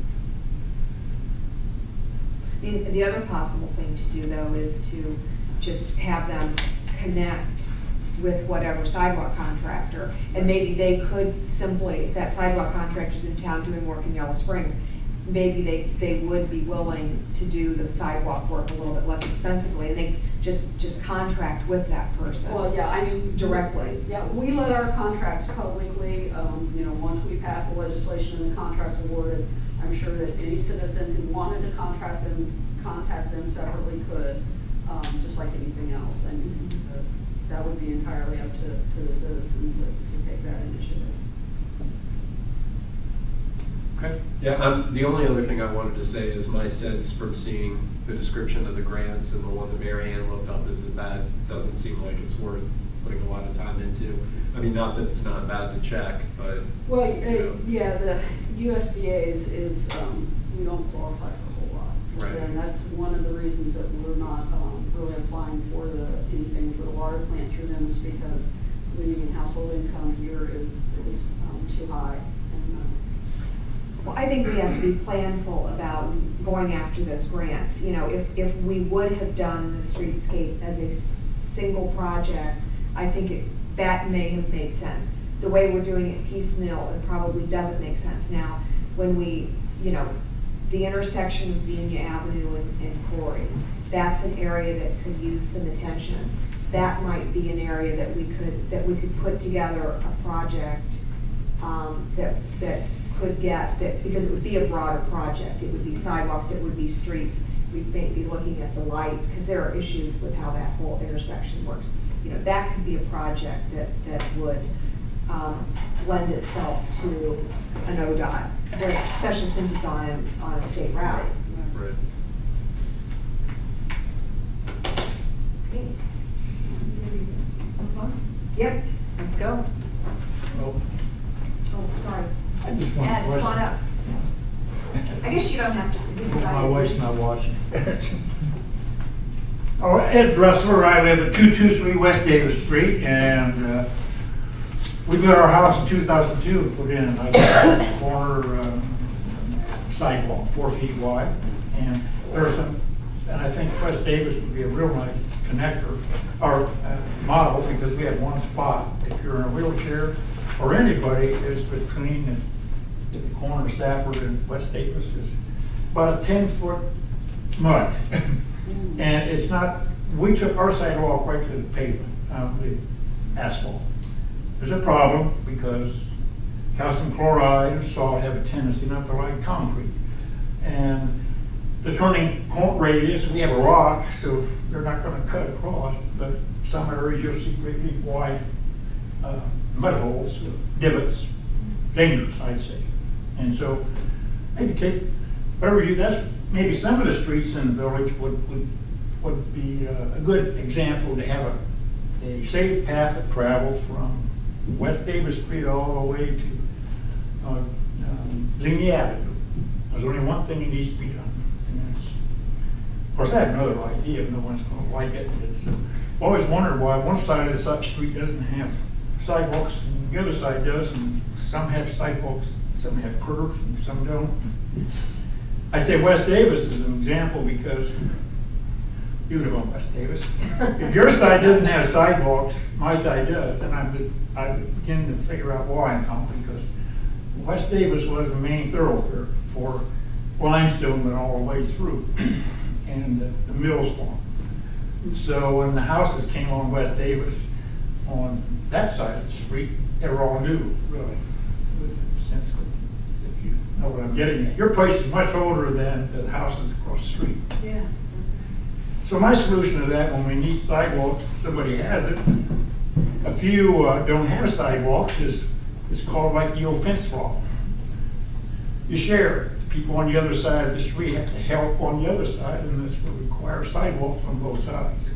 I mean, the other possible thing to do, though, is to just have them connect with whatever sidewalk contractor, and maybe they could simply, if that sidewalk contractor's in town doing work in Yellow Springs, maybe they, they would be willing to do the sidewalk work a little bit less expensively, and they just, just contract with that person. Well, yeah, I mean. Directly. Yeah, we let our contracts publicly, um, you know, once we pass the legislation and the contract's awarded, I'm sure that any citizen who wanted to contract them, contact them separately could, um, just like anything else. And uh, that would be entirely up to, to the citizen to, to take that initiative. Okay. Yeah, um, the only other thing I wanted to say is my sense from seeing the description of the grants and the one that Mary Ann looked up is that that doesn't seem like it's worth putting a lot of time into. I mean, not that it's not bad to check, but. Well, you know. uh, yeah, the U S D A is, is, um, we don't qualify for a whole lot. Right. And that's one of the reasons that we're not, um, really applying for the, anything for the water plant through them is because the median household income here is, is, um, too high. And, uh, Well, I think we have to be planful about going after those grants. You know, if, if we would have done the streetscape as a single project, I think it, that may have made sense. The way we're doing it piecemeal, it probably doesn't make sense. Now, when we, you know, the intersection of Xenia Avenue and, and Corey, that's an area that could use some attention. That might be an area that we could, that we could put together a project um, that, that could get, that, because it would be a broader project. It would be sidewalks, it would be streets. We'd may be looking at the light, because there are issues with how that whole intersection works. You know, that could be a project that, that would um, lend itself to an O D O T grant, especially since it's on a, on a state route. Right. Yep, let's go. Oh, Oh, sorry. I just want to Ed, come on up. I guess you don't have to. we decided- My wife's not watching. Oh, Ed Dressler, I live at two two three West Davis Street, and uh, we built our house in two thousand two, put in like a corner uh, sidewalk, four feet wide. And there's some, and I think West Davis would be a real nice connector, or uh, model, because we have one spot. If you're in a wheelchair, or anybody, is between the, the corner of Stafford and West Davis is about a ten foot mud. And it's not, we took our sidewalk right to the pavement, um, the asphalt. There's a problem because calcium chloride and salt have a tendency not to like concrete. And the turning cone radius, we have a rock, so they're not gonna cut across, but some areas you'll see great big wide uh, mud holes, divots, dangerous, I'd say. And so maybe take whatever you, that's, maybe some of the streets in the village would, would, would be uh, a good example to have a, a safe path of travel from West Davis Street all the way to uh, um, Xenia Avenue. There's only one thing that needs to be done, and that's, of course, I have another idea, no one's gonna like it. It's, uh, I've always wondered why one side of the side street doesn't have sidewalks, and the other side does, and some have sidewalks, some have curbs, and some don't. I say West Davis is an example because you live on West Davis. If your side doesn't have sidewalks, my side does, then I would, I would begin to figure out why now, because West Davis was the main thoroughfare for limestone and all the way through, and uh, the mill's gone. So when the houses came on West Davis, on that side of the street, they were all new, really. Since, if you know what I'm getting at, your place is much older than the houses across the street. Yeah. So my solution to that, when we need sidewalks, somebody has it. A few uh, don't have sidewalks, is it's called like the old fence law. You share it. The people on the other side of the street have to help on the other side, and this will require sidewalks on both sides.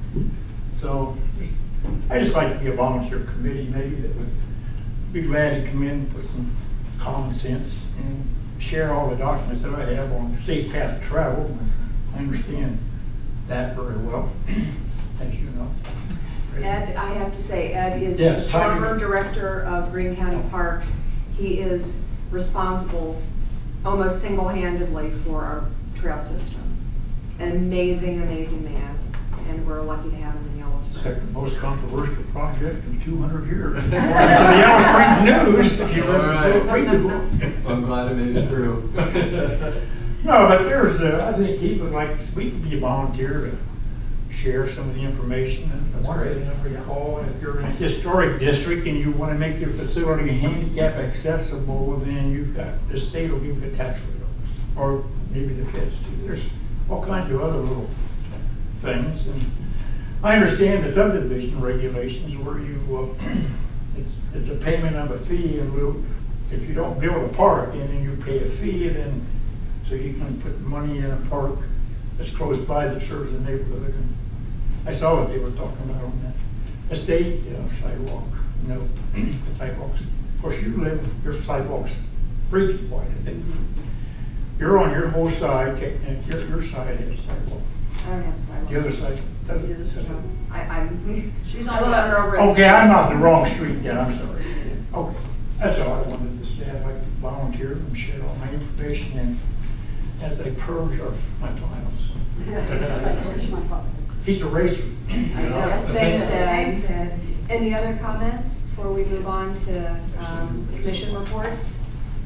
So I just like to be a volunteer committee, maybe, that would be glad to come in and put some common sense and share all the documents that I have on the safe path of travel. I understand that very well, as you know. Ed, I have to say, Ed is Yeah, the it's time former to- director of Greene County Parks. He is responsible almost single-handedly for our trail system. An amazing, amazing man, and we're lucky to have him in Yellow Second Springs. most controversial project in two hundred years. According to the Yellow Springs News, if you All right. read the book. I'm glad I made it through. No, but there's, uh, I think he would like, we could be a volunteer to share some of the information. And That's one great. thing I recall, if you're in a historic district and you want to make your facility handicap accessible, well, then you've got, the state will give you a tax write-off, or maybe the feds too. There's all kinds of other little things. And I understand the subdivision regulations where you, uh, it's, it's a payment of a fee, and we'll, if you don't build a park and then you pay a fee, then so you can put money in a park that's close by that serves the neighborhood. And I saw what they were talking about on that estate, you know, sidewalk, you know, sidewalks. Of course, you live, your sidewalk's three feet wide, I think. You're on your whole side, and your, your side has sidewalk. I don't have a sidewalk. The other side doesn't. doesn't. I, I'm, She's I on live on the- Earl Ridge. Okay, I'm on the wrong street then, I'm sorry. Okay, that's all I wanted to say. I'd like to volunteer and share all my information, and as I purge of my files. He's a racer. Yes, thanks, Thanks, Ed. Ed. Any other comments before we move on to um, commission reports?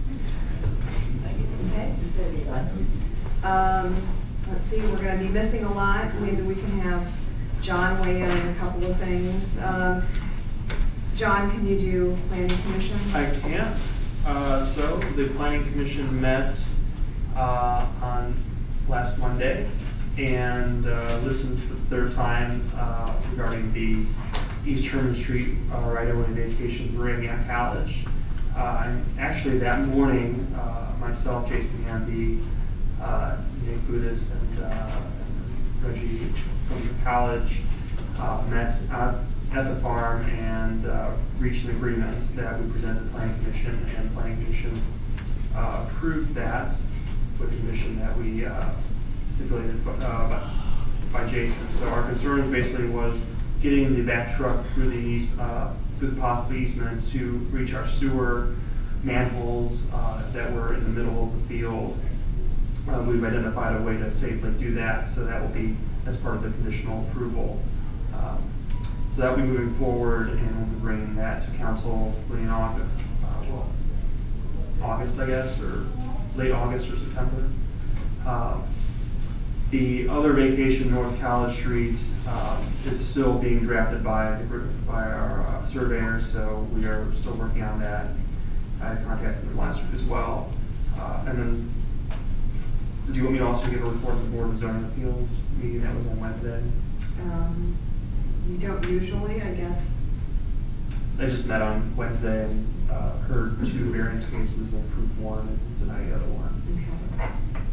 Okay. Um, Let's see, we're going to be missing a lot. Maybe we can have John weigh in on a couple of things. Um, John, can you do planning commission? I can. Uh, so the planning commission met uh, on last Monday and uh, listened to their time uh, regarding the East Sherman Street uh, right-of-way vacation for Ramian College. Uh, and actually that morning, uh, myself, Jason Handy, uh, Nick Budis, and, uh, and Reggie from the college uh, met at, at the farm and uh, reached an agreement that we presented to the planning commission, and the planning commission uh, approved that with the condition that we uh, stipulated uh, by, by Jason. So our concern basically was getting the back truck through the east, uh, through the possible easement to reach our sewer manholes uh, that were in the middle of the field. Uh, we've identified a way to safely do that, so that will be as part of the conditional approval. Um, so that will be moving forward, and we'll be bringing that to council in August, uh, well, August, I guess, or late August or September. Um, the other vacation, North College Street, um, is still being drafted by by our uh, surveyors, so we are still working on that. I had contacted them last week as well, uh, and then. Do you want me to also give a report of the Board of Zoning Appeals meeting that was on Wednesday? Um, You don't usually, I guess. I just met on Wednesday and uh, heard two variance cases and approved one and denied the other one. Okay.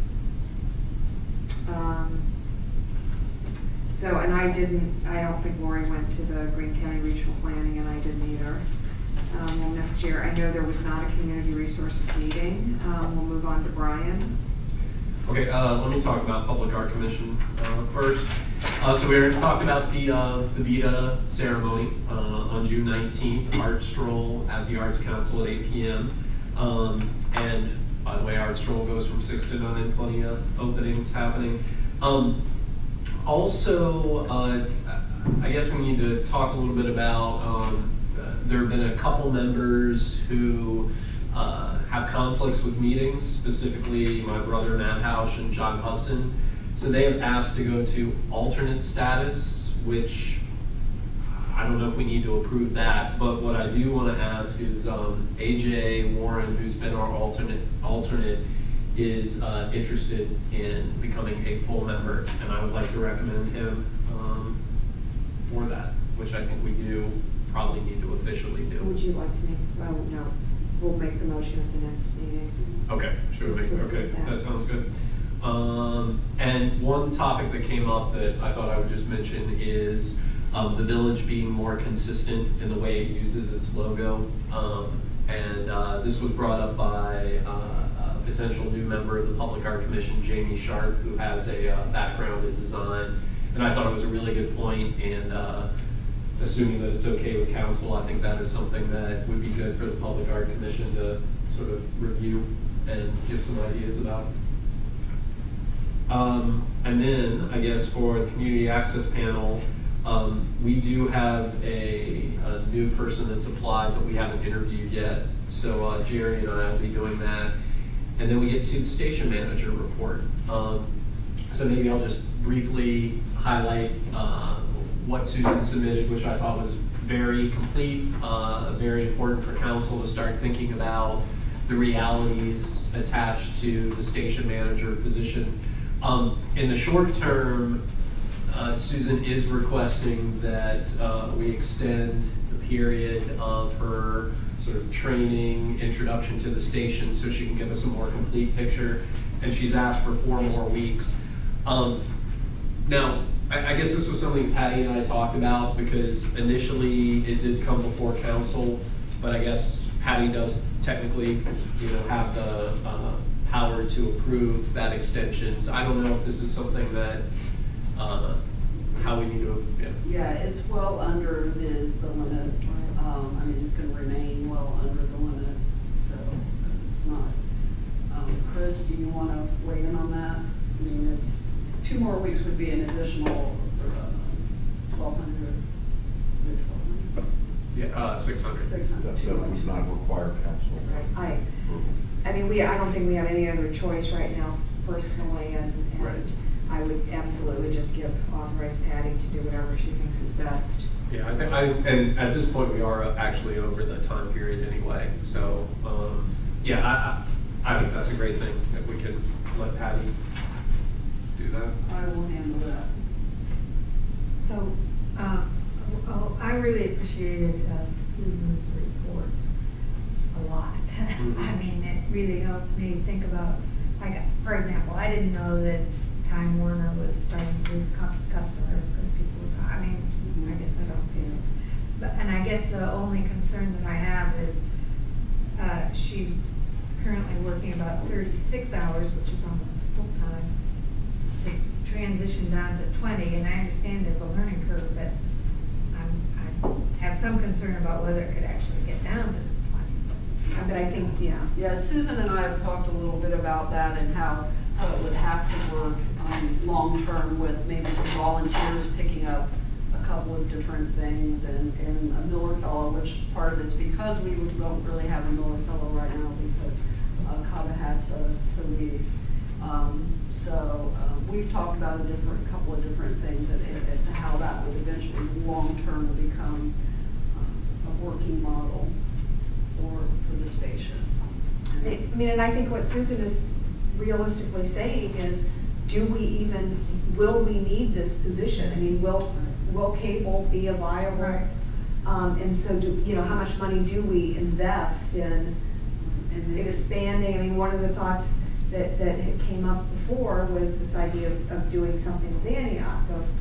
I didn't, I don't think Lori went to the Greene County Regional Planning, and I didn't either. Um, we'll miss Jerry. I know there was not a community resources meeting. Um, we'll move on to Brian. Okay, uh, let me talk about Public Art Commission uh, first. Uh, so we already talked about the uh, the VITA ceremony uh, on June nineteenth, Art Stroll at the Arts Council at eight P M Um, and by the way, Art Stroll goes from six to nine, plenty of openings happening. Um, also, uh, I guess we need to talk a little bit about, um, uh, there have been a couple members who uh, have conflicts with meetings, specifically my brother Matt Hausch and John Hudson. So they have asked to go to alternate status, which I don't know if we need to approve that, but what I do want to ask is um, A J Warren, who's been our alternate, alternate is uh, interested in becoming a full member, and I would like to recommend him um, for that, which I think we do probably need to officially do. Would you like to make, well, no, we'll make the motion at the next meeting. Okay, should we make, okay, that sounds good. Um, and one topic that came up that I thought I would just mention is um, the village being more consistent in the way it uses its logo. Um, and uh, this was brought up by uh, a potential new member of the Public Art Commission, Jamie Sharp, who has a uh, background in design. And I thought it was a really good point, and uh, assuming that it's okay with council, I think that is something that would be good for the Public Art Commission to sort of review and give some ideas about. Um, and then, I guess for the Community Access Panel, um, we do have a, a new person that's applied, but we haven't interviewed yet. So uh, Jerry and I will be doing that. And then we get to the station manager report. Um, so maybe I'll just briefly highlight uh, what Susan submitted, which I thought was very complete, uh, very important for council to start thinking about the realities attached to the station manager position. Um, in the short term, uh, Susan is requesting that uh, we extend the period of her sort of training, introduction to the station, so she can give us a more complete picture. And she's asked for four more weeks. Um, now, I, I guess this was something Patty and I talked about, because initially it did come before council, but I guess Patty does technically, you know, have the uh, power to approve that extension. So I don't know if this is something that, uh, how we need to, yeah. Yeah, it's well under the, the limit. Um, I mean, it's gonna remain well under the limit, so it's not. Um, Chris, do you wanna weigh in on that? I mean, it's, two more weeks would be an additional uh, twelve hundred. Yeah, uh, six hundred. Six hundred. That would not require council. I, I mean, we, I don't think we have any other choice right now, personally, and, and Right. I would absolutely just give, authorize Patty to do whatever she thinks is best. Yeah, I think, I, and at this point, we are actually over the time period anyway. So, um, yeah, I, I, I think that's a great thing, if we can let Patty do that. I will handle that. So, uh, oh, I really appreciated uh, Susan's report a lot. Mm-hmm. I mean, it really helped me think about, like, for example, I didn't know that Time Warner was starting to lose cus- customers because people were, I mean, I guess I don't feel. But, and I guess the only concern that I have is uh, she's currently working about thirty-six hours, which is almost full-time, to transition down to twenty, and I understand there's a learning curve, but I'm, I have some concern about whether it could actually get down to twenty. But I think, yeah. Yeah, Susan and I have talked a little bit about that and how, how it would have to work um, long-term with maybe some volunteers picking up a couple of different things and, and a Miller Fellow, which part of it's because we don't really have a Miller Fellow right now because uh, Kava had to, to leave. Um, so uh, we've talked about a different, couple of different things that, as to how that would eventually long-term become um, a working model for, for the station. I mean, and I think what Susan is realistically saying is, do we even, will we need this position? I mean, will, will cable be a viable? Right. Um, and so do, you know, how much money do we invest in, in expanding? I mean, one of the thoughts that, that had came up before was this idea of, of doing something with Antioch, of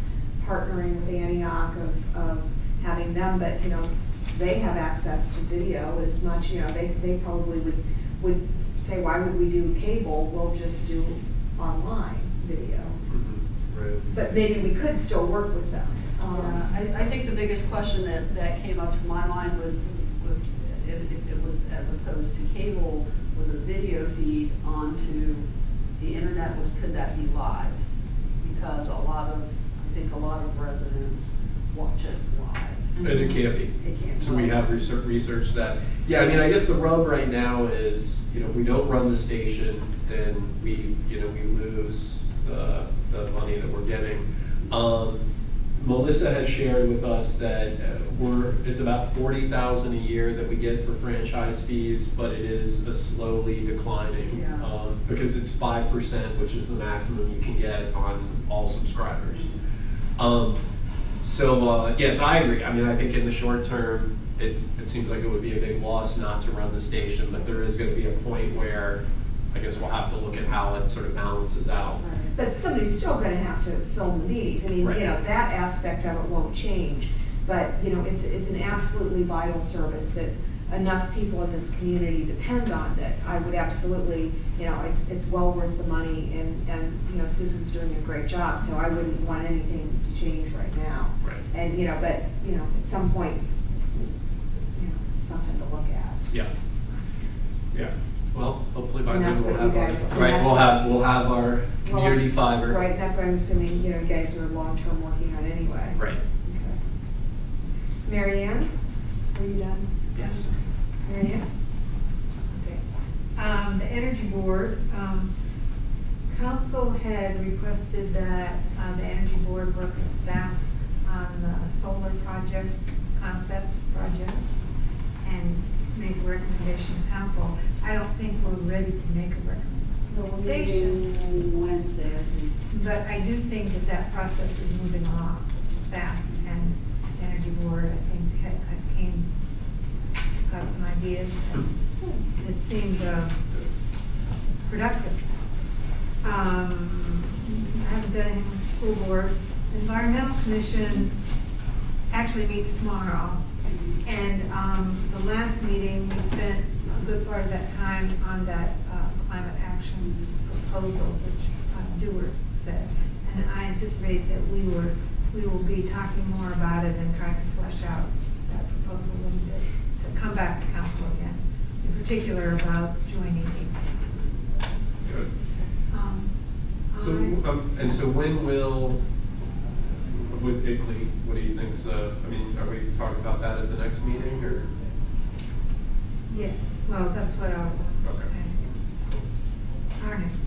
partnering with Antioch of, of having them, but, you know, they have access to video as much, you know, they, they probably would, would say, why would we do cable? We'll just do online video. Mm-hmm. Right. But maybe we could still work with them. Um, Yeah, I, I think the biggest question that, that came up to my mind was, was if, if it was as opposed to cable, was a video feed onto the internet, was could that be live? Because a lot of, I think a lot of residents watch it live. And it can't be. It can't. So we have research, researched that. Yeah, I mean, I guess the rub right now is, you know, if we don't run the station, then we, you know, we lose the, the money that we're getting. Um, Melissa has shared with us that uh, we're, it's about forty thousand a year that we get for franchise fees, but it is a slowly declining. Yeah. Um, because it's five percent, which is the maximum you can get on all subscribers. Um, so, uh, yes, I agree. I mean, I think in the short term, it, it seems like it would be a big loss not to run the station, but there is gonna be a point where I guess we'll have to look at how it sort of balances out. But somebody's still gonna have to film the meetings. I mean, Right. you know, that aspect of it won't change. But, you know, it's, it's an absolutely vital service that enough people in this community depend on that I would absolutely, you know, it's, it's well worth the money, and, and, you know, Susan's doing a great job, so I wouldn't want anything to change right now. Right. And, you know, but, you know, at some point, you know, it's something to look at. Yeah. Yeah. Well, hopefully by And then that's we'll what have you our, guys- and right, that's we'll what- have, we'll have our community Well, fiber. Right, that's what I'm assuming, you know, you guys are long-term working on anyway. Right. Okay. Mary Ann, are you done? Yes. Mary Ann? Okay. Um, the Energy Board, um, council had requested that, uh, the Energy Board work with staff on the solar project, concept projects, and make a recommendation to council. I don't think we're ready to make a recommendation, Wednesday, I think. but I do think that that process is moving along. Staff and Energy Board, I think, had, had came, got some ideas, and it seemed, uh, productive. Um, I haven't done anything with the school board. Environmental Commission actually meets tomorrow. And, um, the last meeting, we spent a good part of that time on that, uh, climate action proposal, which, uh, Dewar said. And I anticipate that we were, we will be talking more about it and trying to flesh out that proposal a little bit, to come back to council again, in particular about joining the, Good. um, So, I- um, and so when will, with Bickley, what do you think's, uh, I mean, are we talking about that at the next meeting, or? Yeah, well, that's what I was. Okay. Our next.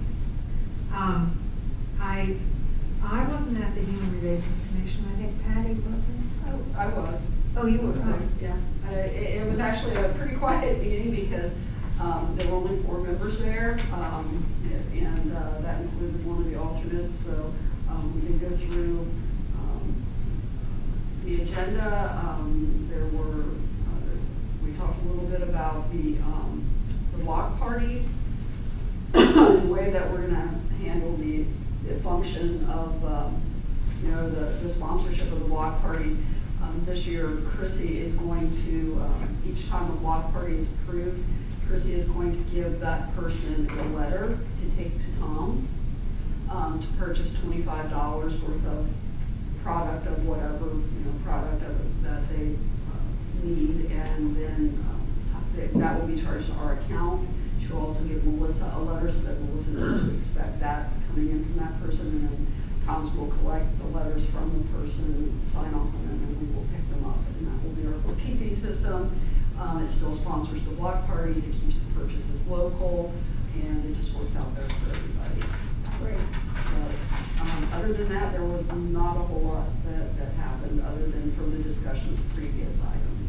Um, I, I wasn't at the Human Relations Commission, I think Patty wasn't. I, I was. Oh, you were, So, oh. yeah, uh, it, it was actually a pretty quiet meeting because, um, there were only four members there, um, and, uh, that included one of the alternates, so, um, we did go through, um, the agenda, um, there were, uh, we talked a little bit about the, um, the block parties, the way that we're gonna handle the, the function of, um, you know, the, the sponsorship of the block parties. Um, this year, Chrissy is going to, um, each time a block party is approved, Chrissy is going to give that person a letter to take to Tom's, um, to purchase twenty-five dollars worth of product of whatever, you know, product of, that they uh, need, and then um, that, that will be charged to our account. She'll also give Melissa a letter so that Melissa knows to expect that coming in from that person, and then Tom's will collect the letters from the person, sign off on them, and we will pick them up, and that will be our bookkeeping system. Um, it still sponsors the block parties, it keeps the purchases local, and it just works out there for everybody. Great. So, um, other than that, there was not a whole lot that, that happened, other than from the discussion of the previous items.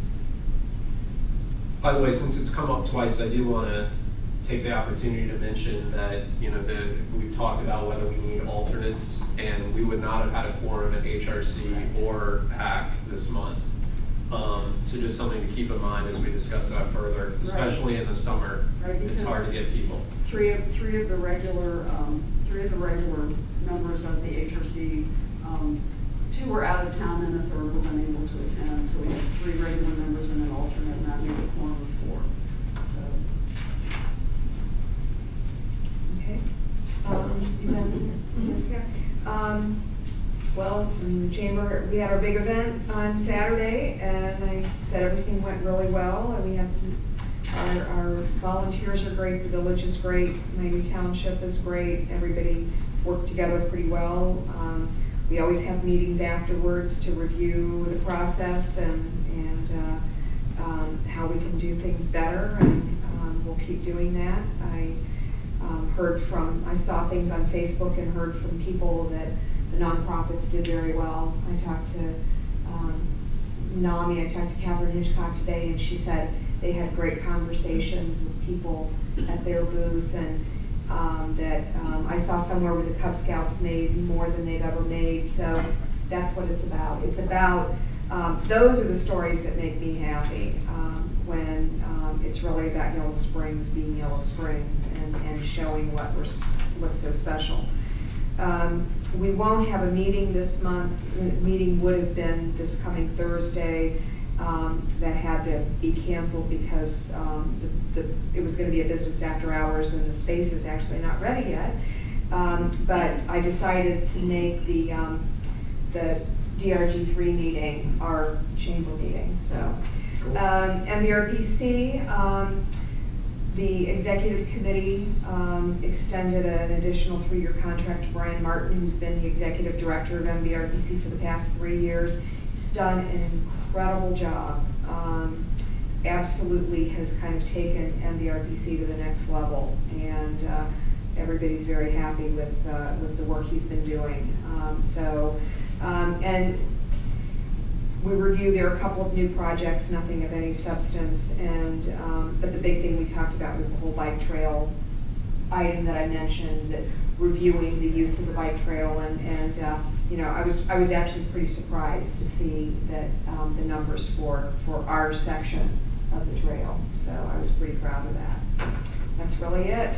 By the way, since it's come up twice, I do want to take the opportunity to mention that, you know, the, we've talked about whether we need alternates, and we would not have had a quorum at H R C or P A C this month. Um, so just something to keep in mind as we discuss that further, especially in the summer. Right, It's hard to get people. Three of, three of the regular, um, three of the regular members of the H R C, um, two were out of town and a third was unable to attend, so we had three regular members and an alternate, and that made a quorum of four. So, Okay. Um, you done? Yes, yeah. Um, well, in the chamber, we had our big event on Saturday, and I said everything went really well, and we had some, our, our volunteers are great, the village is great, Miami Township is great, everybody worked together pretty well. Um, we always have meetings afterwards to review the process and, and uh, um, how we can do things better, and um, we'll keep doing that. I um, heard from, I saw things on Facebook and heard from people that the nonprofits did very well. I talked to um, NAMI, I talked to Catherine Hitchcock today, and she said they had great conversations with people at their booth, and um, that um, I saw somewhere where the Cub Scouts made more than they've ever made, so that's what it's about. It's about, um, those are the stories that make me happy, um, when um, it's really about Yellow Springs being Yellow Springs and, and showing what we're, what's so special. Um, we won't have a meeting this month. The meeting would have been this coming Thursday. Um, that had to be canceled because um, the, the, it was going to be a business after hours, and the space is actually not ready yet. Um, but I decided to make the um, the D R G three meeting our chamber meeting. So um, M B R P C, um, the executive committee um, extended an additional three-year contract to Brian Martin, who's been the executive director of M B R P C for the past three years. He's done an incredible job. Um, absolutely has kind of taken M B R P C to the next level, and uh, everybody's very happy with uh, with the work he's been doing. Um, so, um, and we review, there are a couple of new projects, nothing of any substance, and um, but the big thing we talked about was the whole bike trail item that I mentioned, that reviewing the use of the bike trail, and, and uh, you know, I was I was actually pretty surprised to see that um, the numbers for, for our section of the trail, so I was pretty proud of that. That's really it.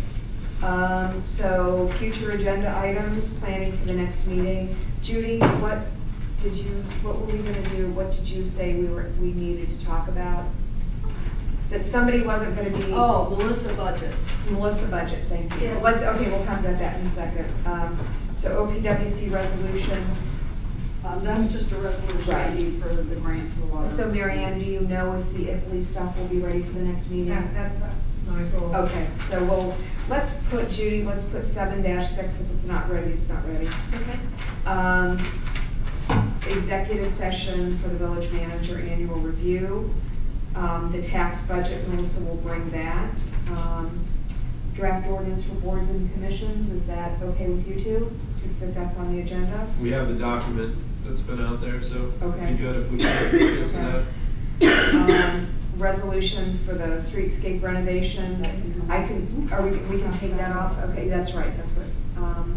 Um, so future agenda items, planning for the next meeting. Judy, what did you, what were we gonna do? What did you say we were, we needed to talk about? That somebody wasn't gonna be. oh, Melissa budget. Melissa budget, thank you. Yes. Let's, okay, we'll talk about that in a second. Um, so O P W C resolution. Um, that's just a resolution I Right. need for the grant for water. So Mary Ann, do you know if the Italy stuff will be ready for the next meeting? That, that's uh, my goal. Okay, so we'll, let's put, Judy, let's put seven dash six, if it's not ready, it's not ready. Okay. Um, executive session for the village manager annual review. Um, the tax budget, Melissa will bring that. Um, draft ordinance for boards and commissions, is that okay with you two? Do you think that's on the agenda? We have the document that's been out there, so Okay. it'd be good if we could get into that. Um, resolution for the streetscape renovation. I can, are we, we can take that off? Okay, that's right, that's good. Um,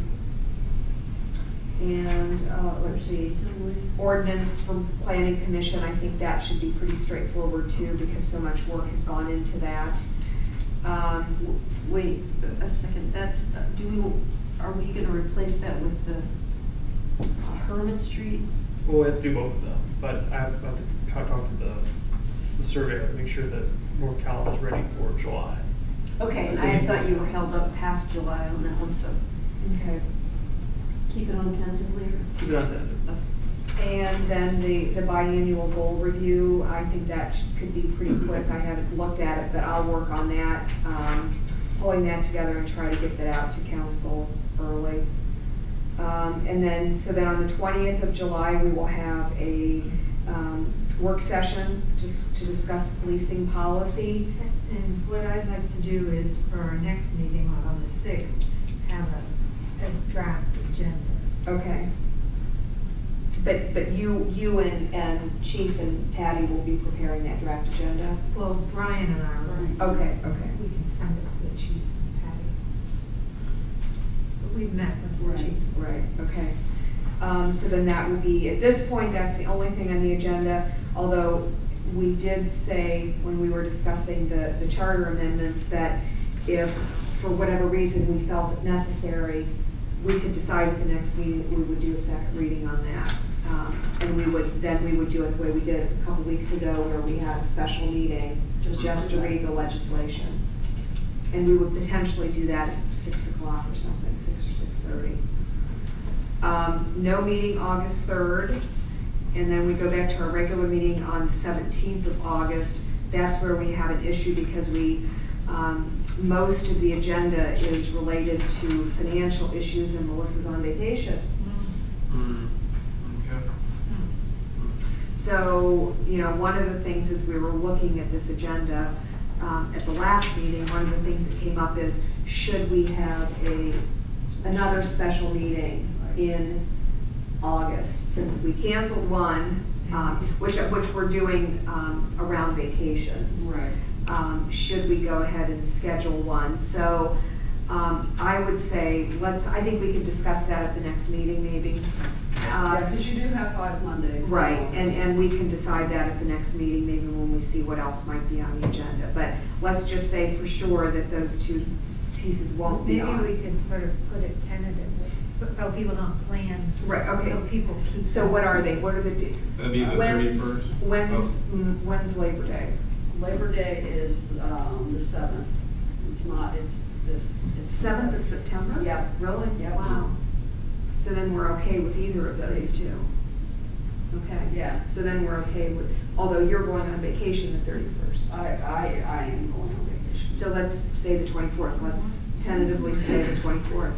and, uh, let's see, ordinance from planning commission, I think that should be pretty straightforward too, because so much work has gone into that. Um, Wait a second, that's, uh, do we, are we gonna replace that with the uh, Hermit Street? Well, we have to do both of them, but I have, I have to talk talk to the, the surveyor to make sure that North Cal is ready for July. Okay, So I you- thought you were held up past July on that one, so okay. keep it on tentatively or? Keep it on that. And then the, the biannual goal review, I think that sh- could be pretty quick. I haven't looked at it, but I'll work on that, um, pulling that together and try to get that out to council early. Um, and then, so then on the twentieth of July, we will have a um, work session just to discuss policing policy. And what I'd like to do is, for our next meeting on the sixth, have a, a draft agenda. Okay. But, but you, you and, and Chief and Patty will be preparing that draft agenda? Well, Brian and I will. Okay, okay. We can send it to the chief and Patty. But we've met with the chief. Right, okay. Um, so then that would be, at this point, that's the only thing on the agenda, although we did say when we were discussing the, the charter amendments that if, for whatever reason, we felt it necessary, we could decide at the next meeting that we would do a second reading on that. Um, and we would, then we would do it the way we did a couple weeks ago, where we had a special meeting Just just to for that. read the legislation. And we would potentially do that at six o'clock or something, six or six thirty. Um, no meeting August third, and then we go back to our regular meeting on the seventeenth of August. That's where we have an issue because we, um, most of the agenda is related to financial issues and Melissa's on vacation. Mm, okay. So, you know, one of the things is we were looking at this agenda um, at the last meeting, one of the things that came up is, should we have a, another special meeting in August? Since we canceled one, um, which, which we're doing um, around vacations. Right. Um, should we go ahead and schedule one? So um, I would say, let's, I think we can discuss that at the next meeting, maybe. Yeah, Uh, because you do have five Mondays. Right, and, and we can decide that at the next meeting, maybe when we see what else might be on the agenda. But let's just say for sure that those two pieces won't be Maybe on. we could sort of put it tentatively, so, so people don't plan. Right, okay. So people keep. So what are they? What are the dates? That'd be the When's, thirty-first. when's, mm, when's Labor Day? Labor Day is um, the seventh. It's not, it's this. it's the Seventh of September? Yeah. Really? Yeah. Wow. So then we're okay with either of those See. two? Okay. Yeah. So then we're okay with, although you're going on vacation the thirty-first. I, I, I am going on vacation. So let's say the twenty-fourth. Let's tentatively say the twenty-fourth.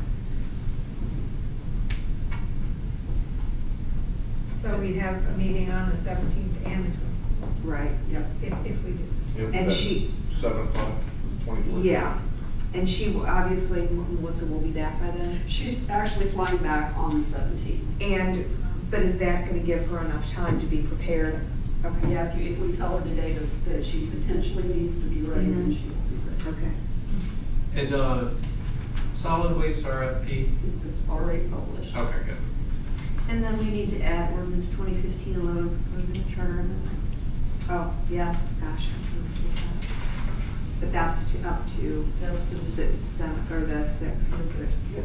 So we'd have a meeting on the seventeenth and the twenty-fourth, Right. Yep. if, if we do. Yep, And that's she- Seven o'clock, twenty-fourth. Yeah. And she, will- obviously, Melissa will be back by then. She's actually flying back on the seventeenth. And, but is that gonna give her enough time to be prepared? Okay. Yeah, if you, if we tell her today that, that she potentially needs to be ready, then Mhm. she will be ready. Okay. And uh, solid waste R F P? It's just already published. Okay, good. And then we need to add ordinance twenty fifteen eleven proposing charter amendments. Oh, yes, gosh. I forgot about that. But that's to, up to That's to the the sixth. seventh, or the sixth. The sixth. Yep.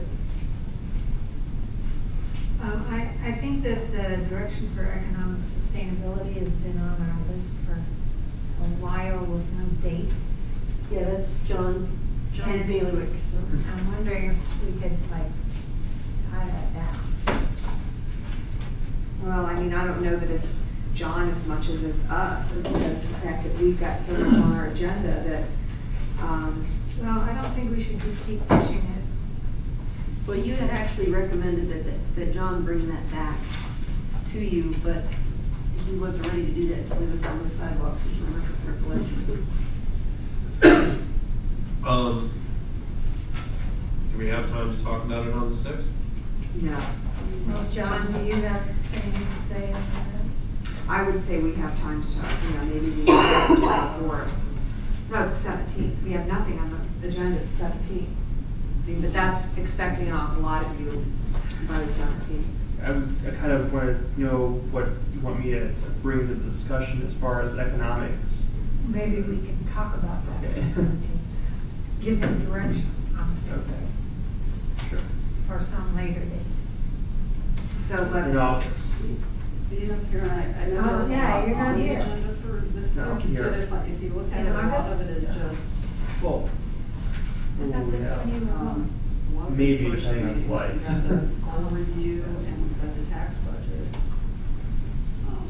Um, I, I think that the direction for economic sustainability has been on our list for a while with no date. Yeah, that's John, John And- Bailiwick, so. I'm wondering if we could like highlight that. Well, I mean, I don't know that it's John as much as it's us, as as the fact that we've got so much on our agenda that, um, Well, I don't think we should just keep pushing it. Well, you had actually recommended that, that, that John bring that back to you, but he wasn't ready to do that until he was on the sidewalks, if you remember recollection. Um, do we have time to talk about it on the sixth? no. Well, John, do you have anything to say on that? I would say we have time to talk, you know, maybe we can do the twenty-fourth. No, the seventeenth. We have nothing on the agenda the seventeenth. I mean, but that's expecting an awful lot of you by the seventeenth. I, would- I kind of want to know what you want me to, to bring to the discussion as far as economics. Maybe we can talk about that Okay. at the seventeenth. Give them direction on the Okay. seventeenth Sure. for some later date. So In let's, August. Yeah, Karen, I, I know Oh, there's a yeah, lot you're not on the here. agenda for this No, I'm sixth, here. but if, I- if you look at In it, a lot August? of it is Yeah. just, Well, I thought that's yeah. when you were um, home. a lot of Maybe it's first depending on readings. flights. We've got the goal review and we've got the tax budget. Um,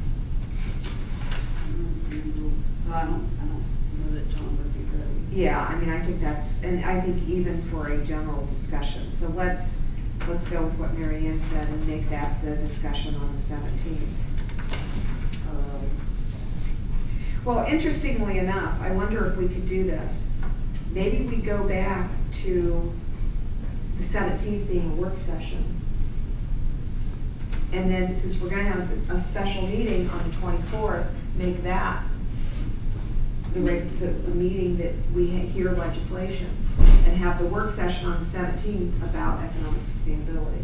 But I don't, I don't know that John would be ready. yeah, I mean, I think that's, and I think even for a general discussion. So let's, let's go with what Mary Ann said and make that the discussion on the seventeenth. Um, Well, interestingly enough, I wonder if we could do this. Maybe we go back to the seventeenth being a work session. And then, since we're gonna have a special meeting on the twenty-fourth, make that the, reg- the, the meeting that we ha- hear legislation, and have the work session on the seventeenth about economic sustainability.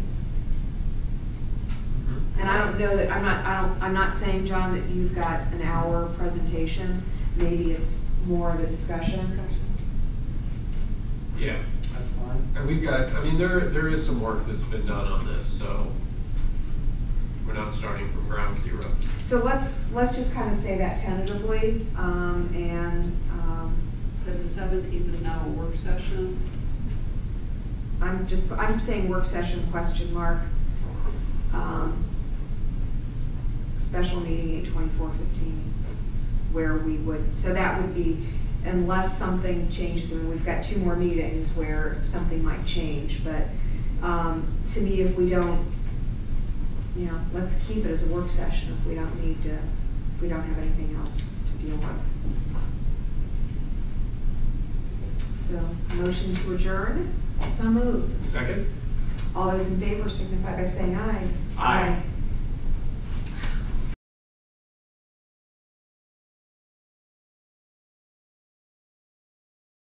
And I don't know that, I'm not, I don't, I'm not saying, John, that you've got an hour presentation. Maybe it's more of a discussion. Yeah. That's fine. time. And we've got, I mean, there, there is some work that's been done on this, so we're not starting from ground zero. So let's, let's just kind of say that tentatively, um, and, um, That the seventeenth is now a work session. I'm just, I'm saying work session, question mark. Um, Special meeting eight twenty-four fifteen, where we would, so that would be, unless something changes, I mean, we've got two more meetings where something might change, but, um, to me, if we don't, you know, let's keep it as a work session if we don't need to, if we don't have anything else to deal with. So, motion to adjourn? So moved. Second? All those in favor signify by saying aye. Aye.